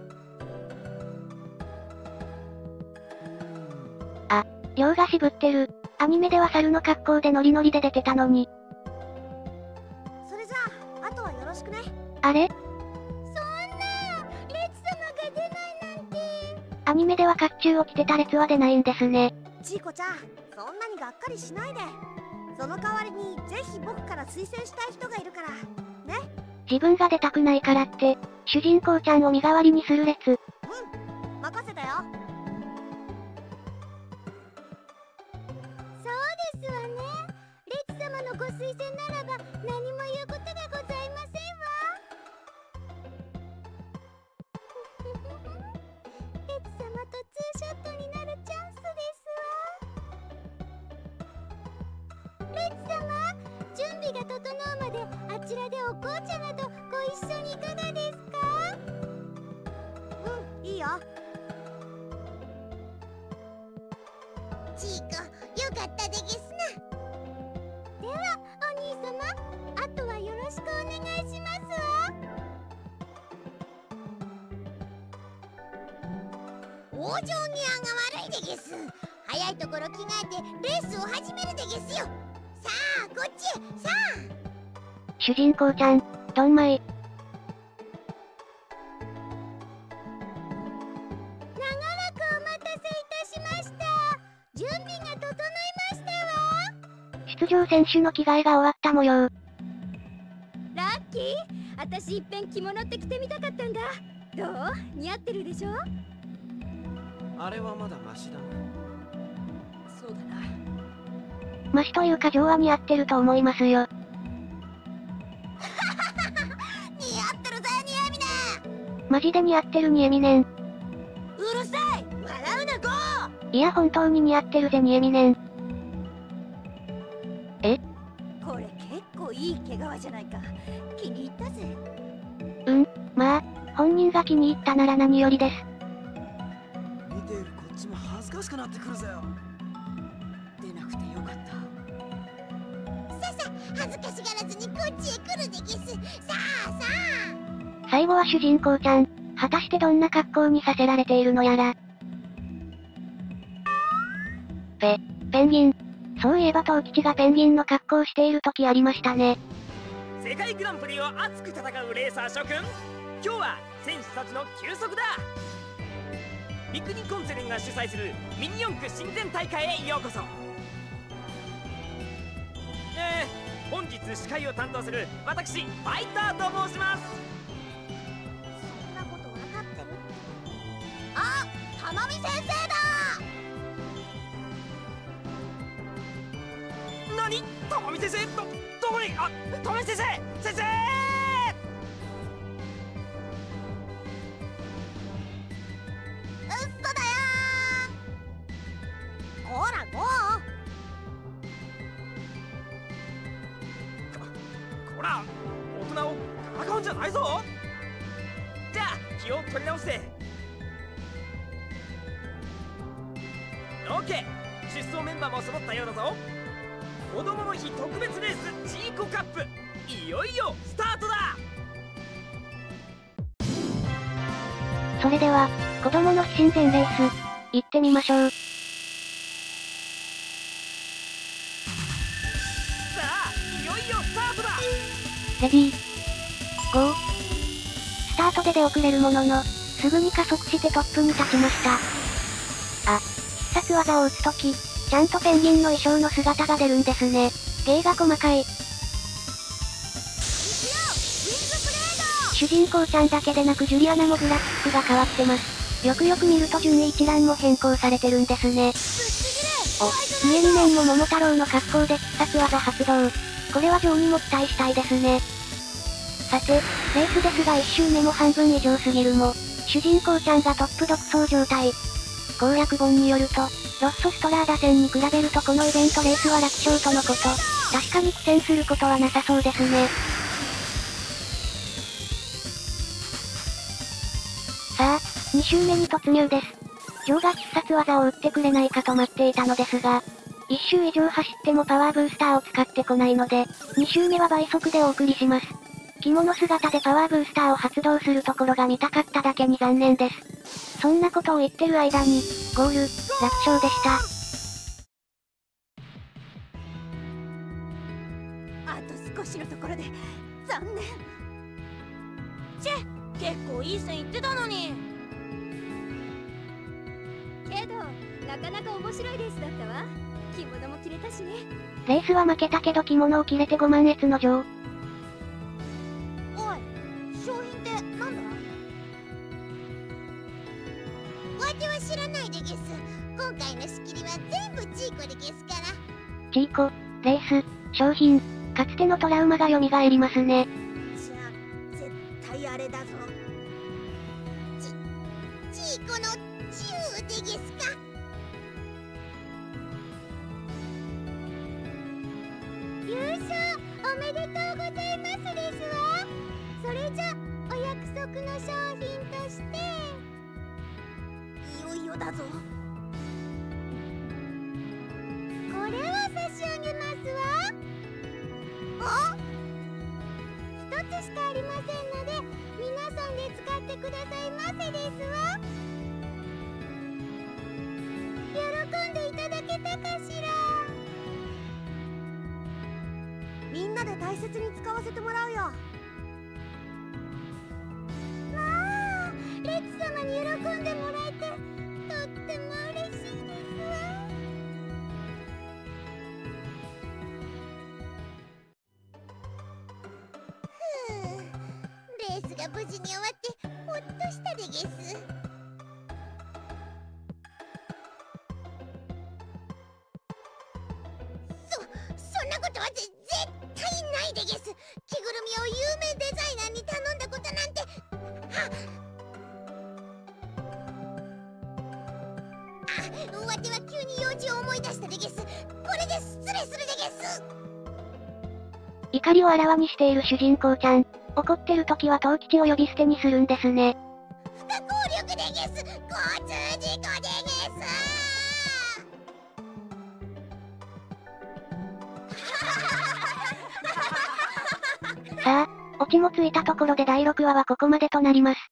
あ、量が渋ってる。アニメでは猿の格好でノリノリで出てたのに。 それじゃあ、あとはよろしくね。 あれ？ そんな、レッツ様が出ないなんて。 アニメでは甲冑を着てた列は出ないんですね。 ちいこちゃん、そんなにがっかりしないで。その代わりにぜひ僕から推薦したい人がいるからね。 自分が出たくないからって主人公ちゃんを身代わりにする列。 うん、任せたよ。 そうですわね。レッツ様のご推薦ならば何も言うことがございませんわ。レッツ様とツーショットになるチャンスですわ。レッツ様、準備が整うまであちらでお紅茶などご一緒にいかがですか？ うん、いいよ。 チーコ、よかったでげすな。では、お兄様、あとはよろしくお願いしますわ。往生際が悪いでげす。早いところ着替えてレースを始めるでげすよ。さあ、こっちへ、さあ。 主人公ちゃん、ドンマイ。 長らくお待たせいたしました。準備が整いましたわ。 出場選手の着替えが終わった模様。 ラッキー、私いっぺん着物って着てみたかったんだ。どう？似合ってるでしょ？ あれはまだマシだな。 そうだな。 マシというかジョーは似合ってると思いますよ。 似合ってるぜ、ニエミネン。 マジで似合ってるニエミネン。 うるさい、笑うなゴー。 いや本当に似合ってるぜニエミネン。え？ これ結構いい毛皮じゃないか。気に入ったぜ。 うん、まあ、本人が気に入ったなら何よりです。 見ているこっちも恥ずかしくなってくるぜよ。出なくてよかった。 ささ、恥ずかしがらずにこっちへ来るでげす。さあさあ。 最後は主人公ちゃん、果たしてどんな格好にさせられているのやら。ペ、ペンギン。そういえば東吉がペンギンの格好をしている時ありましたね。 世界グランプリを熱く戦うレーサー諸君、今日は選手たちの休息だ。ビッグニコンセレンが主催するミニ四駆親善大会へようこそ。えー、本日司会を担当する私ファイターと申します。 そんなことわかってる？あ、たまみ先生だ。 何？たまみ先生、ど、どもに、あ、トメ先生先生嘘だよー。ほらもうこら、大人をからかうんじゃないぞ。じゃあ気を取り直して。オッケー、出走メンバーも揃ったようだぞ。子供の日特別レースジーコカップ、いよいよスタートだ。 それでは子供の日親善レース行ってみましょう。 さあいよいよスタートだ。 レディーゴー。スタートで出遅れるもののすぐに加速してトップに立ちました。あ、必殺技を打つときちゃんとペンギンの衣装の姿が出るんですね。芸が細かい。主人公ちゃんだけでなくジュリアナもグラフィックが変わってます。よくよく見ると順位一覧も変更されてるんですね。お、三重にねんも桃太郎の格好で必殺技発動。これはジョーにも期待したいですね。さて、レースですがいち周目も半分以上過ぎるも、主人公ちゃんがトップ独走状態。攻略本によると、ロッソストラーダ戦に比べるとこのイベントレースは楽勝とのこと。確かに苦戦することはなさそうですね。さあ、に周目に突入です。ジョーが必殺技を打ってくれないかと待っていたのですが、いち周以上走ってもパワーブースターを使ってこないので、に周目は倍速でお送りします。着物姿でパワーブースターを発動するところが見たかっただけに残念です。そんなことを言ってる間に、ゴール、楽勝でした。 あと少しのところで残念。チェ、結構いい線いってたのに。 けどなかなか面白いレースだったわ。着物も着れたしね。 レースは負けたけど着物を着れてごまん越の女王。 おい、商品ってなんだ？わては知らないでゲス。今回の仕切りは全部チーコでゲスから。 チーコ、レース、商品、かつてのトラウマが蘇りますね。 じゃあ絶対あれだぞ。チチーコのチューでゲスか。優勝おめでとうございますですわ。それじゃお約束の商品としていよいよだぞ。これを差し上げますわ。あ、一つしかありませんので皆さんで使ってくださいませですわ。喜んでいただけたかしら。みんなで大切に使わせてもらうよ。まあ、レッツ様に喜んでもらえてとっても嬉しいですわ。ふう、レースが無事に終わってほっとしたでゲス。そ、そんなことはぜ絶対ないでゲス。着ぐるみを有名デザイナーに頼んだことなんて。はっ、あ、わては急に用事を思い出したでゲス。これで失礼するでゲス。 怒りをあらわにしている主人公ちゃん。怒ってる時はトウキチを呼び捨てにするんですね。 不可抗力でゲス。交通事故でゲス。 さあ、オチもついたところでだいろくわはここまでとなります。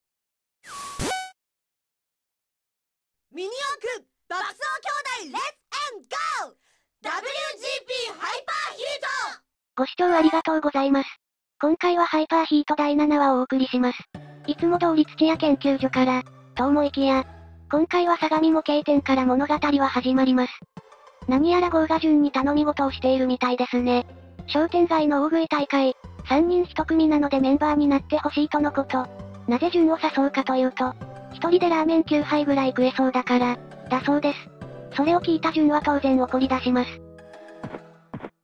ミニ四駆爆走兄弟レッツエンゴー ダブリュージーピー ハイパーヒート。 ご視聴ありがとうございます。今回はハイパーヒートだいななわをお送りします。いつも通り土屋研究所から、と思いきや、今回は相模模型店から物語は始まります。何やら豪華順に頼み事をしているみたいですね。商店街の大食い大会、さんにんひと組なのでメンバーになってほしいとのこと。なぜ順を誘うかというと、ひとりでラーメンきゅうはいぐらい食えそうだから、だそうです。それを聞いた順は当然怒り出します。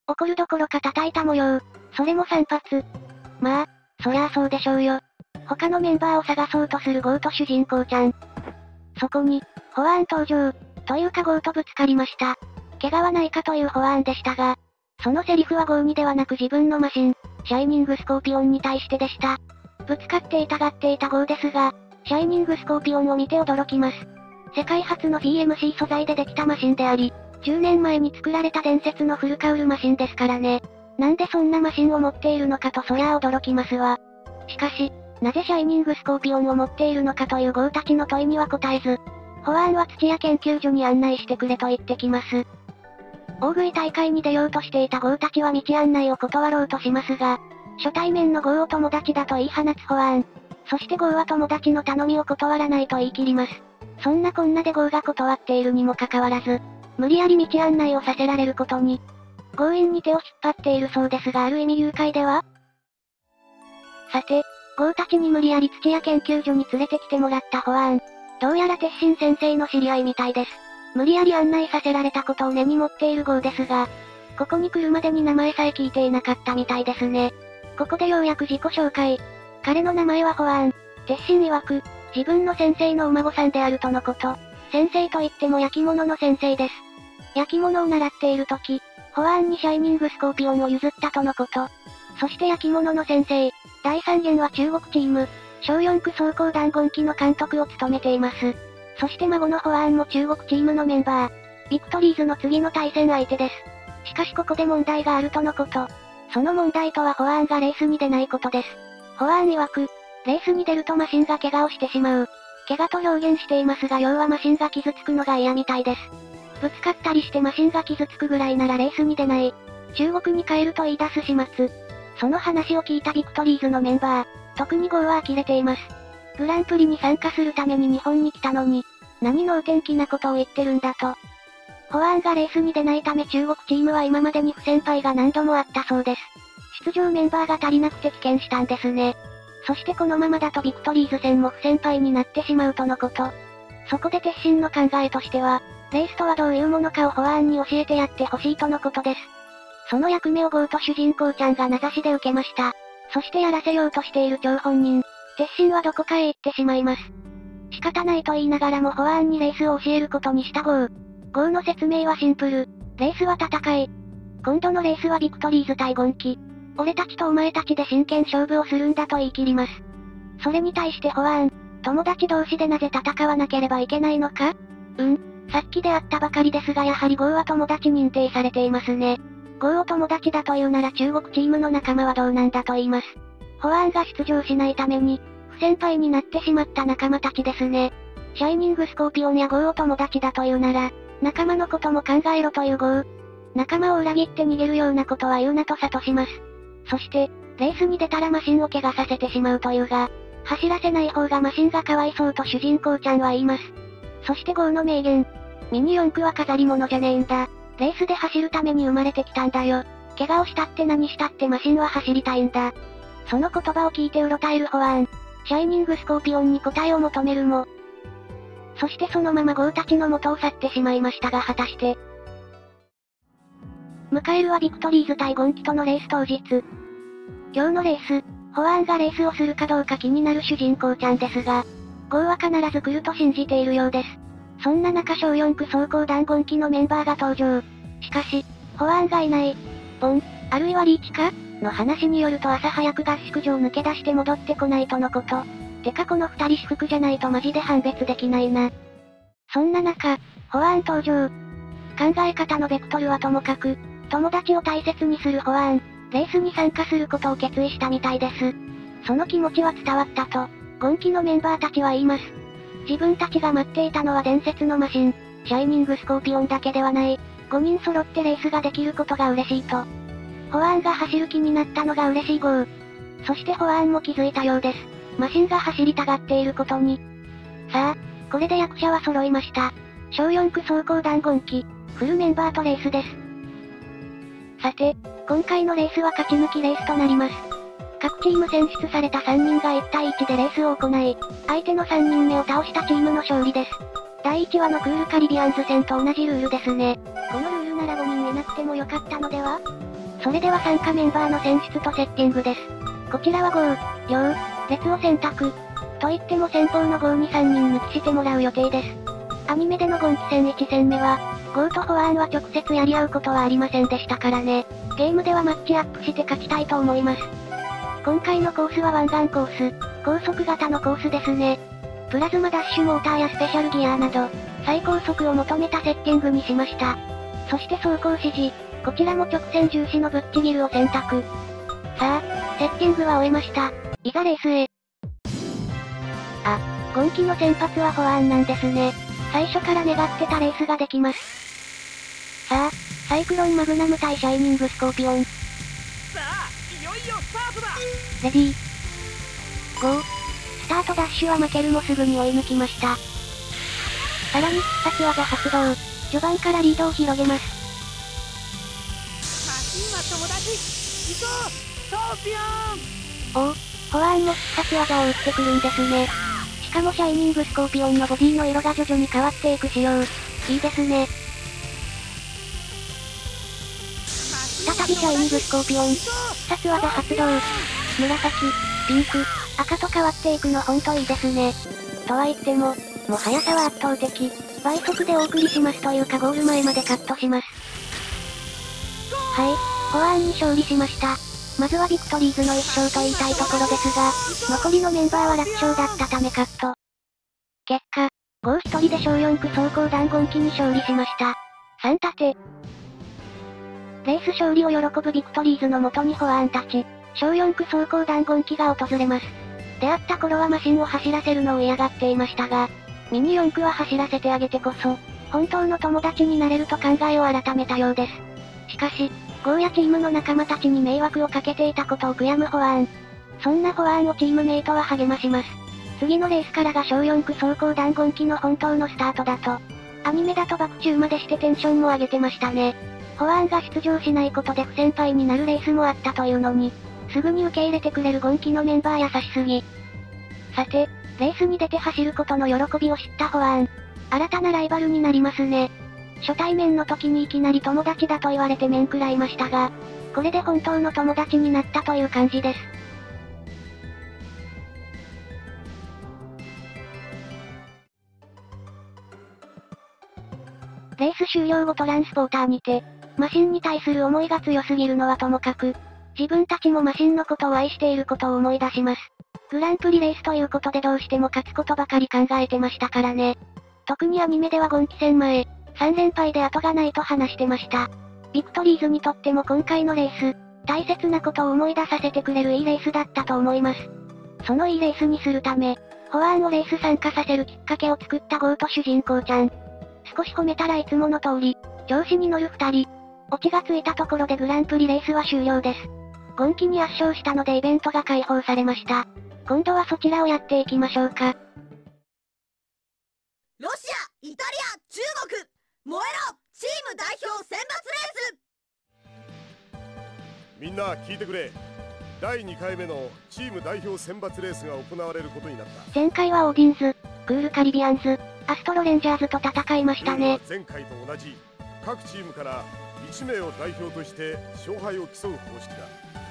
怒るどころか叩いた模様。それもさん発。まあ、そりゃあそうでしょうよ。他のメンバーを探そうとするゴート主人公ちゃん。そこに、ホワーン登場。というかゴーとぶつかりました。怪我はないかというホワーンでしたが、そのセリフはゴーにではなく自分のマシン、シャイニングスコーピオンに対してでした。ぶつかって痛がっていたゴーですが、シャイニングスコーピオンを見て驚きます。世界初の ジーエムシー 素材でできたマシンであり、じゅうねんまえに作られた伝説のフルカウルマシンですからね。なんでそんなマシンを持っているのかとそりゃあ驚きますわ。しかし、なぜシャイニングスコーピオンを持っているのかというゴーたちの問いには答えず、ホワーンは土屋研究所に案内してくれと言ってきます。大食い大会に出ようとしていたゴーたちは道案内を断ろうとしますが、初対面のゴーを友達だと言い放つホワーン。そしてゴーは友達の頼みを断らないと言い切ります。そんなこんなでゴーが断っているにもかかわらず、無理やり道案内をさせられることに、強引に手を引っ張っているそうですがある意味誘拐では？さて、ゴーたちに無理やり土屋研究所に連れてきてもらったホワーン。どうやら鉄心先生の知り合いみたいです。無理やり案内させられたことを根に持っているゴーですが、ここに来るまでに名前さえ聞いていなかったみたいですね。ここでようやく自己紹介。彼の名前はホワーン。鉄心曰く、自分の先生のお孫さんであるとのこと。先生といっても焼き物の先生です。焼き物を習っている時、ホワーンにシャイニングスコーピオンを譲ったとのこと。そして焼き物の先生、第三元は中国チーム、小四駆装甲弾痕機の監督を務めています。そして孫のホワーンも中国チームのメンバー、ビクトリーズの次の対戦相手です。しかしここで問題があるとのこと。その問題とはホワーンがレースに出ないことです。ホワーン曰く、レースに出るとマシンが怪我をしてしまう。怪我と表現していますが要はマシンが傷つくのが嫌みたいです。ぶつかったりしてマシンが傷つくぐらいならレースに出ない。中国に帰ると言い出す始末。その話を聞いたビクトリーズのメンバー、特にゴーは呆れています。グランプリに参加するために日本に来たのに、何能天気なことを言ってるんだと。ホワーンがレースに出ないため中国チームは今までに不戦敗が何度もあったそうです。出場メンバーが足りなくて棄権したんですね。そしてこのままだとビクトリーズ戦も不戦敗になってしまうとのこと。そこで鉄心の考えとしては、レースとはどういうものかをホワーンに教えてやってほしいとのことです。その役目をゴーと主人公ちゃんが名指しで受けました。そしてやらせようとしている張本人、鉄心はどこかへ行ってしまいます。仕方ないと言いながらもホワーンにレースを教えることにしたゴー。ゴーの説明はシンプル。レースは戦い。今度のレースはビクトリーズ対ゴンキ。俺たちとお前たちで真剣勝負をするんだと言い切ります。それに対してホワーン、友達同士でなぜ戦わなければいけないのか？うん、さっきであったばかりですがやはりゴーは友達認定されていますね。ゴーを友達だというなら中国チームの仲間はどうなんだと言います。ホワーンが出場しないために、不戦敗になってしまった仲間たちですね。シャイニングスコーピオンやゴーを友達だというなら、仲間のことも考えろというゴー。仲間を裏切って逃げるようなことは言うなと諭します。そして、レースに出たらマシンを怪我させてしまうというが、走らせない方がマシンがかわいそうと主人公ちゃんは言います。そしてゴーの名言。ミニ四駆は飾り物じゃねえんだ。レースで走るために生まれてきたんだよ。怪我をしたって何したってマシンは走りたいんだ。その言葉を聞いてうろたえるホワーン。シャイニングスコーピオンに答えを求めるも。そしてそのままゴーたちの元を去ってしまいましたが果たして。迎えるはビクトリーズ対ゴンキとのレース当日。今日のレース、ホワーンがレースをするかどうか気になる主人公ちゃんですが、ゴーは必ず来ると信じているようです。そんな中小四駆走行弾痕機のメンバーが登場。しかし、ホワーンがいない。ボン、あるいはリーチかの話によると朝早く合宿場抜け出して戻ってこないとのこと。てかこの二人私服じゃないとマジで判別できないな。そんな中、ホワーン登場。考え方のベクトルはともかく、友達を大切にするホワーン、レースに参加することを決意したみたいです。その気持ちは伝わったと、ゴンキのメンバーたちは言います。自分たちが待っていたのは伝説のマシン、シャイニングスコーピオンだけではない、ごにん揃ってレースができることが嬉しいと。ホワーンが走る気になったのが嬉しいゴー。そしてホワーンも気づいたようです。マシンが走りたがっていることに。さあ、これで役者は揃いました。小四駆走行弾痕機、フルメンバーとレースです。さて、今回のレースは勝ち抜きレースとなります。各チーム選出されたさんにんがいち対いちでレースを行い、相手のさんにんめを倒したチームの勝利です。だいいちわのクールカリビアンズ戦と同じルールですね。このルールならごにんいなくてもよかったのでは？ それでは参加メンバーの選出とセッティングです。こちらはゴー、リョウ、列を選択。と言っても先方のゴーにさんにん抜きしてもらう予定です。アニメでのゴンキ戦いち戦目は、ゴーとホワーンは直接やり合うことはありませんでしたからね。ゲームではマッチアップして勝ちたいと思います。今回のコースは湾岸コース、高速型のコースですね。プラズマダッシュモーターやスペシャルギアなど、最高速を求めたセッティングにしました。そして走行指示、こちらも直線重視のぶっちぎるを選択。さあ、セッティングは終えました。いざレースへ。あ、今季の先発はホワーンなんですね。最初から願ってたレースができます。さあ、サイクロンマグナム対シャイニングスコーピオン。 さあ、いよいよスタートだ。 レディー。ゴー。スタートダッシュは負けるもすぐに追い抜きました。さらに必殺技発動。序盤からリードを広げます。 マシンは友達。行こう、スコーピオン。 おお、ホワーンも必殺技を打ってくるんですね。しかもシャイニングスコーピオンのボディの色が徐々に変わっていく仕様。いいですね。再びシャイニングスコーピオン。必殺技発動。紫、ピンク、赤と変わっていくのほんといいですね。とは言っても、もう速さは圧倒的。倍速でお送りしますというかゴール前までカットします。はい、ホワーンに勝利しました。まずはビクトリーズのいっ勝と言いたいところですが、残りのメンバーは楽勝だったためカット。結果、ゴーひとりで小よん区走行弾ゴン機に勝利しました。さん立て。レース勝利を喜ぶビクトリーズの元にホワーンたち、小よん区走行弾ゴン機が訪れます。出会った頃はマシンを走らせるのを嫌がっていましたが、ミニ四駆は走らせてあげてこそ、本当の友達になれると考えを改めたようです。しかし、ゴーやチームの仲間たちに迷惑をかけていたことを悔やむホワーン。そんなホワーンをチームメイトは励まします。次のレースからが小よん区走行弾ゴン機の本当のスタートだと。アニメだと爆中までしてテンションも上げてましたね。ホワーンが出場しないことで不先輩になるレースもあったというのに、すぐに受け入れてくれるゴン機のメンバー優しすぎ。さて、レースに出て走ることの喜びを知ったホワーン。新たなライバルになりますね。初対面の時にいきなり友達だと言われて面食らいましたが、これで本当の友達になったという感じです。レース終了後トランスポーターにて、マシンに対する思いが強すぎるのはともかく、自分たちもマシンのことを愛していることを思い出します。グランプリレースということでどうしても勝つことばかり考えてましたからね。特にアニメではゴンキ戦前、さん連敗で後がないと話してました。ビクトリーズにとっても今回のレース、大切なことを思い出させてくれるいいレースだったと思います。そのいいレースにするため、ホワーンをレース参加させるきっかけを作ったゴーと主人公ちゃん。少し褒めたらいつもの通り、調子に乗る二人。オチがついたところでグランプリレースは終了です。ゴンキに圧勝したのでイベントが開放されました。今度はそちらをやっていきましょうか。 ロシア、イタリア、中国、燃えろチーム代表選抜レース。 みんな聞いてくれ。だいにかいめのチーム代表選抜レースが行われることになった。 前回はオーディンズ、クールカリビアンズ、アストロレンジャーズと戦いましたね。 前回と同じ、各チームからいち名を代表として勝敗を競う方式だ。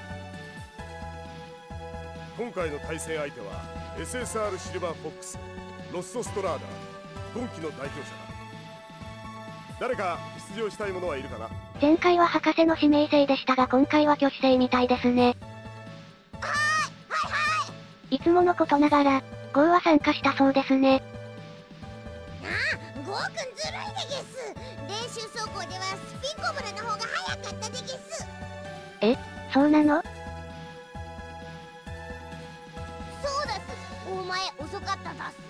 今回の対戦相手は エスエスアール シルバーフォックス、ロストストラーダ、今季の代表者だ。誰か出場したい者はいるかな。 前回は博士の指名制でしたが今回は挙手制みたいですね。 はーい、はいはい。 いつものことながら、ゴーは参加したそうですね。 ああ、ゴーくんずるいでゲス。練習走行ではスピンコブラの方が早かったでゲス。 え、そうなの？ そうだす。お前遅かっただす。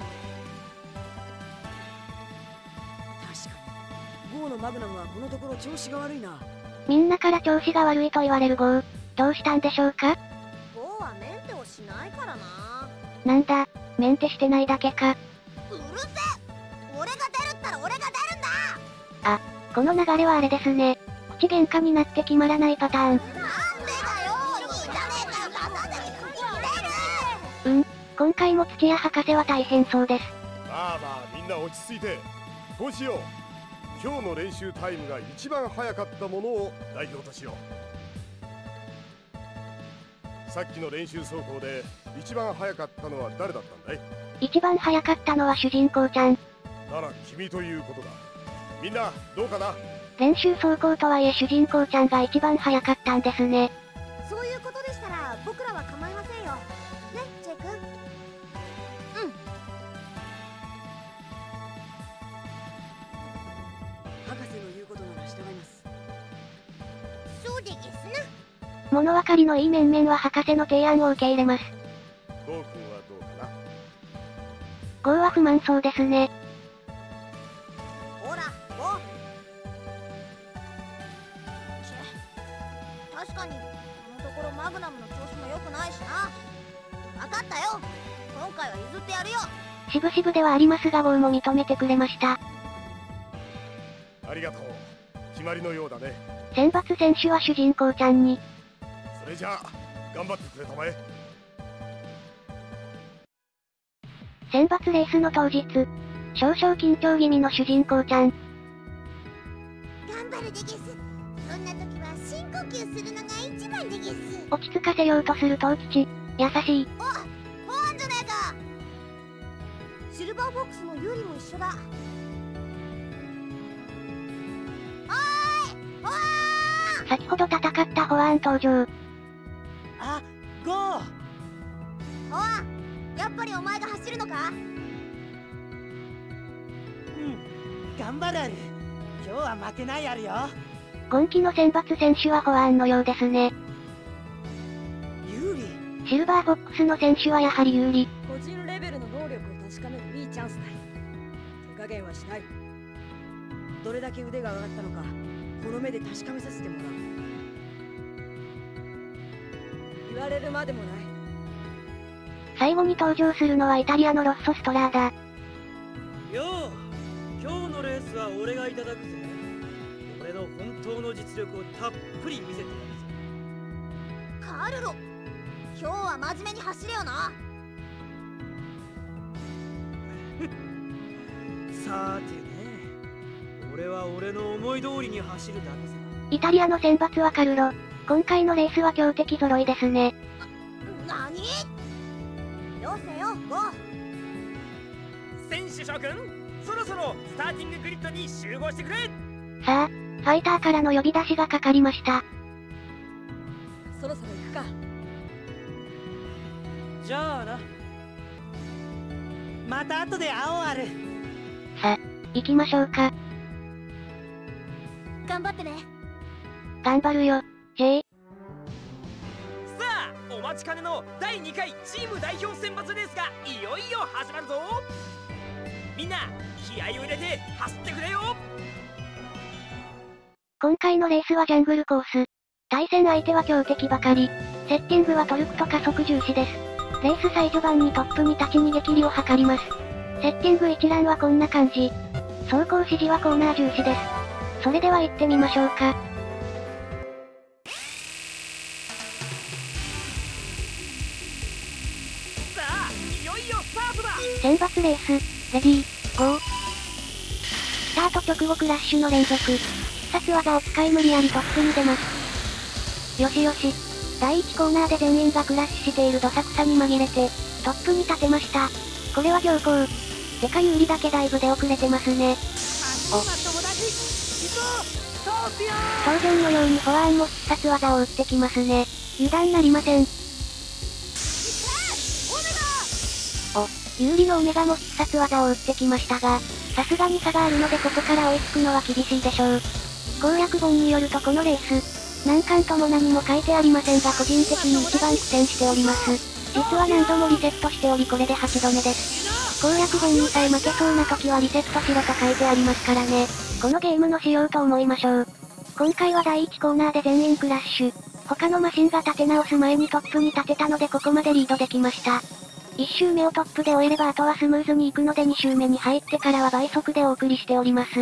確かにゴーのマグナムはこのところ調子が悪いな。 みんなから調子が悪いと言われるゴー、どうしたんでしょうか？ ゴーはメンテをしないからな。 なんだ、メンテしてないだけか。 うるせえ。俺が出るったら俺が出るんだ。 あ、この流れはあれですね。口喧嘩になって決まらないパターン。 なんでだよ。いいじゃねえかよ。出さずに先に出る。 うん、今回も土屋博士は大変そうです。 まあまあみんな落ち着いて。こうしよう。今日の練習タイムが一番早かったものを代表としよう。 さっきの練習走行で一番速かったのは誰だったんだい？ 一番速かったのは主人公ちゃん。 なら君ということだ。みんなどうかな？ 練習走行とはいえ主人公ちゃんが一番速かったんですね。 そういうことでしたら僕らは構いませんよ。ね、ジェイ君。うん。 博士の言うことなら従います。 そうでげすな。 物分かりのいい面々は博士の提案を受け入れます。 ゴー君はどうかな？ ゴーは不満そうですね。 ほら、ゴー。チェ、確かにこのところマグナムの調子も良くないしな。分かったよ。今回は譲ってやるよ。 しぶしぶではありますがゴーも認めてくれました。 ありがとう。決まりのようだね。 選抜選手は主人公ちゃんに。 それじゃあ頑張ってくれたまえ。 選抜レースの当日、少々緊張気味の主人公ちゃん。 頑張るでげす。そんな時は深呼吸するのが一番でげす。 落ち着かせようとする東吉、優しい。 お、ほわんじゃねえか。シルバーフォックスのユーリも一緒だ。おーい、ほわー。 先ほど戦ったホワーン登場。 あ、ゴー。 ほわん、やっぱりお前が走るのか？ うん、頑張るある。今日は負けないあるよ。 今季の選抜選手はホワーンのようですね。 有利。 シルバーフォックスの選手はやはり有利。 個人レベルの能力を確かめるいいチャンスだ。手加減はしない。どれだけ腕が上がったのかこの目で確かめさせてもらう。言われるまでもない。 最後に登場するのはイタリアのロッソ・ストラーダ。 よう、今日のレースは俺がいただくぜ。俺の本当の実力をたっぷり見せてやるぜ。 カルロ、今日は真面目に走れよな。 さーてね、俺は俺の思い通りに走るだけさ。 イタリアの選抜はカルロ。今回のレースは強敵揃いですね。 なに？よせよ、ゴー。 選手諸君、そろそろスターティンググリッドに集合してくれ。 さあ、ファイターからの呼び出しがかかりました。 そろそろ行くか。 じゃあな。また後で会おうある。 さあ、行きましょうか。 頑張ってね。 頑張るよ、J。 さあ、お待ちかねのだいにかいチーム代表選抜レースがいよいよ始まるぞ。みんな気合を入れて走ってくれよ。 今回のレースはジャングルコース。対戦相手は強敵ばかり。セッティングはトルクと加速重視です。レース最序盤にトップに立ち逃げ切りを図ります。セッティング一覧はこんな感じ。走行指示はコーナー重視です。それでは行ってみましょうか。 さあ、いよいよスタートだ。 選抜レース、レディー、ゴー。スタート直後クラッシュの連続。必殺技を使い無理やりトップに出ます。よしよし。だいいちコーナーで全員がクラッシュしているどさくさに紛れて、トップに立てました。これは良好。てか有利だけだいぶ出遅れてますね。お。当然のようにフォアーンも必殺技を打ってきますね。油断なりません。お、有利のオメガも必殺技を打ってきましたが、さすがに差があるのでここから追いつくのは厳しいでしょう。攻略本によるとこのレース、難関とも何も書いてありませんが個人的に一番苦戦しております。実は何度もリセットしておりこれではちどめです。攻略本にさえ負けそうな時はリセットしろと書いてありますからね。このゲームの仕様と思いましょう。今回はだいいちコーナーで全員クラッシュ。他のマシンが立て直す前にトップに立てたのでここまでリードできました。いち周目をトップで終えればあとはスムーズに行くのでに周目に入ってからは倍速でお送りしております。ふ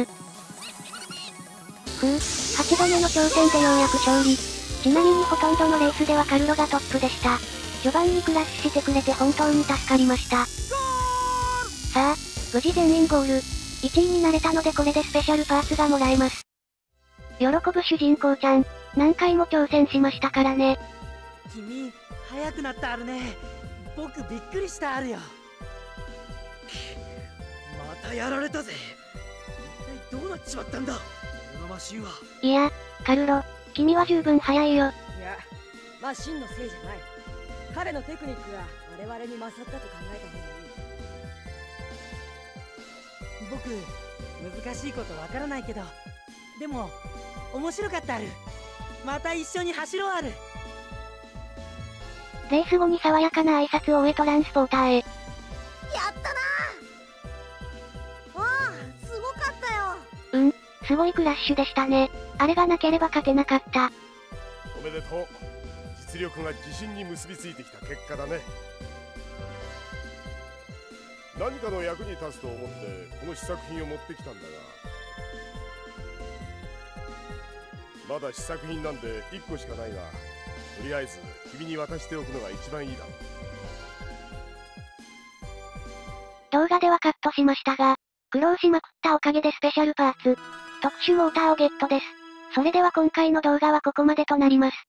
う、はちどめの挑戦でようやく勝利。ちなみにほとんどのレースではカルロがトップでした。序盤にクラッシュしてくれて本当に助かりました。さあ、無事全員ゴール。いちいになれたのでこれでスペシャルパーツがもらえます。喜ぶ主人公ちゃん、何回も挑戦しましたからね。 君、 速くなったあるね。僕びっくりしたあるよ。またやられたぜ。一体どうなっちまったんだこのマシンは。 いや、カルロ、君は十分速いよ。 いや、マシンのせいじゃない。彼のテクニックが我々に勝ったと考えた方がいい。僕、難しいことわからないけど、でも面白かったある。また一緒に走ろうある。 レース後に爽やかな挨拶を終えトランスポーターへ。 やったなあ。ああ、すごかったよ。 うん、すごいクラッシュでしたね。あれがなければ勝てなかった。 おめでとう。実力が自信に結びついてきた結果だね。何かの役に立つと思ってこの試作品を持ってきたんだが、まだ試作品なんでいっこしかないが、とりあえず君に渡しておくのが一番いいだろう。 動画ではカットしましたが、苦労しまくったおかげでスペシャルパーツ、特殊モーターをゲットです。それでは今回の動画はここまでとなります。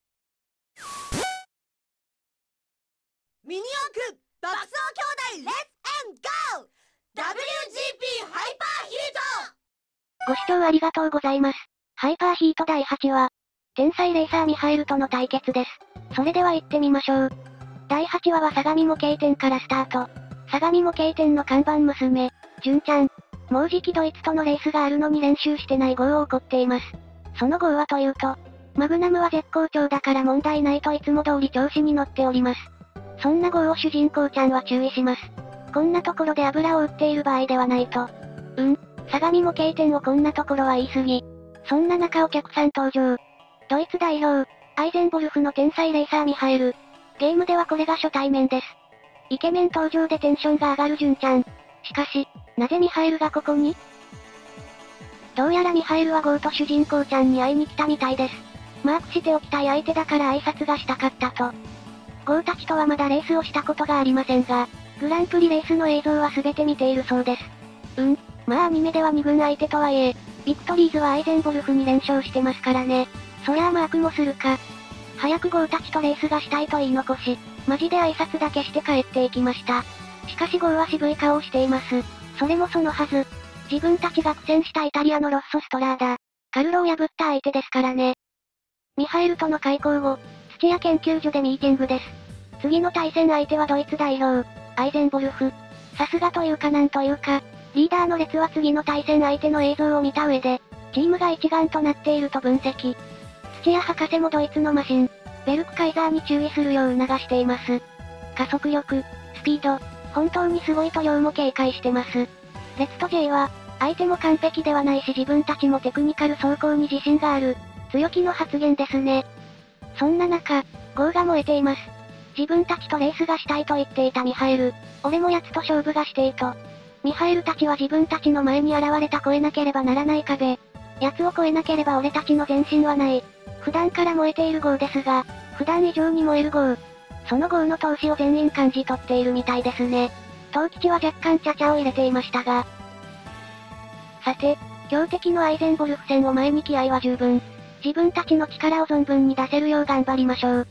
ミニ四駆爆走兄弟レッツエンゴー ダブリュージーピー ハイパーヒート。 ご視聴ありがとうございます。ハイパーヒートだいはちわ、天才レーサーミハエルとの対決です。それでは行ってみましょう。だいはちわは相模模型店からスタート。相模模型店の看板娘、純ちゃん。もうじきドイツとのレースがあるのに練習してない号を怒っています。その号はというと、マグナムは絶好調だから問題ないといつも通り調子に乗っております。そんな号を主人公ちゃんは注意します。こんなところで油を売っている場合ではないと。うん、相模模型店をこんなところは言い過ぎ。そんな中お客さん登場。ドイツ代表、アイゼンボルフの天才レーサーミハエル。ゲームではこれが初対面です。イケメン登場でテンションが上がる純ちゃん。しかし、なぜミハエルがここに？どうやらミハエルはゴーと主人公ちゃんに会いに来たみたいです。マークしておきたい相手だから挨拶がしたかったと。ゴーたちとはまだレースをしたことがありませんが、グランプリレースの映像は全て見ているそうです。うん、まあアニメではに軍相手とはいえ、ビクトリーズはアイゼンボルフに連勝してますからね。そりゃあマークもするか。早くゴーたちとレースがしたいと言い残し、マジで挨拶だけして帰っていきました。しかしゴーは渋い顔をしています。それもそのはず。自分たちが苦戦したイタリアのロッソストラーダ、カルロを破った相手ですからね。ミハエルとの開口後、土屋研究所でミーティングです。次の対戦相手はドイツ代表、アイゼンボルフ。さすがというかなんというか、リーダーの列は次の対戦相手の映像を見た上で、チームが一丸となっていると分析。土屋博士もドイツのマシン、ベルクカイザーに注意するよう促しています。加速力、スピード、本当にすごいと量も警戒してます。レッツと J は、相手も完璧ではないし自分たちもテクニカル走行に自信がある、強気の発言ですね。そんな中、ゴーが燃えています。自分たちとレースがしたいと言っていたミハエル、俺も奴と勝負がしていと。ミハエルたちは自分たちの前に現れた越えなければならない壁。奴を越えなければ俺たちの前進はない。普段から燃えているゴーですが、普段以上に燃えるゴー。そのゴーの闘志を全員感じ取っているみたいですね。東吉は若干チャチャを入れていましたが。さて、強敵のアイゼンボルフ戦を前に気合は十分。自分たちの力を存分に出せるよう頑張りましょう。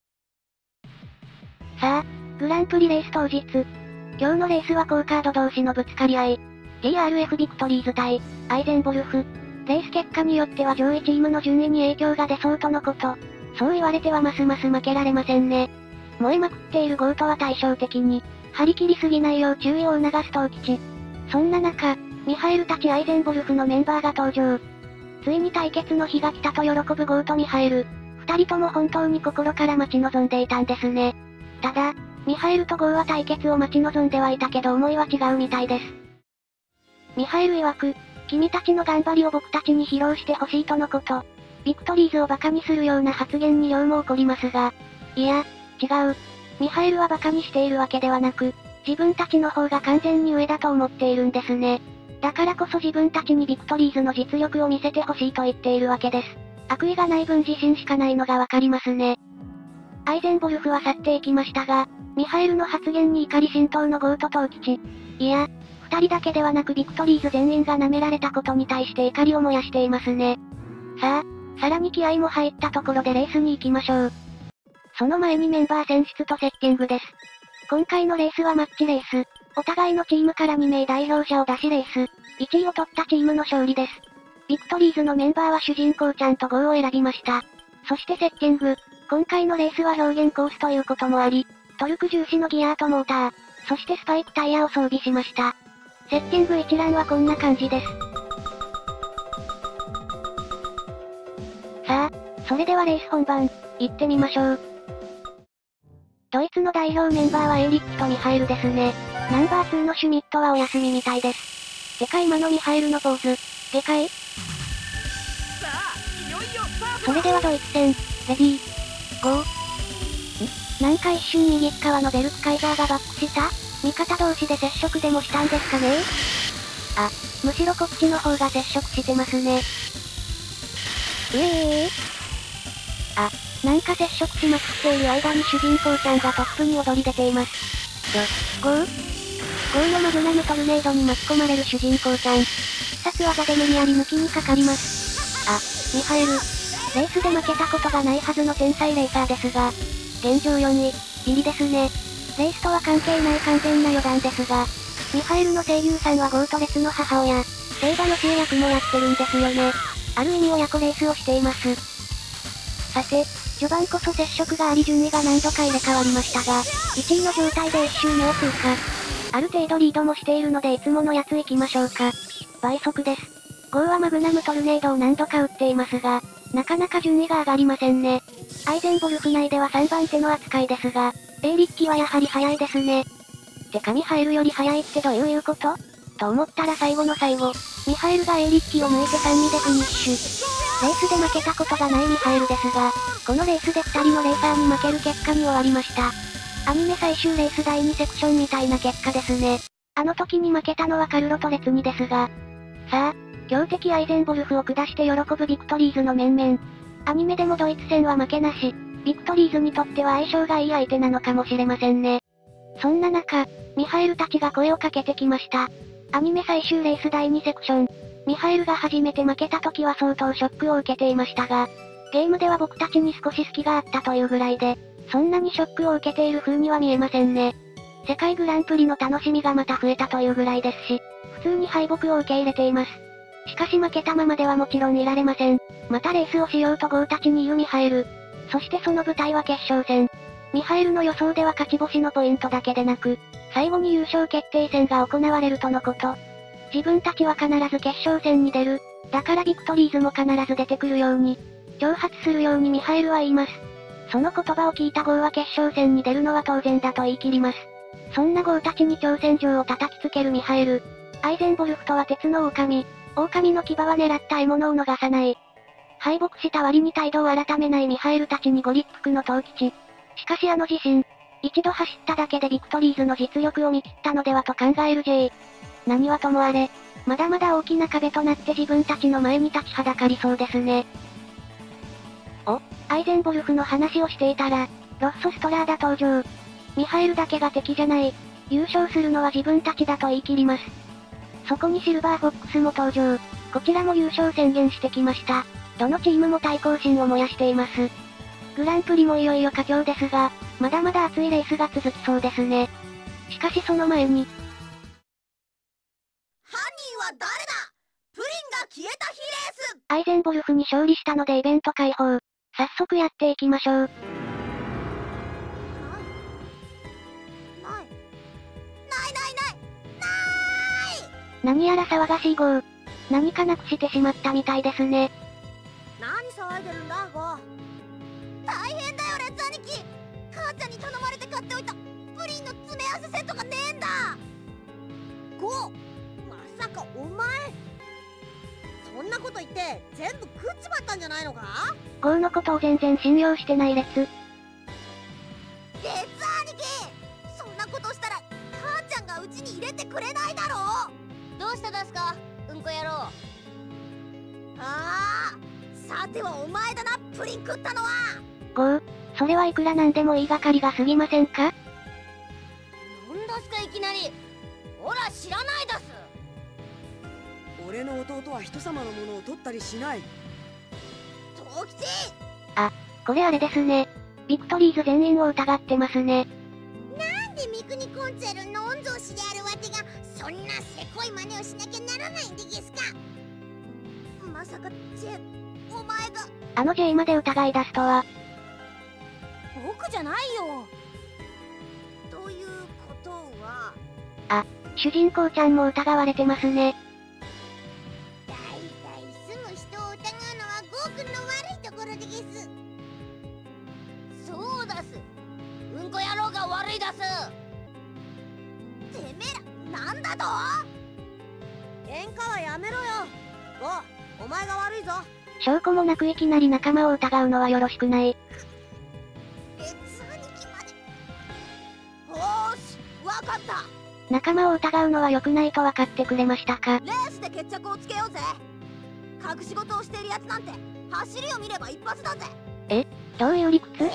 さあ、グランプリレース当日。今日のレースは高カード同士のぶつかり合い。ティーアールエフ ビクトリーズ対、アイゼンボルフ。レース結果によっては上位チームの順位に影響が出そうとのこと。そう言われてはますます負けられませんね。燃えまくっているゴートは対照的に、張り切りすぎないよう注意を促す東吉。そんな中、ミハエルたちアイゼンボルフのメンバーが登場。ついに対決の日が来たと喜ぶゴーとミハエル。二人とも本当に心から待ち望んでいたんですね。ただ、ミハエルとゴーは対決を待ち望んではいたけど思いは違うみたいです。ミハエル曰く、君たちの頑張りを僕たちに披露してほしいとのこと。ビクトリーズをバカにするような発言に量も起こりますが、いや、違う。ミハエルはバカにしているわけではなく、自分たちの方が完全に上だと思っているんですね。だからこそ自分たちにビクトリーズの実力を見せてほしいと言っているわけです。悪意がない分自信しかないのがわかりますね。アイゼンボルフは去っていきましたが、ミハエルの発言に怒り心頭のゴート東吉。いや、二人だけではなくビクトリーズ全員が舐められたことに対して怒りを燃やしていますね。さあ、さらに気合も入ったところでレースに行きましょう。 その前にメンバー選出とセッティングです。今回のレースはマッチレース。お互いのチームからにめい代表者を出しレース。いちいを取ったチームの勝利です。ビクトリーズのメンバーは主人公ちゃんとゴーを選びました。そしてセッティング。今回のレースは表現コースということもあり、トルク重視のギアとモーター、そしてスパイクタイヤを装備しました。セッティング一覧はこんな感じです。さあ、それではレース本番、行ってみましょう。ドイツの代表メンバーはエーリッキとミハエルですね。ナンバーツーのシュミットはお休みみたいです。てか今のミハエルのポーズ、でかい？それではドイツ戦、レディー、ゴー。ん？なんか一瞬右側のベルクカイザーがバックした？味方同士で接触でもしたんですかね？あ、むしろこっちの方が接触してますね。うえー。あ、なんか接触しまくっている間に主人公ちゃんがトップに躍り出ています。ゴー？ゴーのマグナムトルネードに巻き込まれる主人公ちゃん。必殺技で無理やり抜きにかかります。あ、ミハエル。レースで負けたことがないはずの天才レーサーですが、現状よんい、ビリですね。レースとは関係ない完全な余談ですが、ミハエルの声優さんはゴートレツの母親、セイバの知恵役もやってるんですよね。ある意味親子レースをしています。さて、序盤こそ接触があり順位が何度か入れ替わりましたが、いちいの状態でいち周目を通過。ある程度リードもしているのでいつものやつ行きましょうか。倍速です。ゴーはマグナムトルネードを何度か打っていますが、なかなか順位が上がりませんね。アイゼンボルフ内ではさんばん手の扱いですが、エーリッキはやはり早いですね。てかミハエルより早いってどういうことと思ったら最後の最後、ミハエルがエーリッキを抜いてさんいでフィニッシュ。レースで負けたことがないミハエルですが、このレースでふたりのレーサーに負ける結果に終わりました。アニメ最終レースだいにセクションみたいな結果ですね。あの時に負けたのはカルロとレツニですが。さあ、強敵アイゼンボルフを下して喜ぶビクトリーズの面々。アニメでもドイツ戦は負けなし、ビクトリーズにとっては相性がいい相手なのかもしれませんね。そんな中、ミハエルたちが声をかけてきました。アニメ最終レースだいにセクション。ミハエルが初めて負けた時は相当ショックを受けていましたが、ゲームでは僕たちに少し隙があったというぐらいで、そんなにショックを受けている風には見えませんね。世界グランプリの楽しみがまた増えたというぐらいですし、普通に敗北を受け入れています。しかし負けたままではもちろんいられません。またレースをしようとゴーたちに言うミハエル。そしてその舞台は決勝戦。ミハエルの予想では勝ち星のポイントだけでなく、最後に優勝決定戦が行われるとのこと。自分たちは必ず決勝戦に出る。だからビクトリーズも必ず出てくるように、挑発するようにミハエルは言います。その言葉を聞いたゴーは決勝戦に出るのは当然だと言い切ります。そんなゴーたちに挑戦状を叩きつけるミハエル。アイゼンボルフとは鉄の狼。狼の牙は狙った獲物を逃さない。敗北した割に態度を改めないミハエルたちにご立腹の闘吉。しかしあの自信。一度走っただけでビクトリーズの実力を見切ったのではと考える J。何はともあれ、まだまだ大きな壁となって自分たちの前に立ちはだかりそうですね。お、アイゼンボルフの話をしていたら、ロッソストラーダ登場。ミハエルだけが敵じゃない。優勝するのは自分たちだと言い切ります。そこにシルバーフォックスも登場。こちらも優勝宣言してきました。どのチームも対抗心を燃やしています。グランプリもいよいよ佳境ですが、まだまだ熱いレースが続きそうですね。しかしその前に。 犯人は誰だ？プリンが消えた日レース！ アイゼンボルフに勝利したのでイベント開放。早速やっていきましょう。 ない。ない。ないないないない何やら騒がしいゴー。何かなくしてしまったみたいですね。 何騒いでるんだ、ゴー。大変だよ、レッツ兄貴。母ちゃんに頼まれて買っておいたプリンの詰め合わせセットがねえんだ。ゴー、まさかお前そんなこと言って全部食っちまったんじゃないのか？ ゴーのことを全然信用してないレッツ。 レッツ兄貴、そんなことしたら母ちゃんがうちに入れてくれないだろう。どうしたですか、うんこ野郎。ああ、さてはお前だな、プリン食ったのは。 ゴー、それはいくらなんでも言いがかりが過ぎませんか？ なんだすかいきなり。ほら知らないだす。 俺の弟は人様のものを取ったりしない。 トウキチ。 あ、これあれですね。 ビクトリーズ全員を疑ってますね。 なんで三国コンツェルの御曹司であるわてがそんなせこい真似をしなきゃならないんでげすか。まさかジェお前があの J まで疑い出すとは。 僕じゃないよ。 ということはあ、主人公ちゃんも疑われてますね。 だいたいすぐ人を疑うのはゴーくんの悪いところでげす。そうだす、うんこ野郎が悪いだす。てめえらなんだと。 喧嘩はやめろよ。ゴー、お前が悪いぞ。 証拠もなくいきなり仲間を疑うのはよろしくない。 別兄貴まで。おーし、わかった。 仲間を疑うのは良くないと分かってくれましたか。 レースで決着をつけようぜ。隠し事をしているやつなんて走りを見れば一発だぜ。 え、どういう理屈？ えー、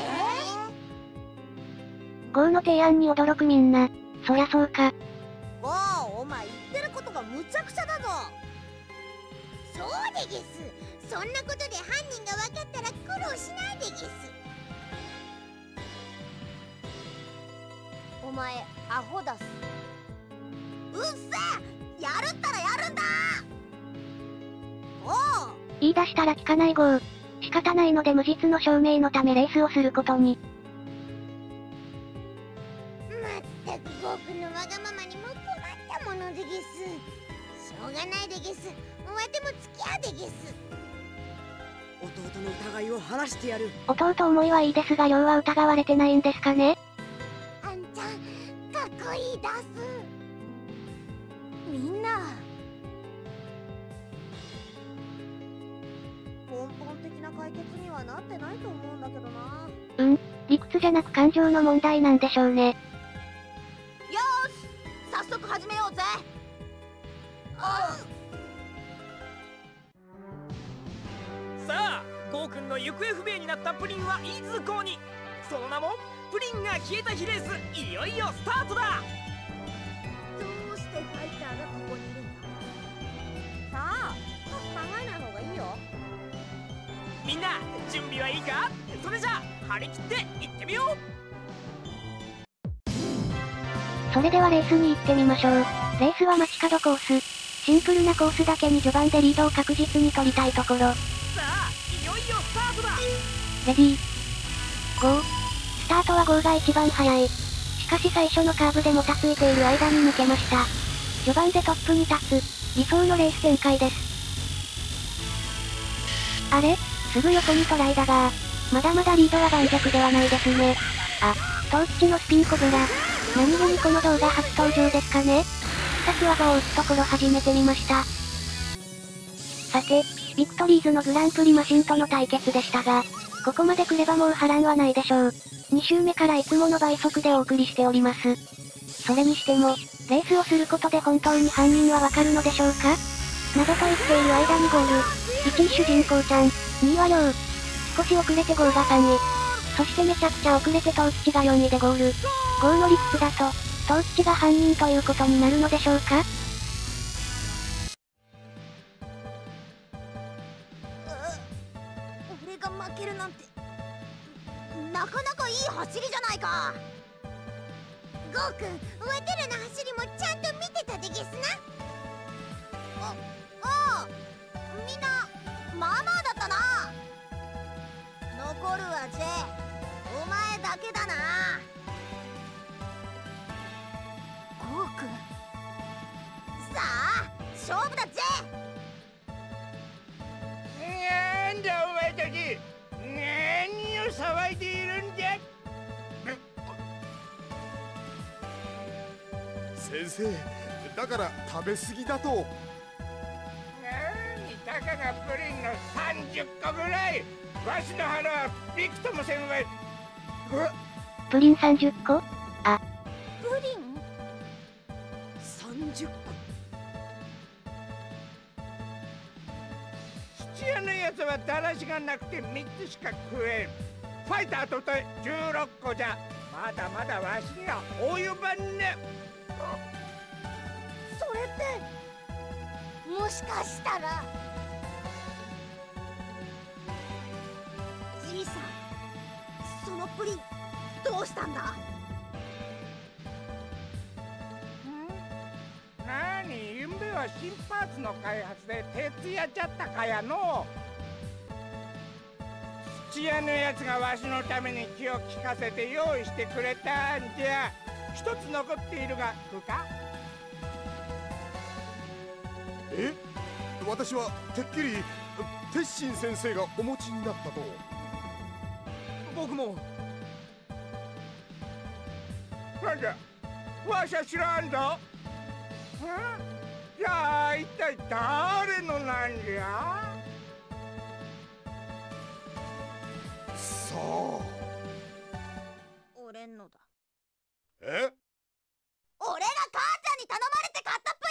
ゴーの提案に驚くみんな。そりゃそうか。 ゴー、お前言ってることがむちゃくちゃだぞ。 そうでげす。そんなことで犯人が分かったら苦労しないでげす。 お前アホだす。 うっせ、やるったらやるんだ。おう、 言い出したら聞かないゴー。仕方ないので無実の証明のためレースをすることに。 まったくゴーくんのわがままにも困ったものでげす。しょうがないでげす。わても付き合うでげす。 弟の疑いを晴らしてやる。 弟思いはいいですが亮は疑われてないんですかね。 あんちゃん、かっこいいだす。 みんな根本的な解決にはなってないと思うんだけどな。 うん、理屈じゃなく感情の問題なんでしょうね。 よーし、早速始めようぜ。 さあ、ゴーくんの行方不明になったプリンはいずこに。その名もプリンが消えた日レース、いよいよスタートだ。 どうしてファイターがここにいるんだ。さあ、考えない方がいいよ。 みんな準備はいいか。それじゃあ張り切って行ってみよう。 それではレースに行ってみましょう。レースは街角コース。シンプルなコースだけに序盤でリードを確実に取りたいところ。 さあ、いよいよスタートだ。 レディー、ゴー。スタートはゴーが一番早い。しかし最初のカーブでもたついている間に抜けました。序盤でトップに立つ、理想のレース展開です。あれ？すぐ横にトライだが、まだまだリードは盤石ではないですね。あ、トーチのスピンコブラ。何気にこの動画初登場ですかね。必殺技を打つところ初めて見ました。さて、ビクトリーズのグランプリマシンとの対決でしたが、ここまで来ればもう波乱はないでしょう。に周目からいつもの倍速でお送りしております。それにしても、レースをすることで本当に犯人はわかるのでしょうか？などと言っている間にゴール。いちい主人公ちゃん、にいはりょう。少し遅れてゴーがさんい。そしてめちゃくちゃ遅れてトウキチがよんいでゴール。ゴーの理屈だと、トウキチが犯人ということになるのでしょうか？ 俺が負けるなんてなかなかいい走りじゃないか。ゴーくん、わてらの走りもちゃんと見てたでげすな。あ、ああ、みんなまあまあだったな。残るはジェイ、お前だけだな。 ゴーくん。 さあ、勝負だジェイ。 なんだお前たち、何を騒いでいるんじゃ。 先生、だから食べ過ぎだと。 なにたかがプリンのさんじゅっこぐらい。わしの腹はびくともせんわい。 プリンさんじゅっこ？あ、 プリンさんじゅっこ。 土屋のやつはだらしがなくてみっつしか食えん。ファイターとてじゅうろっこじゃ。まだまだわしには及ばんね。 それってもしかしたらじいさん、そのプリンどうしたんだ？ なに、ゆんべは新パーツの開発で徹夜ちゃったかやの。土屋のやつがわしのために気を利かせて用意してくれたんじゃ。一つ残っているが食うか？ え、私はてっきり鉄心先生がお持ちになったと。 僕も。 なんだ、わしは知らんぞ。ん？じゃあ一体誰のなんじゃ？ さあ、 俺のだ。 え？ 俺が母ちゃんに頼まれて買った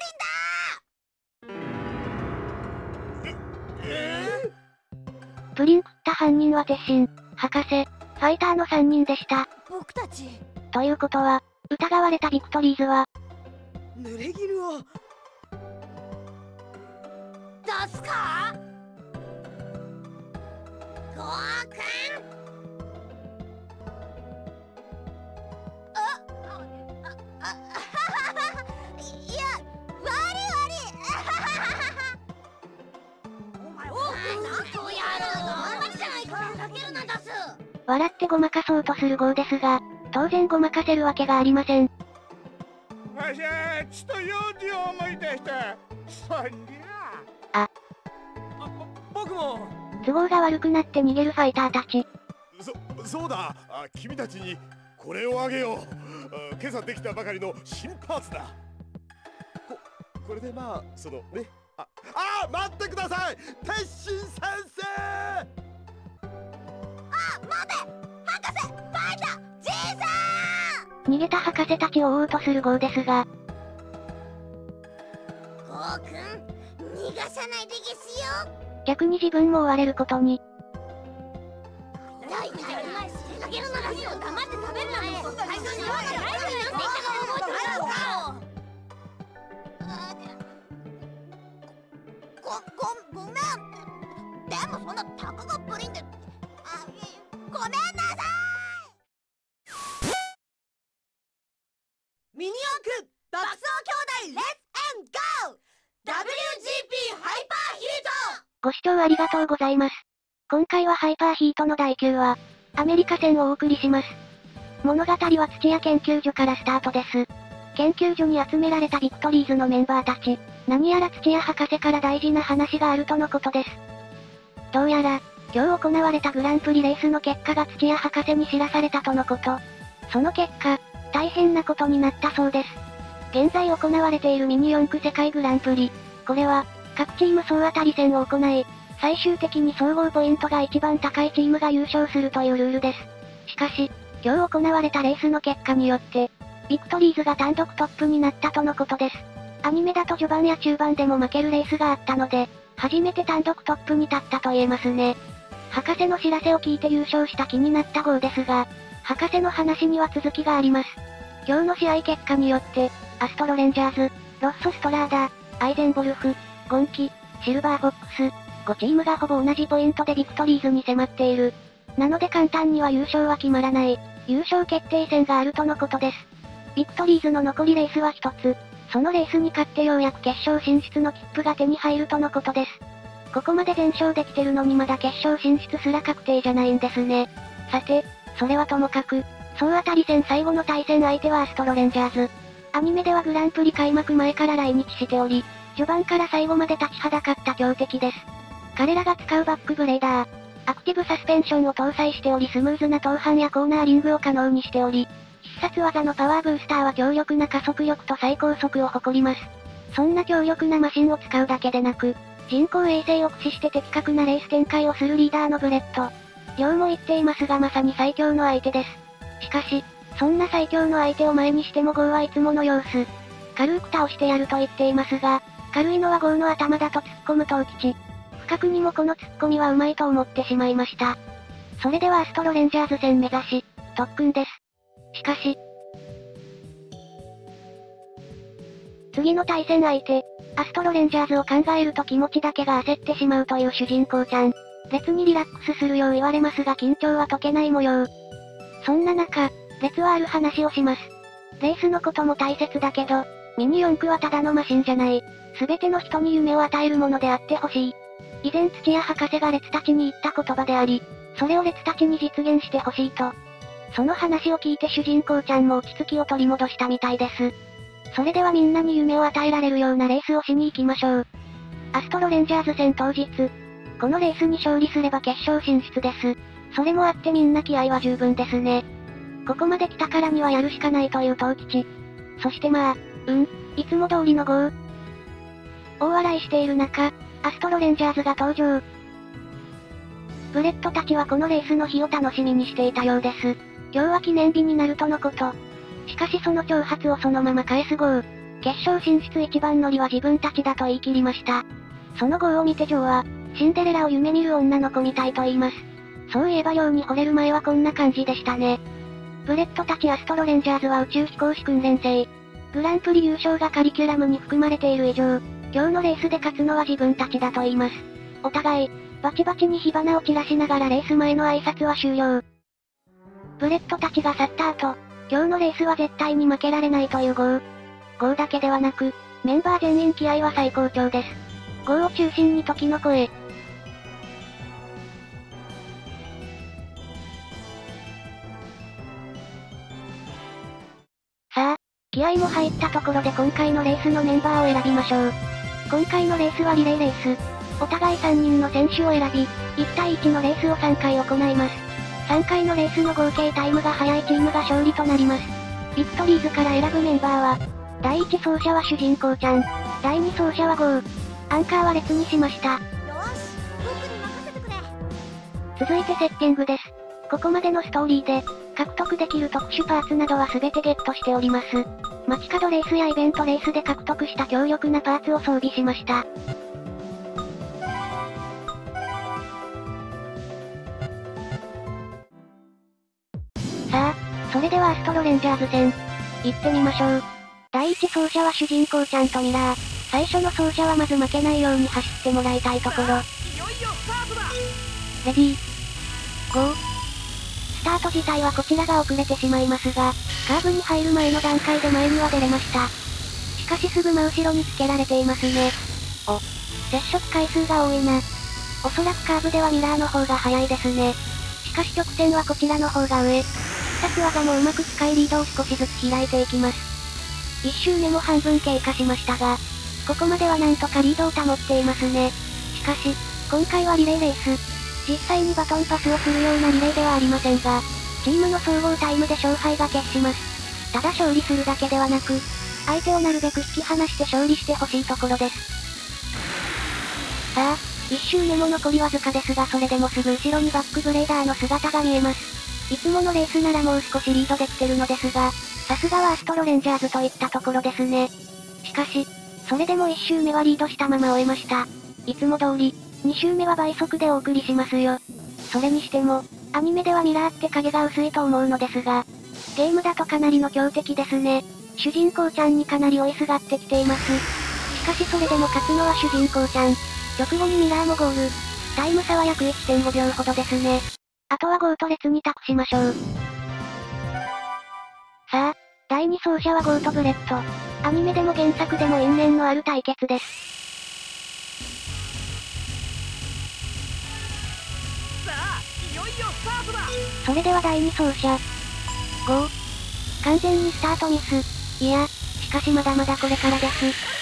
プリンだ。 えー、プリン食った犯人は鉄心、博士、ファイターのさんにんでした。 僕たち。 ということは、疑われたビクトリーズは、 濡れ衣を出すか？ゴーくん。あ、あ、あ、いや、悪い悪い。お前、お前、なんとやるの？あんまりじゃないか。ふざけるな、出す。 笑ってごまかそうとするゴーですが、当然ごまかせるわけがありません。 わしはちと用事を思い出した。そんじゃ。あ、 僕も。 都合が悪くなって逃げるファイターたち。 そ、そうだ。あ、君たちにこれをあげよう。あ、今朝できたばかりの新パーツだ。こ、これでまあ、そのね。あ、あ、待ってください。鉄心先生。 あ、待て、博士、ファイター、じいさん。 逃げた博士たちを追おうとするゴーですが、 ゴーくん、逃がさないでげすよ。 逆に自分も追われることに。 だいたいお前、ふざけるならいいよ。黙って食べるなよ。最初に言わないでなんて言ったか覚えてないのか。ご、ご、ごめん。でもそんなたかがプリンで、あ、ごめんなさい。ミニ四駆爆走兄弟レッツエンゴー ダブリュージーピー ハイパーヒート。 ご視聴ありがとうございます。今回はハイパーヒートのだいきゅうわ、アメリカ戦をお送りします。物語は土屋研究所からスタートです。研究所に集められたビクトリーズのメンバーたち、何やら土屋博士から大事な話があるとのことです。どうやら、今日行われたグランプリレースの結果が土屋博士に知らされたとのこと。その結果、大変なことになったそうです。現在行われているミニ四駆世界グランプリ。これは、各チーム総当たり戦を行い、最終的に総合ポイントが一番高いチームが優勝するというルールです。しかし、今日行われたレースの結果によって、ビクトリーズが単独トップになったとのことです。アニメだと序盤や中盤でも負けるレースがあったので、初めて単独トップに立ったと言えますね。博士の知らせを聞いて優勝した気になった号ですが、博士の話には続きがあります。今日の試合結果によって、アストロレンジャーズ、ロッソストラーダ、アイゼンボルフ、ゴンキ、シルバーフォックス、ごチームがほぼ同じポイントでビクトリーズに迫っている。なので簡単には優勝は決まらない、優勝決定戦があるとのことです。ビクトリーズの残りレースは一つ。そのレースに勝ってようやく決勝進出の切符が手に入るとのことです。ここまで全勝できてるのにまだ決勝進出すら確定じゃないんですね。さて、それはともかく、総当たり戦最後の対戦相手はアストロレンジャーズ。アニメではグランプリ開幕前から来日しており、序盤から最後まで立ちはだかった強敵です。彼らが使うバックブレーダー、アクティブサスペンションを搭載しておりスムーズな登板やコーナーリングを可能にしており、必殺技のパワーブースターは強力な加速力と最高速を誇ります。そんな強力なマシンを使うだけでなく、人工衛星を駆使して的確なレース展開をするリーダーのブレット。量も言っていますがまさに最強の相手です。しかし、そんな最強の相手を前にしてもゴーはいつもの様子。軽く倒してやると言っていますが、軽いのはゴーの頭だと突っ込む東吉。不覚にもこの突っ込みはうまいと思ってしまいました。それではアストロレンジャーズ戦目指し、特訓です。しかし、次の対戦相手、アストロレンジャーズを考えると気持ちだけが焦ってしまうという主人公ちゃん。列にリラックスするよう言われますが緊張は解けない模様。 そんな中、列はある話をします。レースのことも大切だけど、ミニ四駆はただのマシンじゃない。すべての人に夢を与えるものであってほしい。以前土屋博士が列たちに言った言葉であり、それを列たちに実現してほしいと。その話を聞いて主人公ちゃんも落ち着きを取り戻したみたいです。それではみんなに夢を与えられるようなレースをしに行きましょう。アストロレンジャーズ戦当日。このレースに勝利すれば決勝進出です。それもあってみんな気合は十分ですね。ここまで来たからにはやるしかないという東吉。そしてまあ、うん、いつも通りのゴー。大笑いしている中、アストロレンジャーズが登場。ブレットたちはこのレースの日を楽しみにしていたようです。今日は記念日になるとのこと。しかしその挑発をそのまま返すゴー。決勝進出一番乗りは自分たちだと言い切りました。そのゴーを見てジョーは、シンデレラを夢見る女の子みたいと言います。そういえばように惚れる前はこんな感じでしたね。ブレットたちアストロレンジャーズは宇宙飛行士訓練生。グランプリ優勝がカリキュラムに含まれている以上、今日のレースで勝つのは自分たちだと言います。お互い、バチバチに火花を散らしながらレース前の挨拶は終了。ブレットたちが去った後、今日のレースは絶対に負けられないというゴー。ゴーだけではなく、メンバー全員気合は最高潮です。ゴーを中心に時の声。さあ、気合も入ったところで今回のレースのメンバーを選びましょう。今回のレースはリレーレース。お互いさんにんの選手を選び、いち対いちのレースをさんかい行います。さんかいのレースの合計タイムが速いチームが勝利となります。ビクトリーズから選ぶメンバーは、だいいち走者は主人公ちゃん、だいに走者はゴー。アンカーは列にしました。 よし、僕に任せてくれ。 続いてセッティングです。ここまでのストーリーで、獲得できる特殊パーツなどは全てゲットしております。街角レースやイベントレースで獲得した強力なパーツを装備しました。さあ、それではアストロレンジャーズ戦、行ってみましょう。だいいち走者は主人公ちゃんとミラー。最初の走者はまず負けないように走ってもらいたいところ。レディー、ゴー。スタート自体はこちらが遅れてしまいますが、カーブに入る前の段階で前には出れました。しかしすぐ真後ろにつけられていますね。お、接触回数が多いな。おそらくカーブではミラーの方が早いですね。しかし直線はこちらの方が上。必殺技もうまく使いリードを少しずつ開いていきます。一周目も半分経過しましたが、ここまではなんとかリードを保っていますね。しかし、今回はリレーレース。実際にバトンパスをするようなリレーではありませんが、チームの総合タイムで勝敗が決します。ただ勝利するだけではなく、相手をなるべく引き離して勝利してほしいところです。さあ、一周目も残りわずかですがそれでもすぐ後ろにバックブレーダーの姿が見えます。いつものレースならもう少しリードできてるのですが、さすがはアストロレンジャーズといったところですね。しかし、それでも一周目はリードしたまま終えました。いつも通り、に周目は倍速でお送りしますよ。それにしても、アニメではミラーって影が薄いと思うのですが、ゲームだとかなりの強敵ですね。主人公ちゃんにかなり追いすがってきています。しかしそれでも勝つのは主人公ちゃん。直後にミラーもゴール。タイム差は約 いってんごびょうほどですね。あとはゴーと列に託しましょう。さあ、だいに走者はゴーとブレット。アニメでも原作でも因縁のある対決です。それではだいに走者。ゴー。完全にスタートミス。いや、しかしまだまだこれからです。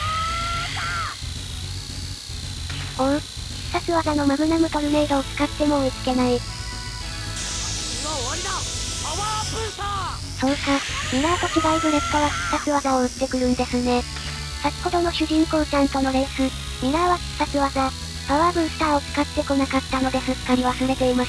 おう。必殺技のマグナムトルネードを使っても追いつけない。そうか、ミラーと違いブレットは必殺技を打ってくるんですね。先ほどの主人公ちゃんとのレース、ミラーは必殺技、パワーブースターを使ってこなかったのですっかり忘れていました。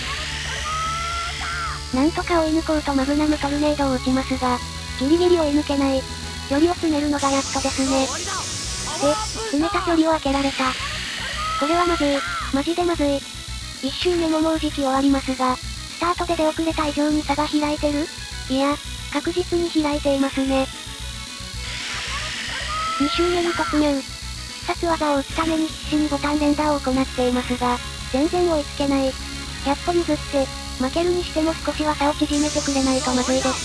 なんとか追い抜こうとマグナムトルネードを打ちますが、ギリギリ追い抜けない。距離を詰めるのがやっとですね。で、詰めた距離を開けられた。これはまずい。マジでまずい。一周目ももうじき終わりますが、スタートで出遅れた以上に差が開いてる？いや、確実に開いていますね。に周目に突入。必殺技を打つために必死にボタン連打を行っていますが、全然追いつけない。ひゃっぽ譲って、 負けるにしても少しは差を縮めてくれないとまずいです。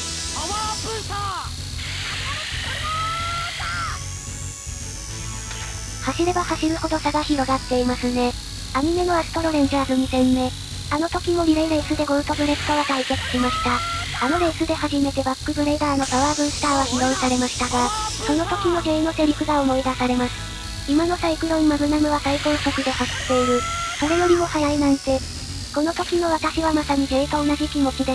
走れば走るほど差が広がっていますね。アニメのアストロレンジャーズに戦目。あの時もリレーレースでゴーとブレットは対決しました。あのレースで初めてバックブレーダーのパワーブースターは披露されましたが、その時の J のセリフが思い出されます。今のサイクロンマグナムは最高速で走っている。それよりも速いなんて。この時の私はまさに J と同じ気持ちです。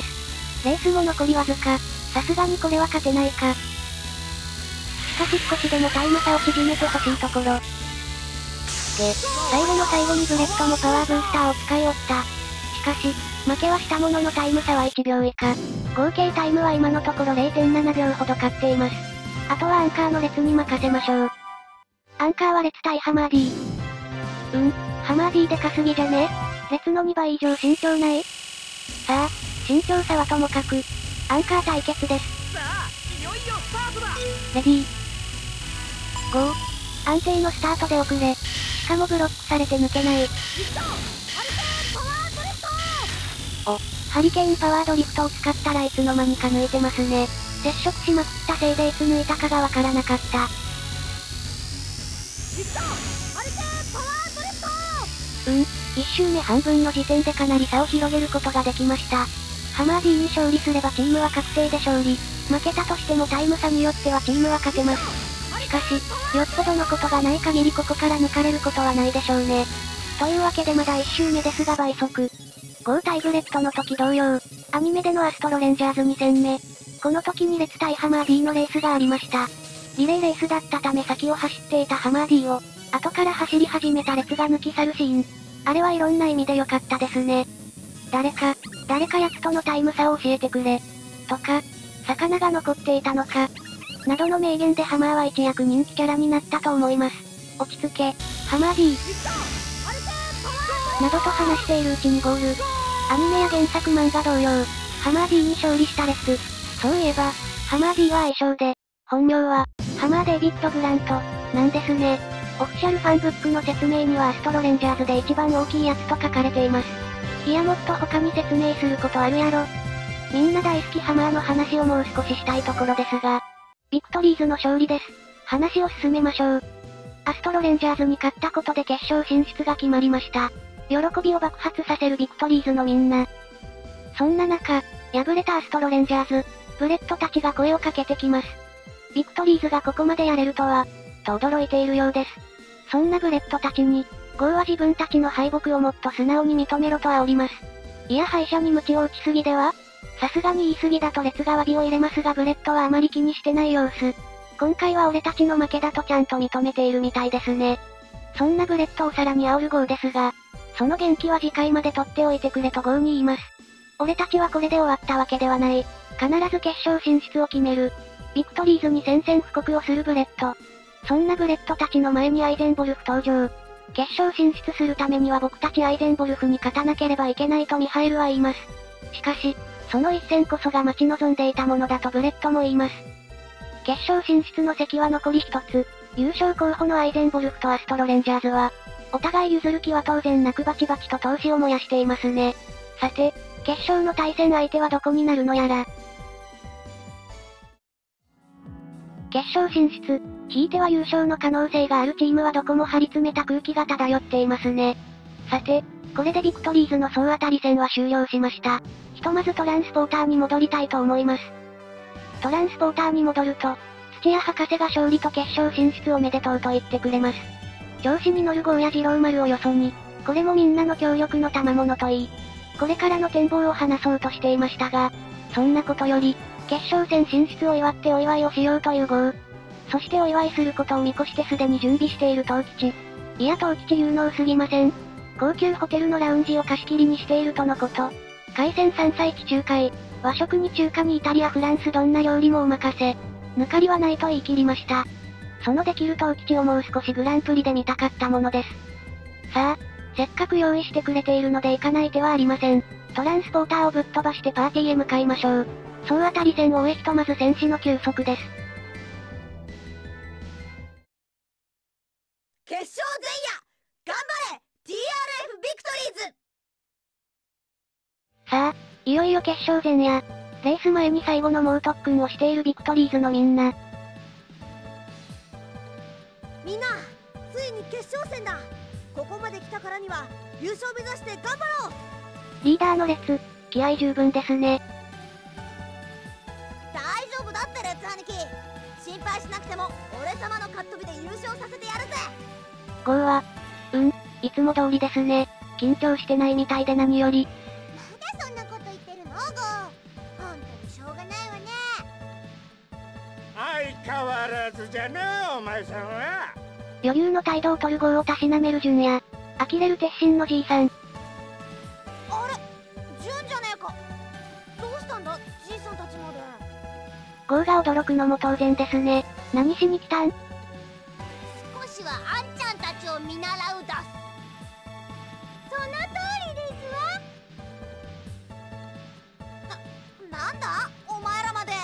レースも残りわずか。さすがにこれは勝てないか。しかし少しでもタイム差を縮めてほしいところ。で、最後の最後にブレットもパワーブースターを使いおった。しかし、負けはしたもののタイム差はいちびょう以下。合計タイムは今のところ れいてんななびょうほど勝っています。あとはアンカーの列に任せましょう。アンカーは列対ハマー D。うん、ハマー D でかすぎじゃね？列のにばい以上身長ない？さあ、身長差はともかく、アンカー対決です。 さあ、いよいよスタートだ。 レディー。ゴー。安定のスタートで遅れ。しかもブロックされて抜けない。お、ハリケーンパワードリフトを使ったらいつの間にか抜いてますね。接触しまくったせいでいつ抜いたかがわからなかった。うん、一周目半分の時点でかなり差を広げることができました。ハマー D に勝利すればチームは確定で勝利。負けたとしてもタイム差によってはチームは勝てます。しかし、よっぽどのことがない限りここから抜かれることはないでしょうね。というわけでまだいっ周目ですが倍速。ゴー対ブレットの時同様、アニメでのアストロレンジャーズに戦目。この時に列対ハマー D のレースがありました。リレーレースだったため先を走っていたハマー D を、後から走り始めた列が抜き去るシーン。あれはいろんな意味で良かったですね。誰か、誰かやつとのタイム差を教えてくれ。とか、魚が残っていたのか。などの名言でハマーは一躍人気キャラになったと思います。落ち着け、ハマー D。などと話しているうちにゴール。アニメや原作漫画同様、ハマー D に勝利したレス。そういえば、ハマー D は愛称で、本名は、ハマー・デイビッド・グラント、なんですね。オフィシャルファンブックの説明にはアストロレンジャーズで一番大きいやつと書かれています。いやもっと他に説明することあるやろ。みんな大好きハマーの話をもう少ししたいところですが、ビクトリーズの勝利です。話を進めましょう。アストロレンジャーズに勝ったことで決勝進出が決まりました。喜びを爆発させるビクトリーズのみんな。そんな中、敗れたアストロレンジャーズ、ブレッドたちが声をかけてきます。ビクトリーズがここまでやれるとは、と驚いているようです。そんなブレッドたちに、ゴーは自分たちの敗北をもっと素直に認めろと煽ります。いや敗者に鞭を打ちすぎでは？さすがに言い過ぎだと列が詫びを入れますがブレッドはあまり気にしてない様子。今回は俺たちの負けだとちゃんと認めているみたいですね。そんなブレッドをさらに煽るゴーですが、その元気は次回まで取っておいてくれとゴーに言います。俺たちはこれで終わったわけではない。必ず決勝進出を決める。ビクトリーズに宣戦布告をするブレッド。そんなブレッドたちの前にアイゼンボルフ登場。決勝進出するためには僕たちアイゼンボルフに勝たなければいけないとミハエルは言います。しかし、その一戦こそが待ち望んでいたものだとブレッドも言います。決勝進出の席は残り一つ。優勝候補のアイゼンボルフとアストロレンジャーズは、お互い譲る気は当然なくバチバチと闘志を燃やしていますね。さて、決勝の対戦相手はどこになるのやら。決勝進出、ひいては優勝の可能性があるチームはどこも張り詰めた空気が漂っていますね。さて、これでビクトリーズの総当たり戦は終了しました。ひとまずトランスポーターに戻りたいと思います。トランスポーターに戻ると、土屋博士が勝利と決勝進出おめでとうと言ってくれます。調子に乗るゴーや二郎丸をよそに、これもみんなの協力の賜物といい、これからの展望を話そうとしていましたが、そんなことより、決勝戦進出を祝ってお祝いをしようというゴー。そしてお祝いすることを見越してすでに準備している東吉。いや東吉有能すぎません。高級ホテルのラウンジを貸し切りにしているとのこと。海鮮山菜地中海、和食に中華にイタリアフランスどんな料理もお任せ。抜かりはないと言い切りました。そのできる東吉をもう少しグランプリで見たかったものです。さあ、せっかく用意してくれているので行かない手はありません。トランスポーターをぶっ飛ばしてパーティーへ向かいましょう。総当たり戦を終えひとまず戦士の休息です。 決勝前夜頑張れ ティーアールエフ ビクトリーズ。 さあ、 いよいよ決勝前や。レース前に最後の猛特訓をしているビクトリーズのみんな。 みんな、ついに決勝戦だ。ここまで来たからには優勝目指して頑張ろう。 リーダーの列、気合十分ですね。 大丈夫だってレッツ兄貴。心配しなくても俺様のカットビで優勝させてやるぜ。 ゴーは、うん、いつも通りですね。緊張してないみたいで何より。 なんでそんなこと言ってるのゴー。本当にしょうがないわね。 相変わらずじゃなお前さんは。 余裕の態度を取るゴーをたしなめる順や。呆れる鉄心のじいさん。 あれ順じゃねえか。どうしたんだじいさんたちまで。 ゴーが驚くのも当然ですね。何しに来たん？ 少しはあんちゃんたちを見習うだす。その通りですわ。な、なんだお前らまで。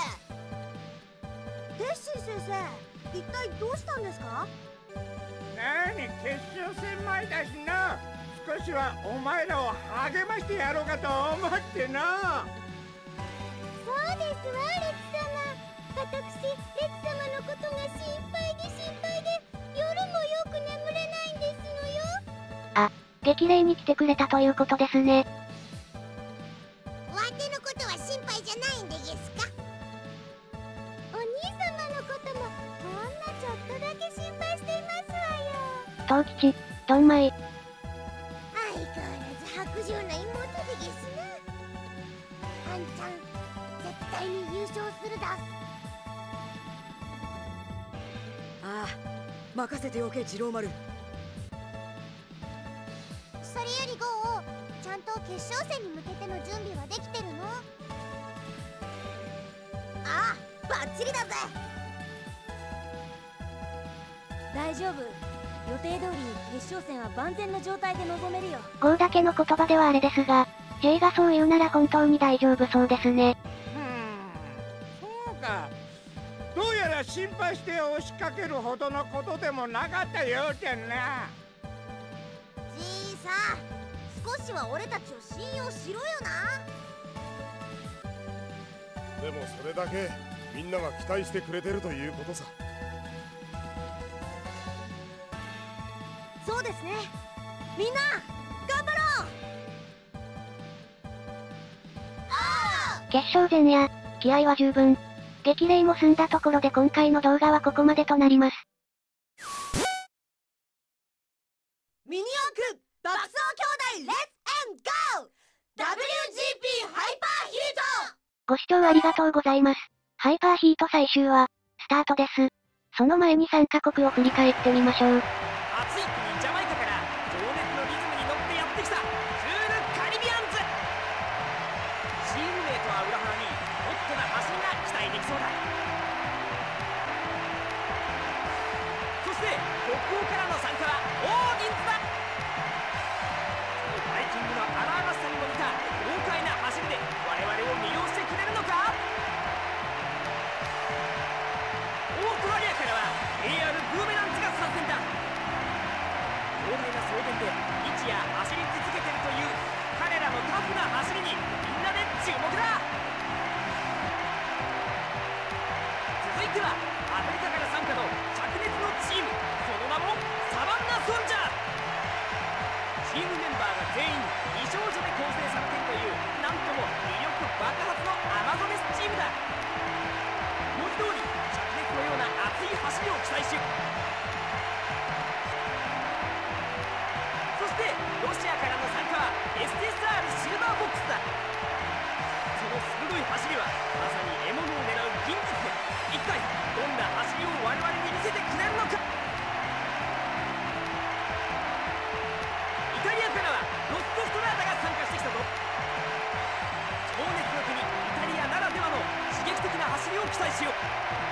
鉄心先生、一体どうしたんですか？ なに決勝戦前だしな。少しはお前らを励ましてやろうかと思ってな。 そうですわレッツ様。私レッツ様のことが心配で心配で夜もよく眠れないんですのよ。 あ、激励に来てくれたということですね。 わてのことは心配じゃないんでげすか。お兄様のこともほんのちょっとだけ心配していますわよ。 東吉、ドンマイ。 相変わらず薄情な妹でげすな。あんちゃん絶対に優勝するだす。 ああ、任せておけ次郎丸。 それよりゴー、ちゃんと決勝戦に向けての準備はできてるの？ああ、バッチリだぜ。 大丈夫。予定通り決勝戦は万全の状態で臨めるよ。 ゴーだけの言葉ではあれですが、J がそう言うなら本当に大丈夫そうですね。 うーん、そうか。どうやら心配して押しかけるほどのことでもなかったようじゃな。 じいさん、少しは俺たちを信用しろよな。 でもそれだけみんなが期待してくれてるということさ。 そうですね。みんな頑張ろう。ああ、 決勝前や、気合は十分。激励も済んだところで今回の動画はここまでとなります。 ミニ四駆爆走兄弟レッツエンゴー ダブリュージーピー ハイパーヒート。 ご視聴ありがとうございます。ハイパーヒート最終話、スタートです。その前にさんカ国を振り返ってみましょう。 暑い国ジャマイカから情熱のリズムに乗ってやってきたクールカリビアンズ。チームメイトは裏腹にホットな走りが期待できそうだ。そして北欧からの参加はオーディンズだ。バイキングの荒々しさにも似た豪快な走りで我々を魅了してくれるのか。オーストラリアからは エーアール ブーメランズが参戦だ。広大な草原で日夜走り続けてるという彼らのタフな走りにみんなで注目だ。続いてはアメリカから参加の灼熱のチーム、その名もサバンナソルジャー。チームメンバーが全員美少女で構成されているというなんとも魅力爆発のアマゾネスチームだ。文字通り灼熱のような熱い走りを期待し、そしてロシアからの参加は エスティーエスアール シルバーボックスだ。その鋭い走りはまさに獲物を狙う銀軸で、一体どんな走りを我々に見せてくれるのか。イタリアからはロッコ・ストラーダが参加してきたぞ。情熱の国イタリアならではの刺激的な走りを期待しよう。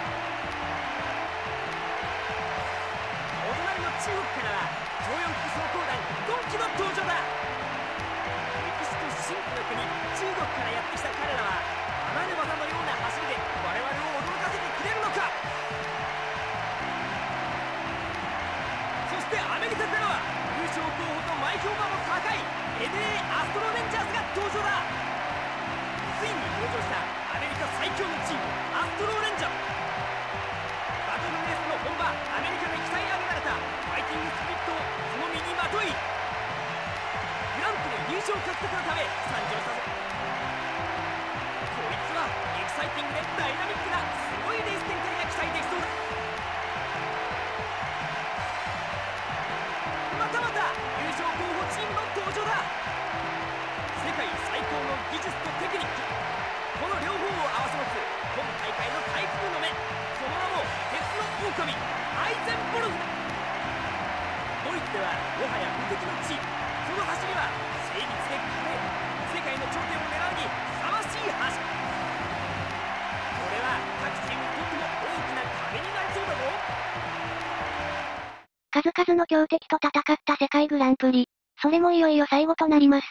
お隣の中国からは超四駆走行団ドンキの登場だ。歴史と神秘の国中国からやってきた彼らは離れ技のような走りで我々を驚かせてくれるのか。そしてアメリカからは優勝候補と前評判も高い エヌエー アストロレンジャーズが登場だ。 ついに登場したアメリカ最強のチームアストロレンジャー。バトルレースの本場アメリカで鍛え上げられたファイティングスピリットをその身にまとい、グランプリ優勝獲得のため参上させ、こいつはエキサイティングでダイナミックなすごいレース展開が期待できそうだ。またまた優勝候補チームの登場だ。世界最高の技術とテクニック、この両方を合わせ持つ今大会の台風の目、その名も鉄の狼アイゼンボルグ。ドイツではもはや無敵のチーム、その走りは精密で華麗、世界の頂点を狙うにふさわしい走り。これは各チームにとっても大きな壁になりそうだぞ。 数々の強敵と戦った世界グランプリ、それもいよいよ最後となります。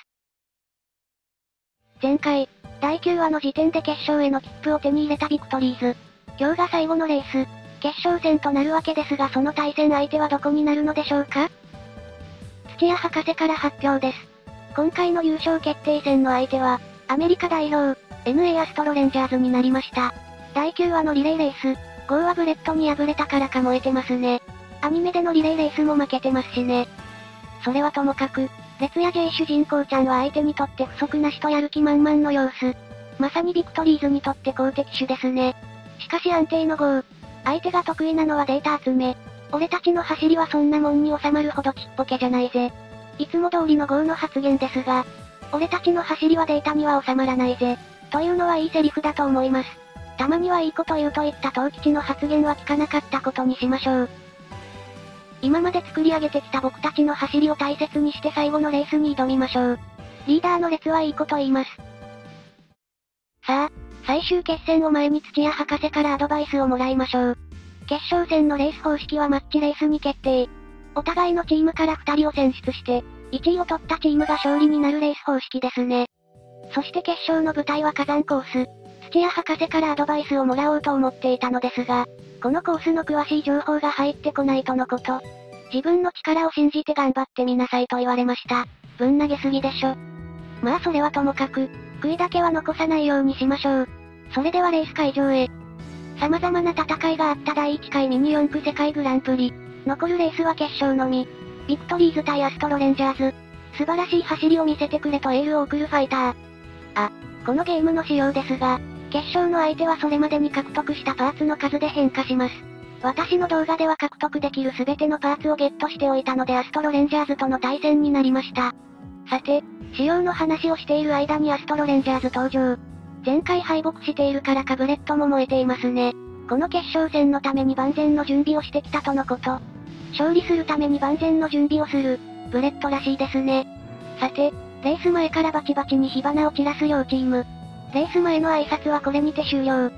前回、だいきゅうわの時点で決勝への切符を手に入れたビクトリーズ。今日が最後のレース、決勝戦となるわけですが、その対戦相手はどこになるのでしょうか？土屋博士から発表です。今回の優勝決定戦の相手は、アメリカ代表、エヌエー アストロレンジャーズになりました。だいきゅうわのリレーレース、ゴーはブレットに敗れたからか燃えてますね。アニメでのリレーレースも負けてますしね。それはともかく、レツヤ J 主人公ちゃんは相手にとって不足なしとやる気満々の様子。まさにビクトリーズにとって好敵手ですね。しかし安定のゴー。相手が得意なのはデータ集め。俺たちの走りはそんなもんに収まるほどちっぽけじゃないぜ。いつも通りのゴーの発言ですが、俺たちの走りはデータには収まらないぜ。というのはいいセリフだと思います。たまにはいいこと言うといった東吉の発言は聞かなかったことにしましょう。今まで作り上げてきた僕たちの走りを大切にして最後のレースに挑みましょう。リーダーの列はいいこと言います。さあ、最終決戦を前に土屋博士からアドバイスをもらいましょう。決勝戦のレース方式はマッチレースに決定。お互いのチームからふたりを選出して、いちいを取ったチームが勝利になるレース方式ですね。そして決勝の舞台は火山コース。土屋博士からアドバイスをもらおうと思っていたのですが、このコースの詳しい情報が入ってこないとのこと。自分の力を信じて頑張ってみなさいと言われました。ぶん投げすぎでしょ。まあそれはともかく、悔いだけは残さないようにしましょう。それではレース会場へ。様々な戦いがあっただいいっかいミニ四駆世界グランプリ。残るレースは決勝のみ。ビクトリーズ対アストロレンジャーズ。素晴らしい走りを見せてくれとエールを送るファイター。あ、このゲームの仕様ですが、決勝の相手はそれまでに獲得したパーツの数で変化します。私の動画では獲得できる全てのパーツをゲットしておいたのでアストロレンジャーズとの対戦になりました。さて、仕様の話をしている間にアストロレンジャーズ登場。前回敗北しているからかブレットも燃えていますね。この決勝戦のために万全の準備をしてきたとのこと。勝利するために万全の準備をする、ブレットらしいですね。さて、レース前からバチバチに火花を散らす両チーム。レース前の挨拶はこれにて終了。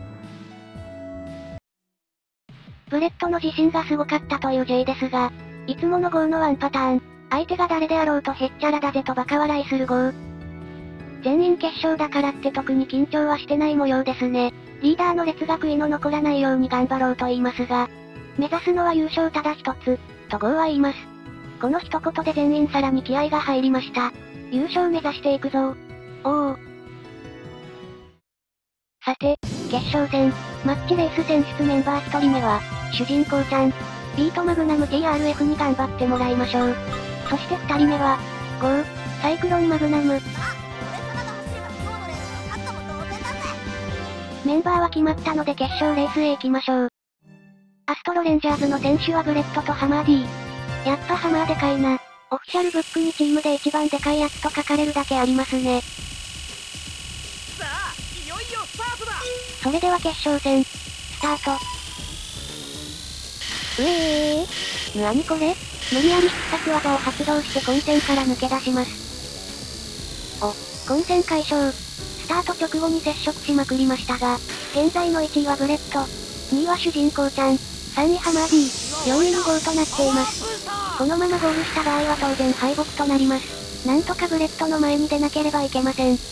ブレットの自信がすごかったという J ですが、いつものゴーのワンパターン、相手が誰であろうとへっちゃらだぜとバカ笑いするゴー。全員決勝だからって特に緊張はしてない模様ですね。リーダーの列が悔いの残らないように頑張ろうと言いますが、目指すのは優勝ただ一つ、とゴーは言います。この一言で全員さらに気合が入りました。優勝目指していくぞ。おお。さて、決勝戦、マッチレース選出メンバーひとりめは、主人公ちゃん、ビートマグナム ティーアールエフ に頑張ってもらいましょう。そしてふたりめは、ゴー、サイクロンマグナム。メンバーは決まったので決勝レースへ行きましょう。アストロレンジャーズの選手はブレットとハマー D。やっぱハマーでかいな。オフィシャルブックにチームで一番でかいやつと書かれるだけありますね。 さあ、いよいよスタートだ。 それでは決勝戦、スタート。うえー、なにこれ？無理やり必殺技を発動して混戦から抜け出します。お、混戦解消。スタート直後に接触しまくりましたが、現在のいちいはブレット、にいは主人公ちゃん、さんいハマー D、よんいにゴーとなっています。このままゴールした場合は当然敗北となります。なんとかブレットの前に出なければいけません。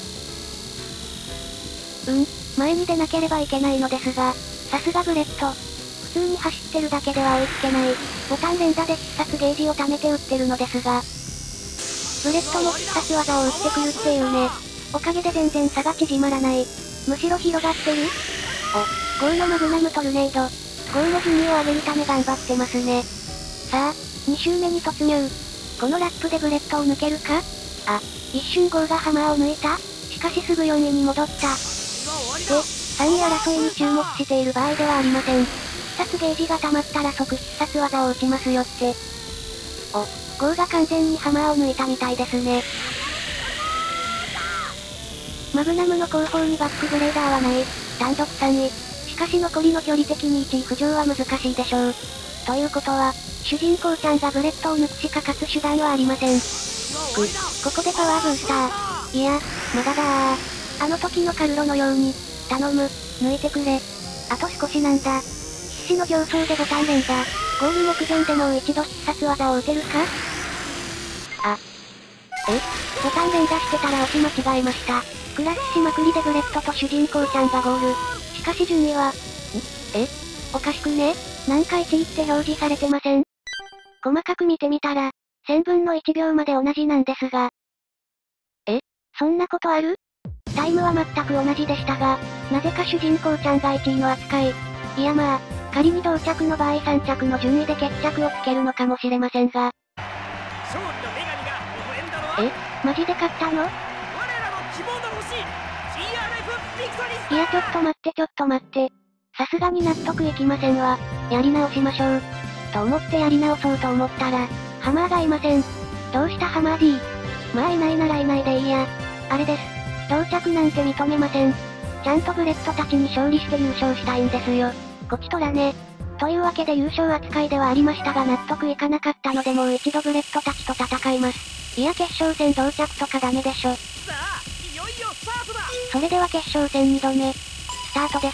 うん、前に出なければいけないのですが、さすがブレット。普通に走ってるだけでは追いつけない。ボタン連打で必殺ゲージを貯めて打ってるのですが、ブレットも必殺技を打ってくるっていうね。 おかげで全然差が縮まらない。むしろ広がってる？お、ゴーのマグナムトルネード。ゴーの順位を上げるため頑張ってますね。さあ、に周目に突入。このラップでブレッドを抜けるか？あ、一瞬ゴーがハマーを抜いた。しかしすぐよんいに戻った。で、さんい争いに注目している場合ではありません。必殺ゲージが溜まったら即必殺技を打ちますよって。お、ゴーが完全にハマーを抜いたみたいですね。マグナムの後方にバックブレーダーはない。単独さんい。しかし残りの距離的にいちい浮上は難しいでしょう。ということは、主人公ちゃんがブレッドを抜くしか勝つ手段はありません。く、ここでパワーブースター。いや、まだだー。あの時のカルロのように、頼む、抜いてくれ。あと少しなんだ。必死の形相でボタン連打。ゴール目前でもう一度必殺技を打てるか？あ。え？ボタン連打してたら押し間違えました。クラッシュしまくりでブレッドと主人公ちゃんがゴール。しかし順位は、ん？え？おかしくね？なんかいちいって表示されてません？細かく見てみたら、せんぶんのいちびょうまで同じなんですが。え？そんなことある？タイムは全く同じでしたが、なぜか主人公ちゃんがいちいの扱い。いやまあ、仮に同着の場合さん着の順位で決着をつけるのかもしれませんが。 勝利の女神が微笑んだのは、 え？マジで勝ったの？ 我らの希望の星 ジーアールエフ ビクトリースター。 いやちょっと待ってちょっと待って。さすがに納得いきませんわ。やり直しましょう。と思ってやり直そうと思ったら、ハマーがいません。どうしたハマー D？ まあいないならいないでいいや。あれです。同着なんて認めません。ちゃんとブレッドたちに勝利して優勝したいんですよ。こちとらね。というわけで優勝扱いではありましたが納得いかなかったのでもう一度ブレッドたちと戦います。いや決勝戦同着とかダメでしょ。 さあ、いよいよスタートだ。 それでは決勝戦にどめ。スタートです。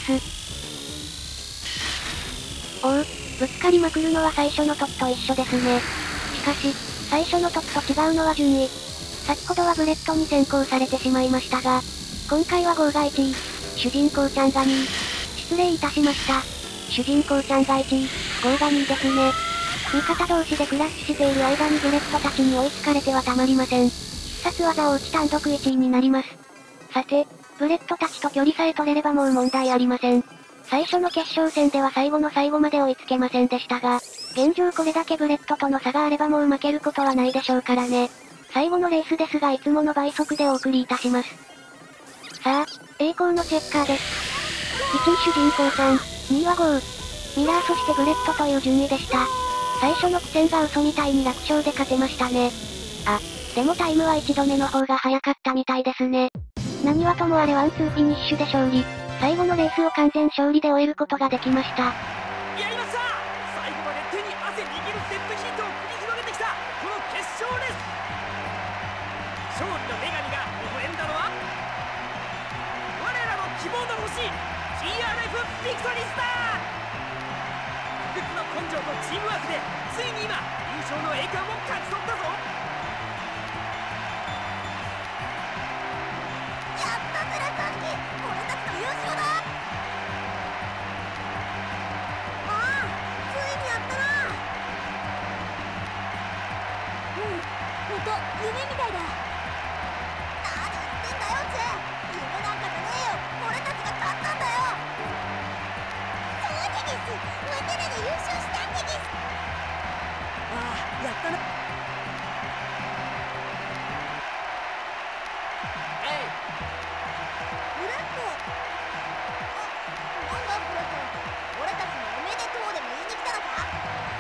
おう、ぶつかりまくるのは最初の時と一緒ですね。しかし、最初の時と違うのは順位。先ほどはブレッドに先行されてしまいましたが、今回はゴーがいちい、主人公ちゃんがにい。失礼いたしました。主人公ちゃんがいちい、ゴーがにいですね。味方同士でクラッシュしている間にブレッドたちに追いつかれてはたまりません。必殺技を打ち単独いちいになります。さて、ブレッドたちと距離さえ取れればもう問題ありません。最初の決勝戦では最後の最後まで追いつけませんでしたが、現状これだけブレッドとの差があればもう負けることはないでしょうからね。最後のレースですがいつもの倍速でお送りいたします。さあ、栄光のチェッカーです。いちい主人公ちゃん、にいはゴー。ミラーそしてブレッドという順位でした。最初の苦戦が嘘みたいに楽勝で勝てましたね。あ、でもタイムはいちどめの方が早かったみたいですね。何はともあれワンツーフィニッシュで勝利。最後のレースを完全勝利で終えることができました。 やりました。最後まで手に汗握るデッドヒートを繰り広げてきたこの決勝レース。勝利の女神が微笑んだのは我らの希望の星 ジーアールエフ ビクトリースター。不屈の根性とチームワークでついに今優勝の栄冠を勝ち取ったぞ。 やったゼラさんに俺たちの優勝だ。ああ、ついにやったな。 うん、ほんと夢みたいだ。 何言ってんだよチェ。夢なんかじゃねえよ。俺たちが勝ったんだよ。そうでです。ワテらが優勝したんでです。 ああ、やったな。 ブレッド。あ、なんだブレッド。俺たちにおめでとうでも言いに来たのか。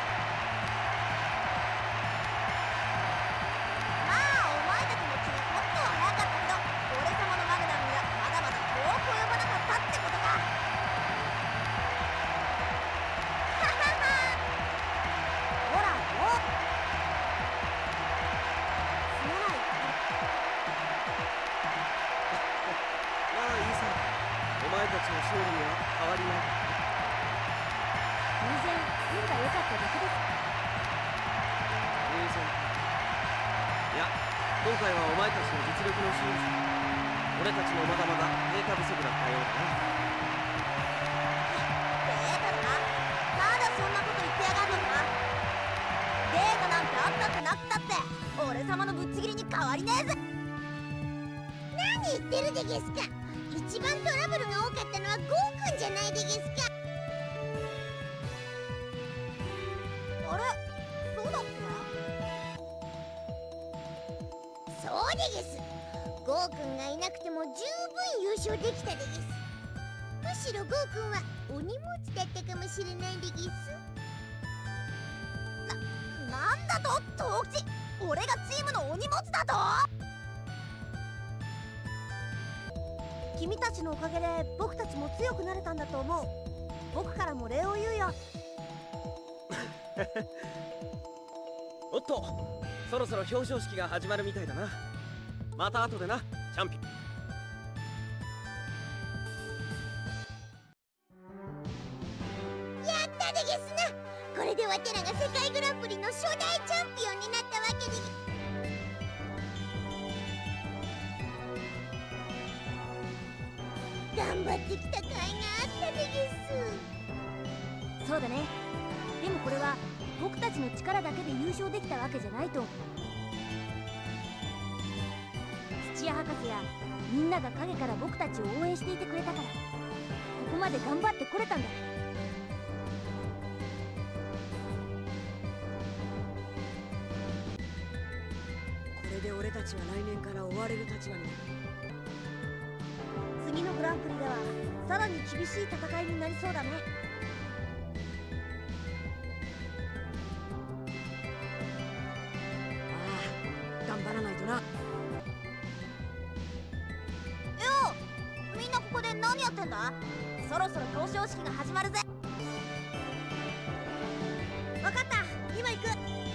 まあお前たちの気に本当は早かったけど俺様のマグナムにはまだまだ遠く及ばなかったってことか。ははは。ほらもうすまない。 まあいいさ、お前たちの勝利には変わりない。 偶然運が良かっただけです。 偶然。いや、今回はお前たちの実力の勝利さ。俺たちもまだまだデータ不足だったようだな。 データだな。まだそんなこと言ってやがんのか。データなんてあったってなくたって俺様のぶっちぎりに変わりねえぜ。何言ってるでゲスか。一番トラブルが多かったのはゴーくんじゃないでゲスか。あれ、そうだっけ。そうでゲス。ゴーくんがいなくても十分優勝できたでゲス。むしろゴーくんはお荷物だったかもしれないでゲス。な、なんだとトウキチ、俺がチームのお荷物だと。 君たちのおかげで僕たちも強くなれたんだと思う。僕からも礼を言うよ。 おっと、そろそろ表彰式が始まるみたいだな。また後でな、チャンピオン。 やったでゲスな。これでわてらが世界グランプリの初代チャンピオンになったわけで。頑張ってきた甲斐があったでゲス。そうだね。でもこれは僕たちの力だけで優勝できたわけじゃないと思う。土屋博士やみんなが陰から僕たちを応援していてくれたから、ここまで頑張ってこれたんだ。 これで俺たちは来年から追われる立場になる。次のグランプリではさらに厳しい戦いになりそうだね。ああ、頑張らないとな。 みんなここで何やってんだ。そろそろ表彰式が始まるぜ。 分かった、今行く。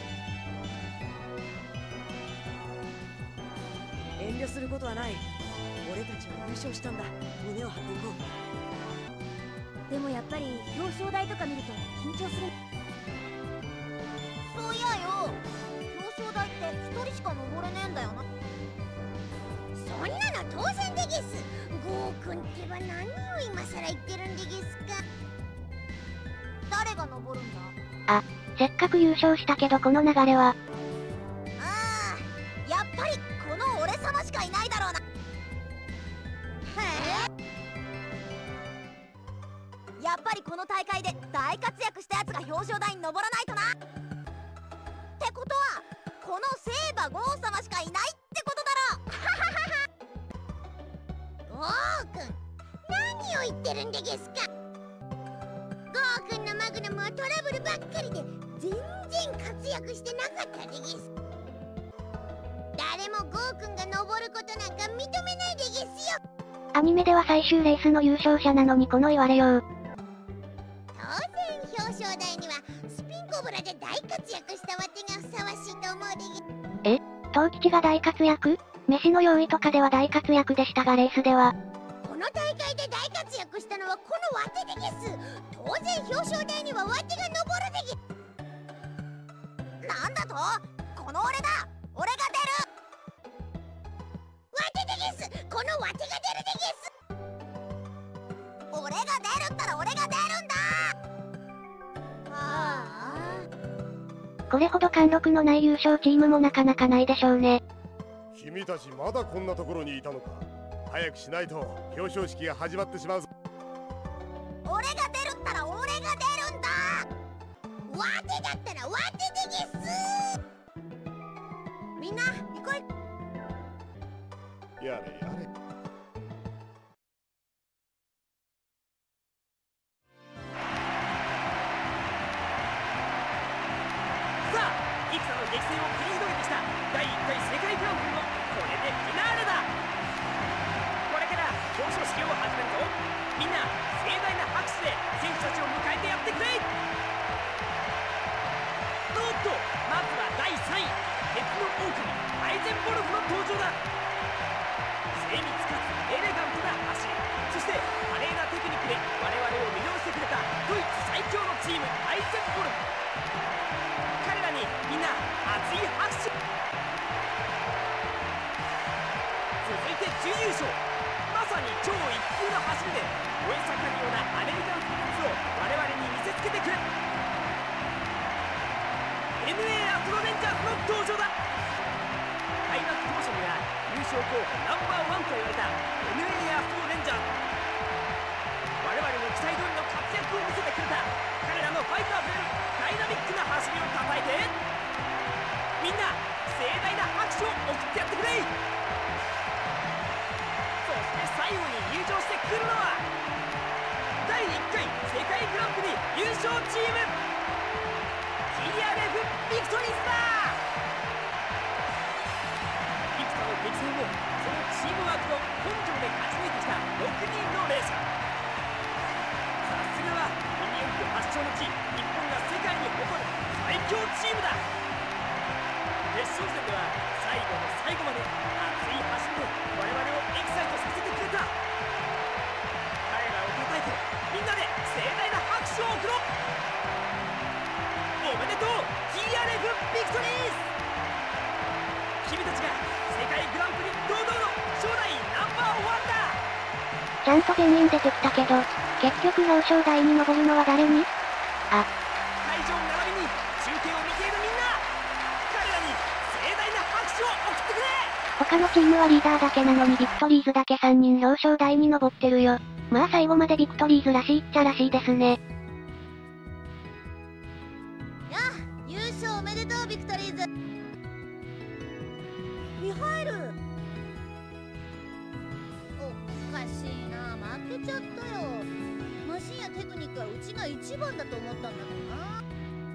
遠慮することはない。俺たちは優勝したんだ。胸を張っていこう。 でもやっぱり表彰台とか見ると緊張する。 そういやよ、表彰台って一人しか登れねえんだよな。そんなの当然でゲス。ゴーくんってば何を今さら言ってるんでゲスか。誰が登るんだ。 あ、せっかく優勝したけどこの流れは。 ああ、やっぱりこの俺様しかいないだろうな。へえ、やっぱりこの大会で大活躍したやつが表彰台に登らないとな。ってことはこのセーバゴー様しかいないってことだろ。ゴーくん、何を言ってるんでゲスか。ゴーくんのマグナムはトラブルばっかりで全然活躍してなかったでゲス。誰もゴーくんが登ることなんか認めないでゲスよ。 アニメでは最終レースの優勝者なのにこの言われよう。 当然表彰台にはスピンコブラで大活躍したわてがふさわしいと思うでゲス。 え、トウキチが大活躍？飯の用意とかでは大活躍でしたがレースでは。 この大会で大活躍したのはこのわてでゲス。当然表彰台にはわてが登るでゲス。なんだと？この俺だ。俺が出る。わてでゲス。このわてが出るでゲス。俺が出るったら俺が出るんだ。ああ、 これほど貫禄のない優勝チームもなかなかないでしょうね。 君たちまだこんなところにいたのか。早くしないと表彰式が始まってしまうぞ。 俺が出るったら俺が出るんだ。わてだったらわてでゲス。みんな行こい。 やれやれ。 さあ、幾多の激戦を繰り広げてきただいいっかい世界グランプリもこれでフィナーレだ。これから表彰式を始めるぞ。みんな盛大な拍手で選手たちを迎えてやってくれ。おっと、まずはだいさんい、鉄の狼アイゼンボルフの登場だ。精密かつエレガントな走り、そして華麗なテクニックで我々を魅了してくれたドイツ最強のチームアイゼンボルフ。彼らにみんな熱い拍手。続いて準優勝、まさに超一級の走りで燃え盛るようなアメリカンスピリッツを我々に見せつけてくれ。 エヌエー アフロレンジャーズの登場だ。開幕当初には優勝勝候補ナンバーワンと言われた エヌエー アストロレンジャーズ。我々の期待通りの活躍を見せてくれた彼らのファイターズよりダイナミックな走りをたたえて、みんな盛大な拍手を送ってやってくれ。そして最後に入場してくるのはだいいっかい世界グランプリ優勝チーム ティーアールエフ ビクトリーズだ。幾多の激戦をそのチームワークと根性で勝ち抜いてきたろくにんのレーサー。さすがはミニ四駆発祥の地、日本が世界に誇る最強チームだ。決勝戦では最後の最後まで熱い走りで我々をエキサイトさせてくれた。彼らをたたえてみんなで盛大な拍手を送ろう。おめでとう ティーアールエフ ビクトリーズ。君たちが世界グランプリ堂々の初代ナンバーワンだ。 ちゃんと全員出てきたけど、結局表彰台に登るのは誰に？あ、 会場並びに中継を見ているみんな、彼らに盛大な拍手を送ってくれ。 他のチームはリーダーだけなのにビクトリーズだけさんにん表彰台に登ってるよ。まあ最後までビクトリーズらしいっちゃらしいですね。 やあ、優勝おめでとうビクトリーズ。ミハエル、おかしいな、負けちゃったよ。マシンやテクニックはうちが一番だと思ったんだけどな。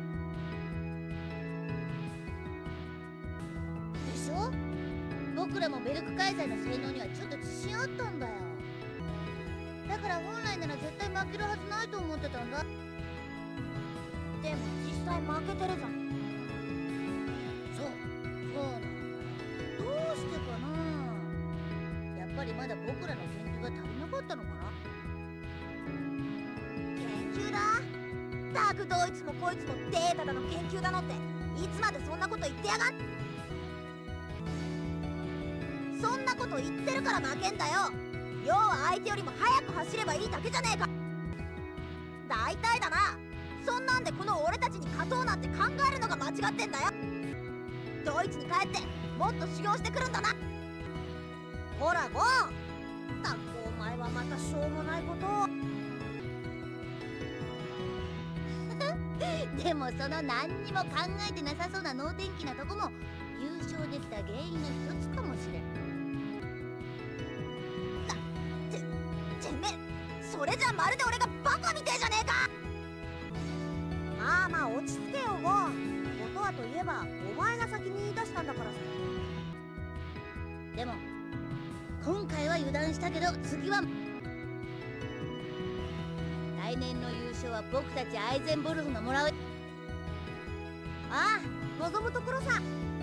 でしょ？僕らもベルク開催の性能にはちょっと自信あったんだよ。だから本来なら絶対負けるはずないと思ってたんだ。でも実際負けてるじゃん。そうそうなの。どうしてかな。やっぱりまだ僕らの研究が足りなかったのかな。研究だ。ったくどいつもこいつもデータだの研究だのっていつまでそんなこと言ってやがん。そんなこと言ってるから負けんだよ。要は相手よりも速く走ればいいだけじゃねえか。大体だな、そんなんでこの俺たちに勝とうなんて考えるのが間違ってんだよ。ドイツに帰ってもっと修行してくるんだな。ほらゴン、たくお前はまたしょうもないことをでもその何にも考えてなさそうな能天気なとこも優勝できた原因の一つかもしれん。てめえ、それじゃまるで俺がバカみてえじゃねえか。まあまあ落ち着けよゴー。ことはといえばお前が先に言い出したんだからさ。でも今回は油断したけど次は来年の優勝は僕たちアイゼンボルフがもらう。ああ、望むところさ。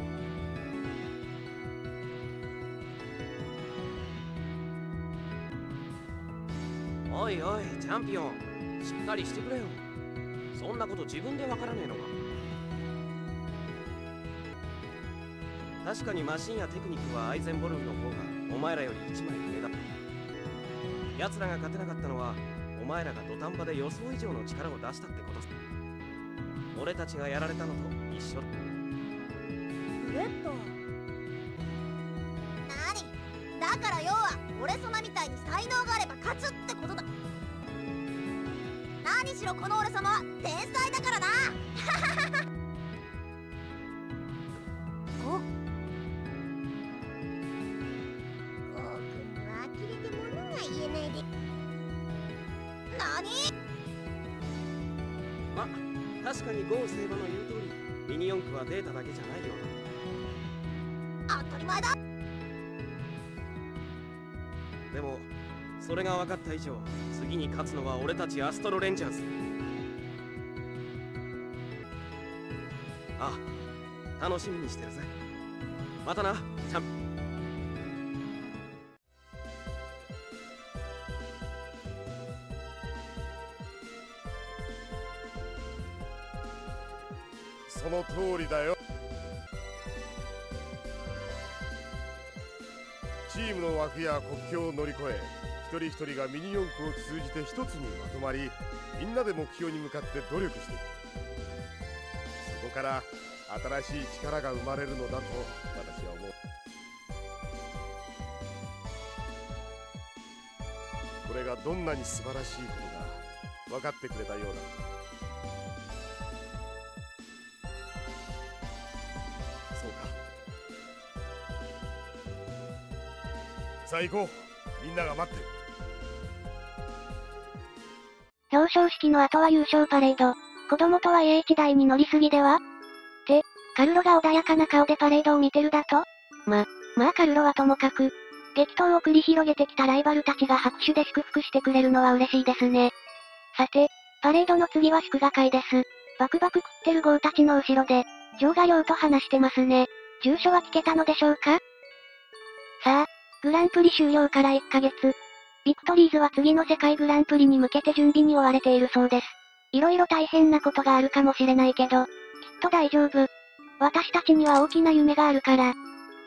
おいおいチャンピオン、しっかりしてくれよ。そんなこと自分でわからねえのか。確かにマシンやテクニックはアイゼンボルフの方がお前らより一枚上だ。奴らが勝てなかったのはお前らが土壇場で予想以上の力を出したってことさ。俺たちがやられたのと一緒だ。 フレット、なにだから要は俺様みたいに才能があれば勝つってことだ。何しろこの俺様は天才だからなおっ、ゴーくんは呆れて物が言えないで。何？ ま、確かにゴーセイバの言う通りミニ四駆はデータだけじゃないようだ。 当たり前だ。 でもそれが分かった以上、次に勝つのは俺たちアストロレンジャーズ。ああ、楽しみにしてるぜ。またな、チャンピ。 その通りだよ。チームの枠や国境を乗り越え、一人一人がミニ四駆を通じて一つにまとまり、みんなで目標に向かって努力していく。そこから新しい力が生まれるのだと私は思う。 それがどんなに素晴らしいことか分かってくれたようだ。そうか。さあ行こう。みんなが待ってる。 表彰式の後は優勝パレード。子供とはいえ一台に乗りすぎではって、カルロが穏やかな顔でパレードを見てるだと？ま、まあカルロはともかく、激闘を繰り広げてきたライバルたちが拍手で祝福してくれるのは嬉しいですね。さて、パレードの次は祝賀会です。バクバク食ってるゴーたちの後ろで、ジョーが亮と話してますね。住所は聞けたのでしょうか？さあ、グランプリ終了からいっかげつ。ビクトリーズは次の世界グランプリに向けて準備に追われているそうです。いろいろ大変なことがあるかもしれないけど、きっと大丈夫。私たちには大きな夢があるから。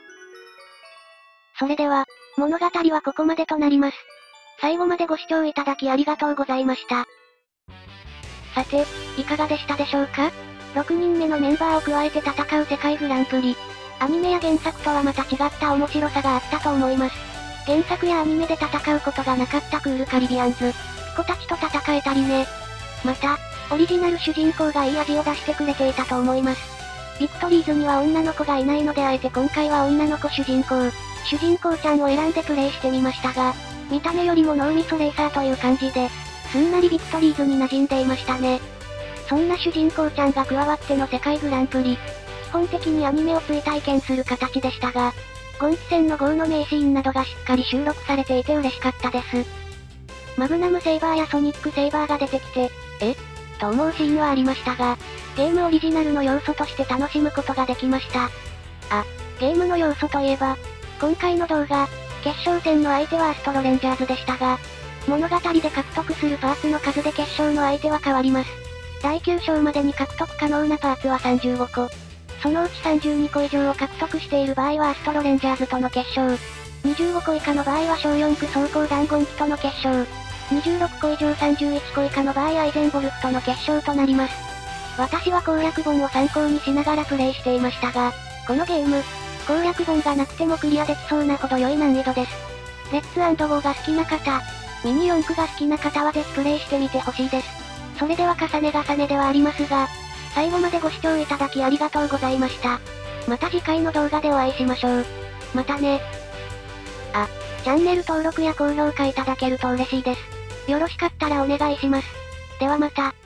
それでは、物語はここまでとなります。最後までご視聴いただきありがとうございました。さて、いかがでしたでしょうか？ ろく 人目のメンバーを加えて戦う世界グランプリ。アニメや原作とはまた違った面白さがあったと思います。原作やアニメで戦うことがなかったクールカリビアンズ、ピコたちと戦えたりね。また、オリジナル主人公がいい味を出してくれていたと思います。ビクトリーズには女の子がいないのであえて今回は女の子主人公、主人公ちゃんを選んでプレイしてみましたが、見た目よりも脳みそレーサーという感じで、すんなりビクトリーズに馴染んでいましたね。そんな主人公ちゃんが加わっての世界グランプリ、基本的にアニメを追体験する形でしたが、ゴンキ戦のゴーの名シーンなどがしっかり収録されていて嬉しかったです。マグナムセイバーやソニックセイバーが出てきて、えと思うシーンはありましたが、ゲームオリジナルの要素として楽しむことができました。あ、ゲームの要素といえば、今回の動画、決勝戦の相手はアストロレンジャーズでしたが、物語で獲得するパーツの数で決勝の相手は変わります。だいきゅう章までに獲得可能なパーツはさんじゅうごこ。そのうちさんじゅうにこ以上を獲得している場合はアストロレンジャーズとの決勝。にじゅうごこ以下の場合は小よん区装甲弾ゴンキとの決勝。にじゅうろっこ以上さんじゅういっこ以下の場合アイゼンボルフとの決勝となります。私は攻略本を参考にしながらプレイしていましたが、このゲーム、攻略本がなくてもクリアできそうなほど良い難易度です。レッツ&ゴーが好きな方、ミニ四駆が好きな方はぜひプレイしてみてほしいです。それでは重ね重ねではありますが、最後までご視聴いただきありがとうございました。また次回の動画でお会いしましょう。またね。あ、チャンネル登録や高評価いただけると嬉しいです。よろしかったらお願いします。ではまた。